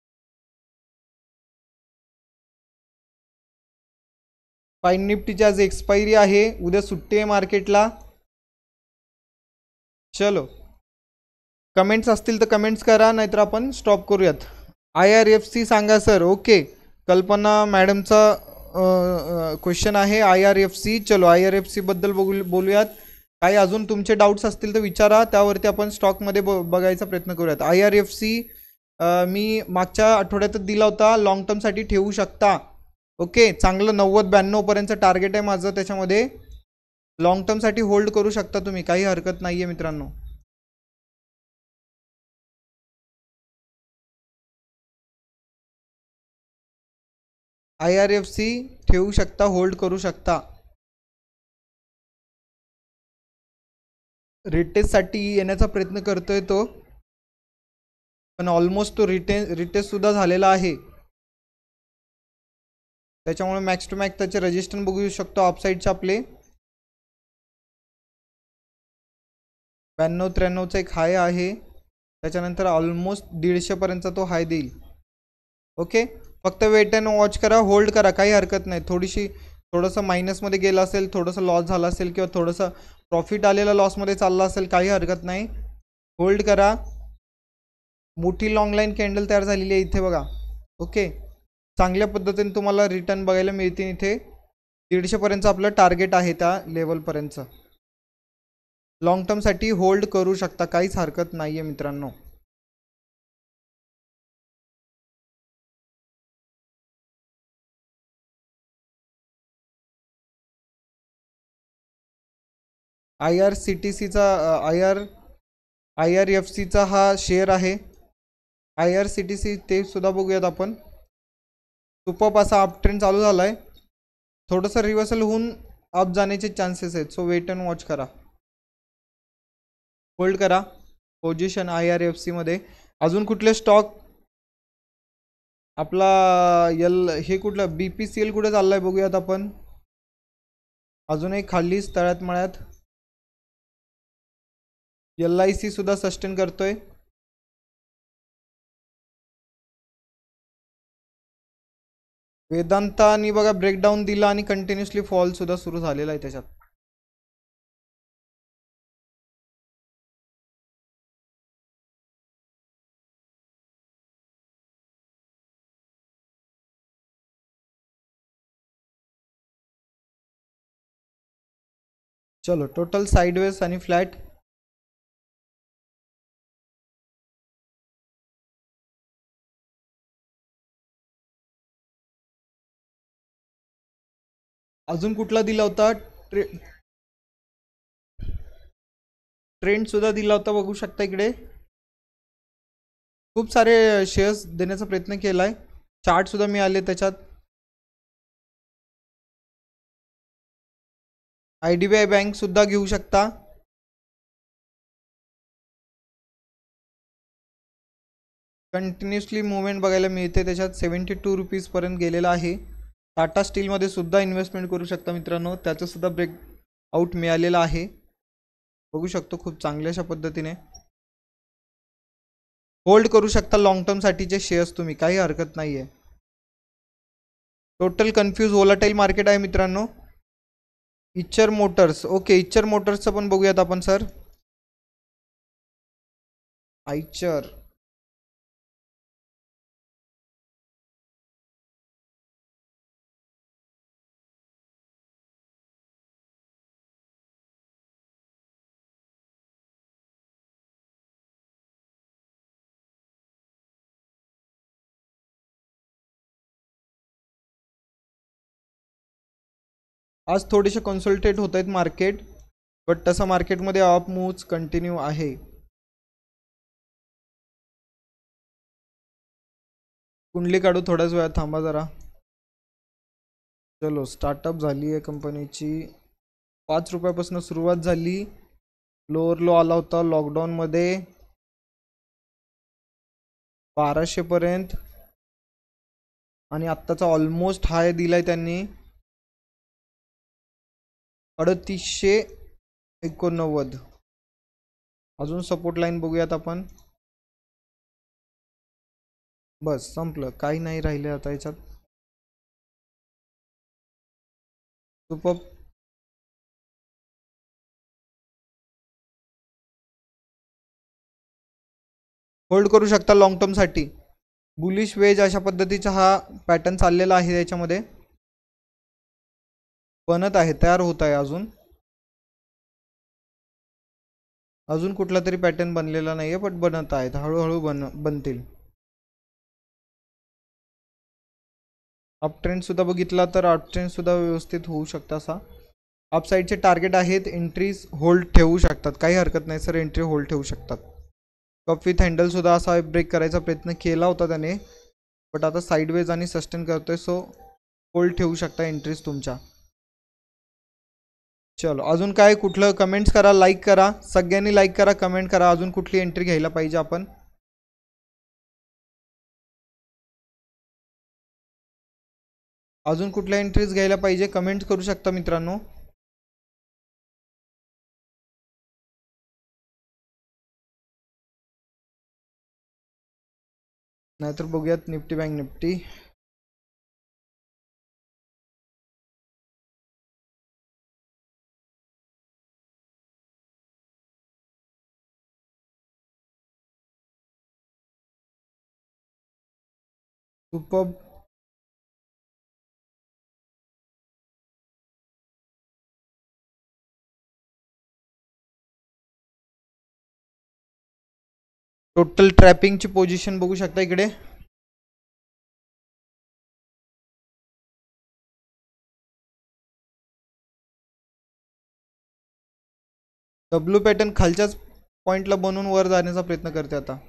फाईन निफ्टीची आज एक्सपायरी आहे, उद्या सुट्टी आहे मार्केटला. चलो कमेंट्स असतील तर कमेंट्स करा, नाहीतर आपण स्टॉप करूयात. IRFC सांगा सर. ओके, कल्पना मॅडमचा क्वेश्चन आहे IRFC. चलो IRFC बद्दल बोलूयात. काही अजून तुमचे डाऊट्स असतील तर विचारा, त्यावरती आपण स्टॉकमध्ये बघायचा प्रयत्न करूयात. IRFC मी मागच्या आठवड्यातच दिला होता, लॉंग टर्मसाठी ठेवू शकता. ओके, चांगलं 90-92 पर्यंत टार्गेट आहे माझं, त्याच्यामध्ये लॉंग टर्मसाठी होल्ड करू शकता तुम्ही, काही हरकत नाही आहे मित्रांनो. IRFC ठेवू शकता, होल्ड करू शकता. रिटेस्टसाठी येण्याचा प्रयत्न करतोय तो, पण ऑलमोस्ट तो रिटेस्ट सुद्धा झालेला आहे. त्याच्यामुळे मॅक्स टू मॅक्स त्याचे रजिस्टर बघू शकतो अपसाईडचे आपले. 92-93चा एक हाय आहे, त्याच्यानंतर ऑलमोस्ट 150 पर्यंतचा तो हाय देईल. ओके, फक्त वेट अँड वॉच करा, होल्ड करा, काही हरकत नाही. थोडंसं मायनसमध्ये गेलं असेल, थोडंसं लॉस झालं असेल, किंवा थोडंसं प्रॉफिट आलेला लॉसमध्ये चालला असेल, काही हरकत नाही, होल्ड करा. मोठी लॉंग लाईन कॅन्डल तयार झालेली आहे इथे बघा. ओके, चांगल्या पद्धतीने तुम्हाला रिटर्न बघायला मिळतील इथे. 150 पर्यंत आपलं टार्गेट आहे त्या लेवलपर्यंत. लॉंग टर्मसाठी होल्ड करू शकता, काहीच हरकत नाही आहे मित्रांनो. IRCTCचा IRFCचा हा शेअर आहे. IRCTC ते सुद्धा बघूयात आपण. सुपर असा अप ट्रेंड चालू झाला आहे, थोडंसं रिव्हर्सल होऊन अप जाण्याचे चान्सेस आहेत. सो वेट अँड वॉच करा, होल्ड करा पोझिशन IRFC मध्ये. अजून कुठले स्टॉक आपला हे कुठलं BPCL कुठे चाललाय बघूयात आपण. अजूनही खालीच तळ्यात मळ्यात. LIC सुद्धा सस्टेन करतोय. वेदांतानी बघा ब्रेकडाऊन दिला आणि कंटिन्युअसली फॉल सुद्धा सुरू झालेला आहे त्याच्यात. चलो टोटल साइडवेज आणि फ्लॅट. अजून कुठला दिला होता ट्रेंड सुद्धा दिला होता, बघू शकता इकडे. खूप सारे शेअर्स देण्याचा प्रयत्न केलाय, चार्ट सुद्धा मिळाले त्याच्यात. IDBI बँक सुद्धा घेऊ शकता. कंटिन्युअसली मुवमेंट बघायला मिळते त्याच्यात. 72 रुपीज पर्यंत गेलेला आहे. टाटा स्टीलमध्ये सुद्धा इन्व्हेस्टमेंट करू शकता मित्रांनो, त्याचं सुद्धा आउट मिळालेला आहे, बघू शकतो खूप चांगल्याशा पद्धतीने होल्ड करू शकता लॉंग टर्म साठीचे शेअर्स तुम्ही, काही हरकत नाहीये. टोटल कन्फ्यूज वोलाटाईल मार्केट आहे मित्रांनो. इच्चर मोटर्स, ओके इच्चर मोटर्सचं पण बघूयात आपण सर. आयचर आज थोडेसे कन्सल्टेट होत आहेत मार्केट, बट तसं मार्केटमध्ये अप मूव्स कंटिन्यू आहे. कुंडली काढू थोड्याच वेळात, थांबा जरा. चलो स्टार्टअप झाली आहे कंपनीची, 5 रुपयापासून सुरुवात झाली, लोअर लो आला होता लॉकडाऊनमध्ये 1200 पर्यंत, आणि आत्ताचा ऑलमोस्ट हाय दिलाय त्यांनी 3889. अजून सपोर्ट लाईन बघूयात आपण. बस संपलं, काही नाही राहिले आता याच्यात. सुपर, होल्ड करू शकता लॉंग टर्म साठी. बुलिश वेज अशा पद्धतीचा हा पॅटर्न चाललेला आहे, याच्यामध्ये बनत आहे, तयार होत आहे. अजून कुठला तरी पॅटर्न बनलेला नाहीये, बट बनत आहेत, हळूहळू बनतील. अप ट्रेंड सुद्धा बघितला तर अप ट्रेंड सुद्धा व्यवस्थित होऊ शकता. असा अपसाईडचे टार्गेट आहेत, एंट्रीज होल्ड ठेवू शकतात, काही हरकत नाही सर, एंट्री होल्ड ठेवू शकतात. कप विथ हँडल सुद्धा असा ब्रेक करायचा प्रयत्न केला होता त्याने, बट आता साईडवेज आणि सस्टेन करतोय, सो होल्ड ठेवू शकता एंट्रीज तुमच्या. चलो अजून काय, कुठलं कमेंट्स करा, लाईक करा, सगळ्यांनी लाईक करा, कमेंट करा, अजून कुठली एंट्री घ्यायला पाहिजे आपण. अजून कुठल्या एंट्रीज घ्यायला पाहिजे कमेंट करू शकता मित्रांनो. नाहीतर बघूयात Nifty bank Nifty. Super, total ट्रॅपिंगची पोझिशन बघू शकता इकडे. डब्ल्यू पॅटर्न खालच्याच पॉइंटला बनवून वर जाण्याचा प्रयत्न करते आता.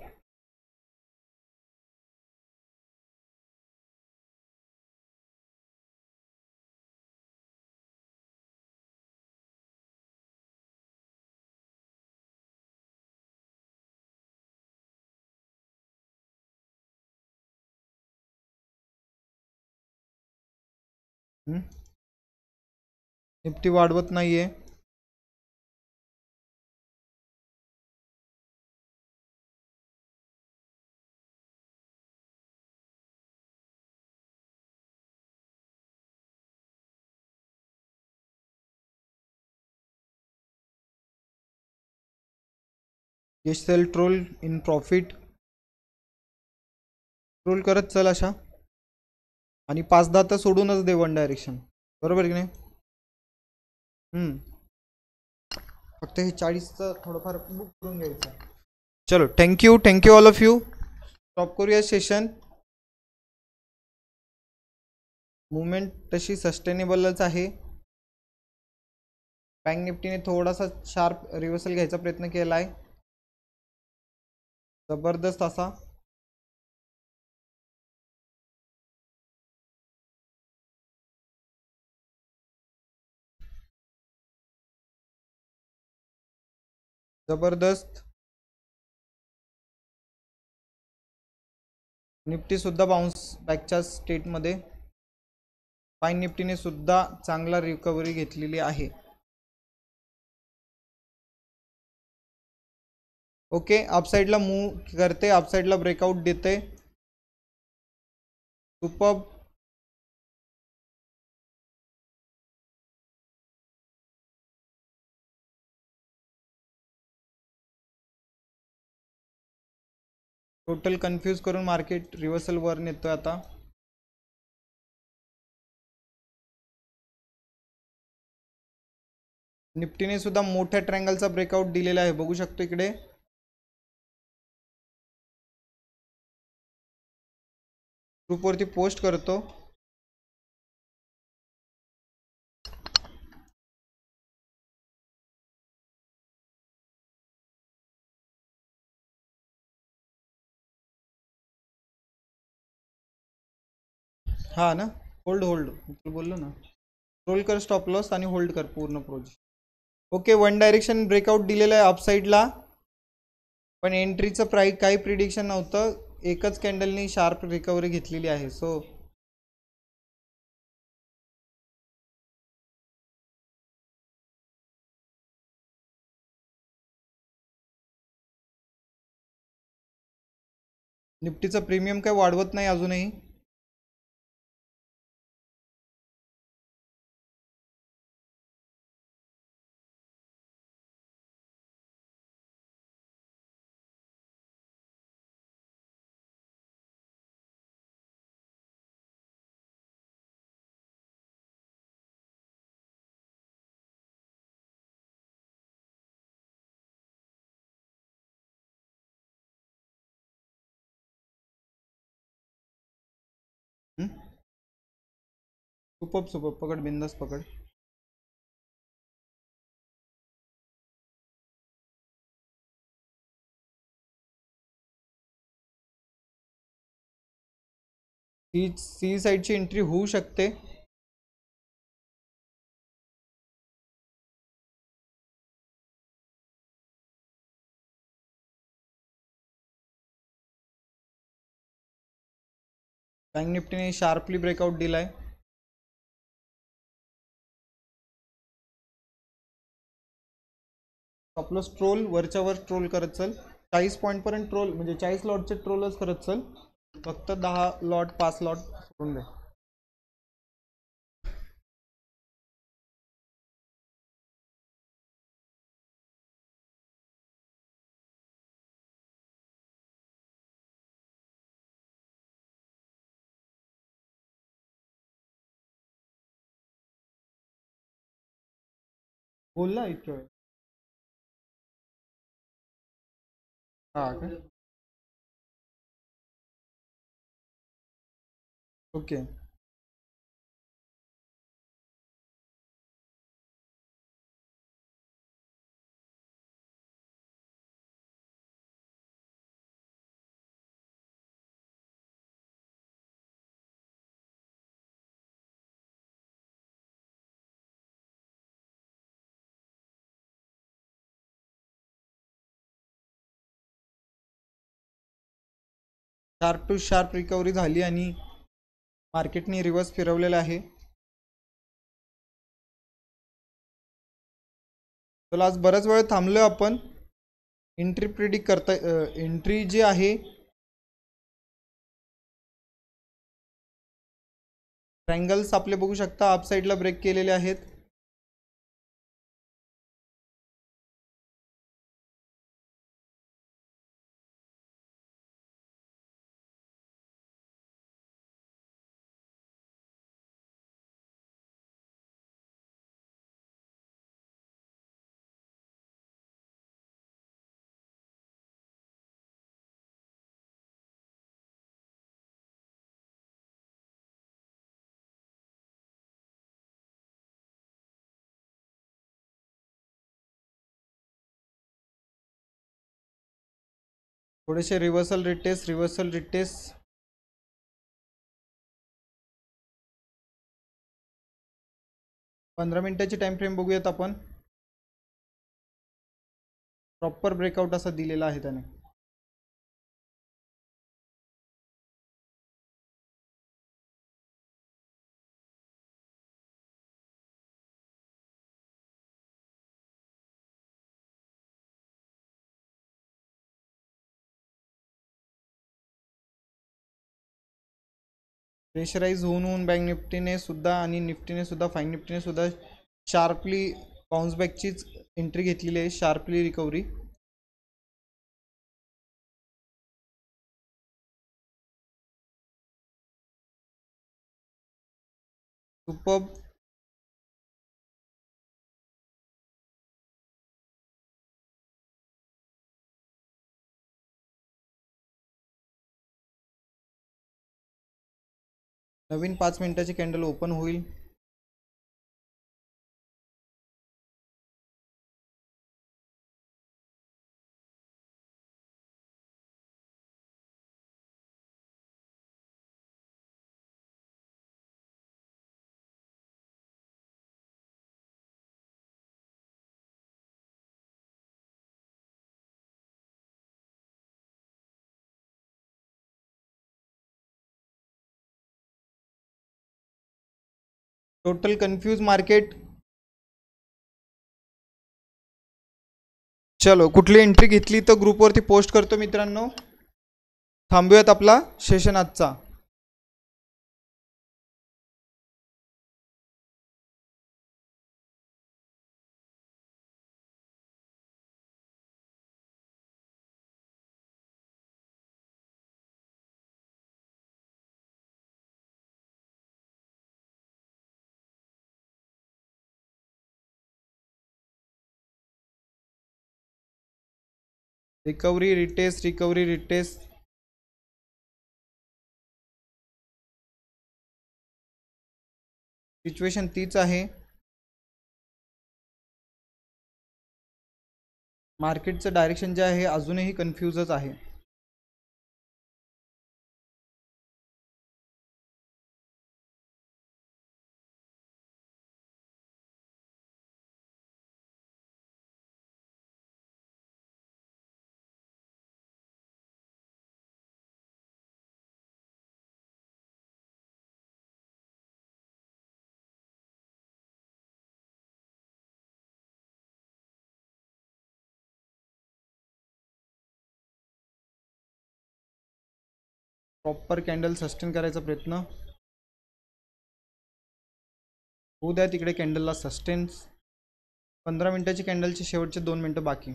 निफ्टी वाढवत नाहीये. Yes sell trail in profit, trail करत चल अशा, आणि 5-10 तर सोडूनच दे वन डायरेक्शन, बरोबर की नाही. फक्त हे 40चं थोडंफार बुक करून घ्यायचं. चलो thank you all of you. Stop करूया सेशन. मुवमेंट तशी सस्टेनेबलच आहे. बँक निफ्टीने थोडासा शार्प रिव्हर्सल घ्यायचा प्रयत्न केला आहे, जबरदस्त असा. जबरदस्त. निफ्टी सुद्धा बाउन्स बॅकच्या स्टेटमध्ये. फाईन निफ्टीने सुद्धा चांगला रिकव्हरी घेतलेली आहे. ओके, अपसाइडला मूव करते, अपसाइडला ब्रेकआउट देते. सुपर. टोटल कन्फ्यूज करून मार्केट रिव्हर्सल वर नेतोय आता. निफ्टीने सुद्धा मोठ्या ट्रँगलचा ब्रेकआउट दिलेला आहे, बघू शकतो इकडे. ग्रुपवरती पोस्ट करतो. हा ना, होल्ड होल्ड बोललो ना. रोल कर स्टॉप लॉस आणि होल्ड कर पूर्ण project. Okay, one direction breakout दिलेलं आहे अपसाइडला, पण एंट्रीचं प्राईस काही प्रिडिक्शन नव्हतं. एकच कॅन्डलनी शार्प रिकव्हरी घेतलेली आहे. सो निफ्टीचं प्रीमियम काय वाढवत नाही अजूनही. सुपर सुपर, पकड बिंदास पकड. सी साईडची एंट्री होऊ शकते. बँक निफ्टीने शार्पली ब्रेकआउट दिलाय. आपलं ट्रोल वरच्या वर ट्रोल करत चल. 40 पॉईंट पर्यंत ट्रोल, म्हणजे 40 लॉटचे ट्रोलच करत चल. फक्त 10 लॉट 5 लॉट सोडून दे. बोलला इतक्या वेळ. हा का. ओके. शार्प टू शार्प रिकव्हरी झाली आणि मार्केटने रिव्हर्स फिरवलेलं आहे. चला, आज बराच वेळ थांबलोय आपण. एंट्री प्रिडिक्ट करता, एंट्री जी आहे ट्रँगल्स आपले बघू शकता अपसाइडला ब्रेक केलेले आहेत. थोडेसे रिव्हर्सल रिटेस्ट, रिव्हर्सल रिटेस्ट. 15 मिनिटाची टाइम फ्रेम बघूयात आपण. प्रॉपर ब्रेकआउट असा दिलेला आहे त्याने. प्रेशराइज होऊन बँक निफ्टीने सुद्धा आणि निफ्टीने सुद्धा फाईन निफ्टीने सुद्धा शार्पली बाउन्स बॅकचीच एंट्री घेतलेली आहे, शार्पली रिकव्हरी. सुपर्ब. नवीन 5 मिनिटाची कॅन्डल ओपन होईल. Total confuse market. चलो कुठली एंट्री घेतली तर ग्रुपवरती पोस्ट करतो मित्रांनो. थांबूयात आपला सेशन आजचा. Recovery retest, recovery retest. Situation तीच आहे. मार्केटचं डायरेक्शन जे आहे अजूनही कन्फ्यूजच आहे. प्रॉपर कॅन्डल सस्टेन करायचा प्रयत्न होऊ द्या तिकडे कॅन्डलला सस्टेन्स. 15 मिनिटाची कॅन्डलचे शेवटचे 2 मिनिटं बाकी.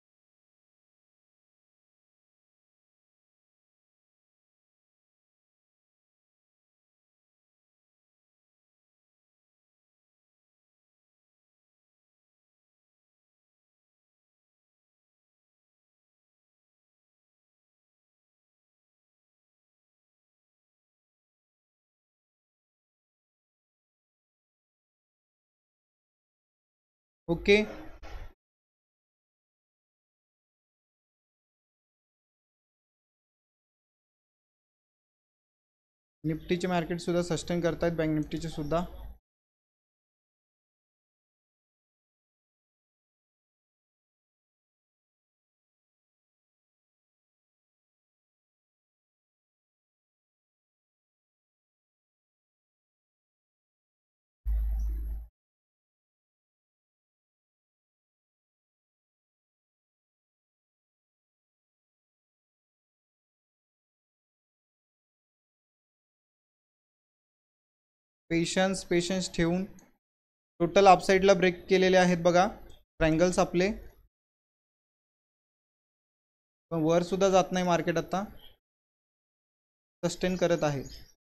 ओके. निफ्टीचे मार्केट सुद्धा सस्टेन करतायत, बँक निफ्टीचे सुद्धा. पेशन्स ठेवून टोटल अपसाईडला ब्रेक केलेले आहेत बघा ट्रायंगल्स आपले. पण वर सुद्धा जात नाही मार्केट, आता सस्टेन करत आहे.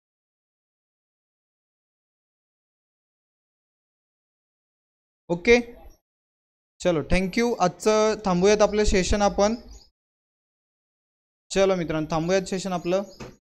ओके चलो थँक्यू. आजचं थांबूयात आपलं सेशन आपण. चलो मित्रांनो थांबूयात सेशन आपलं.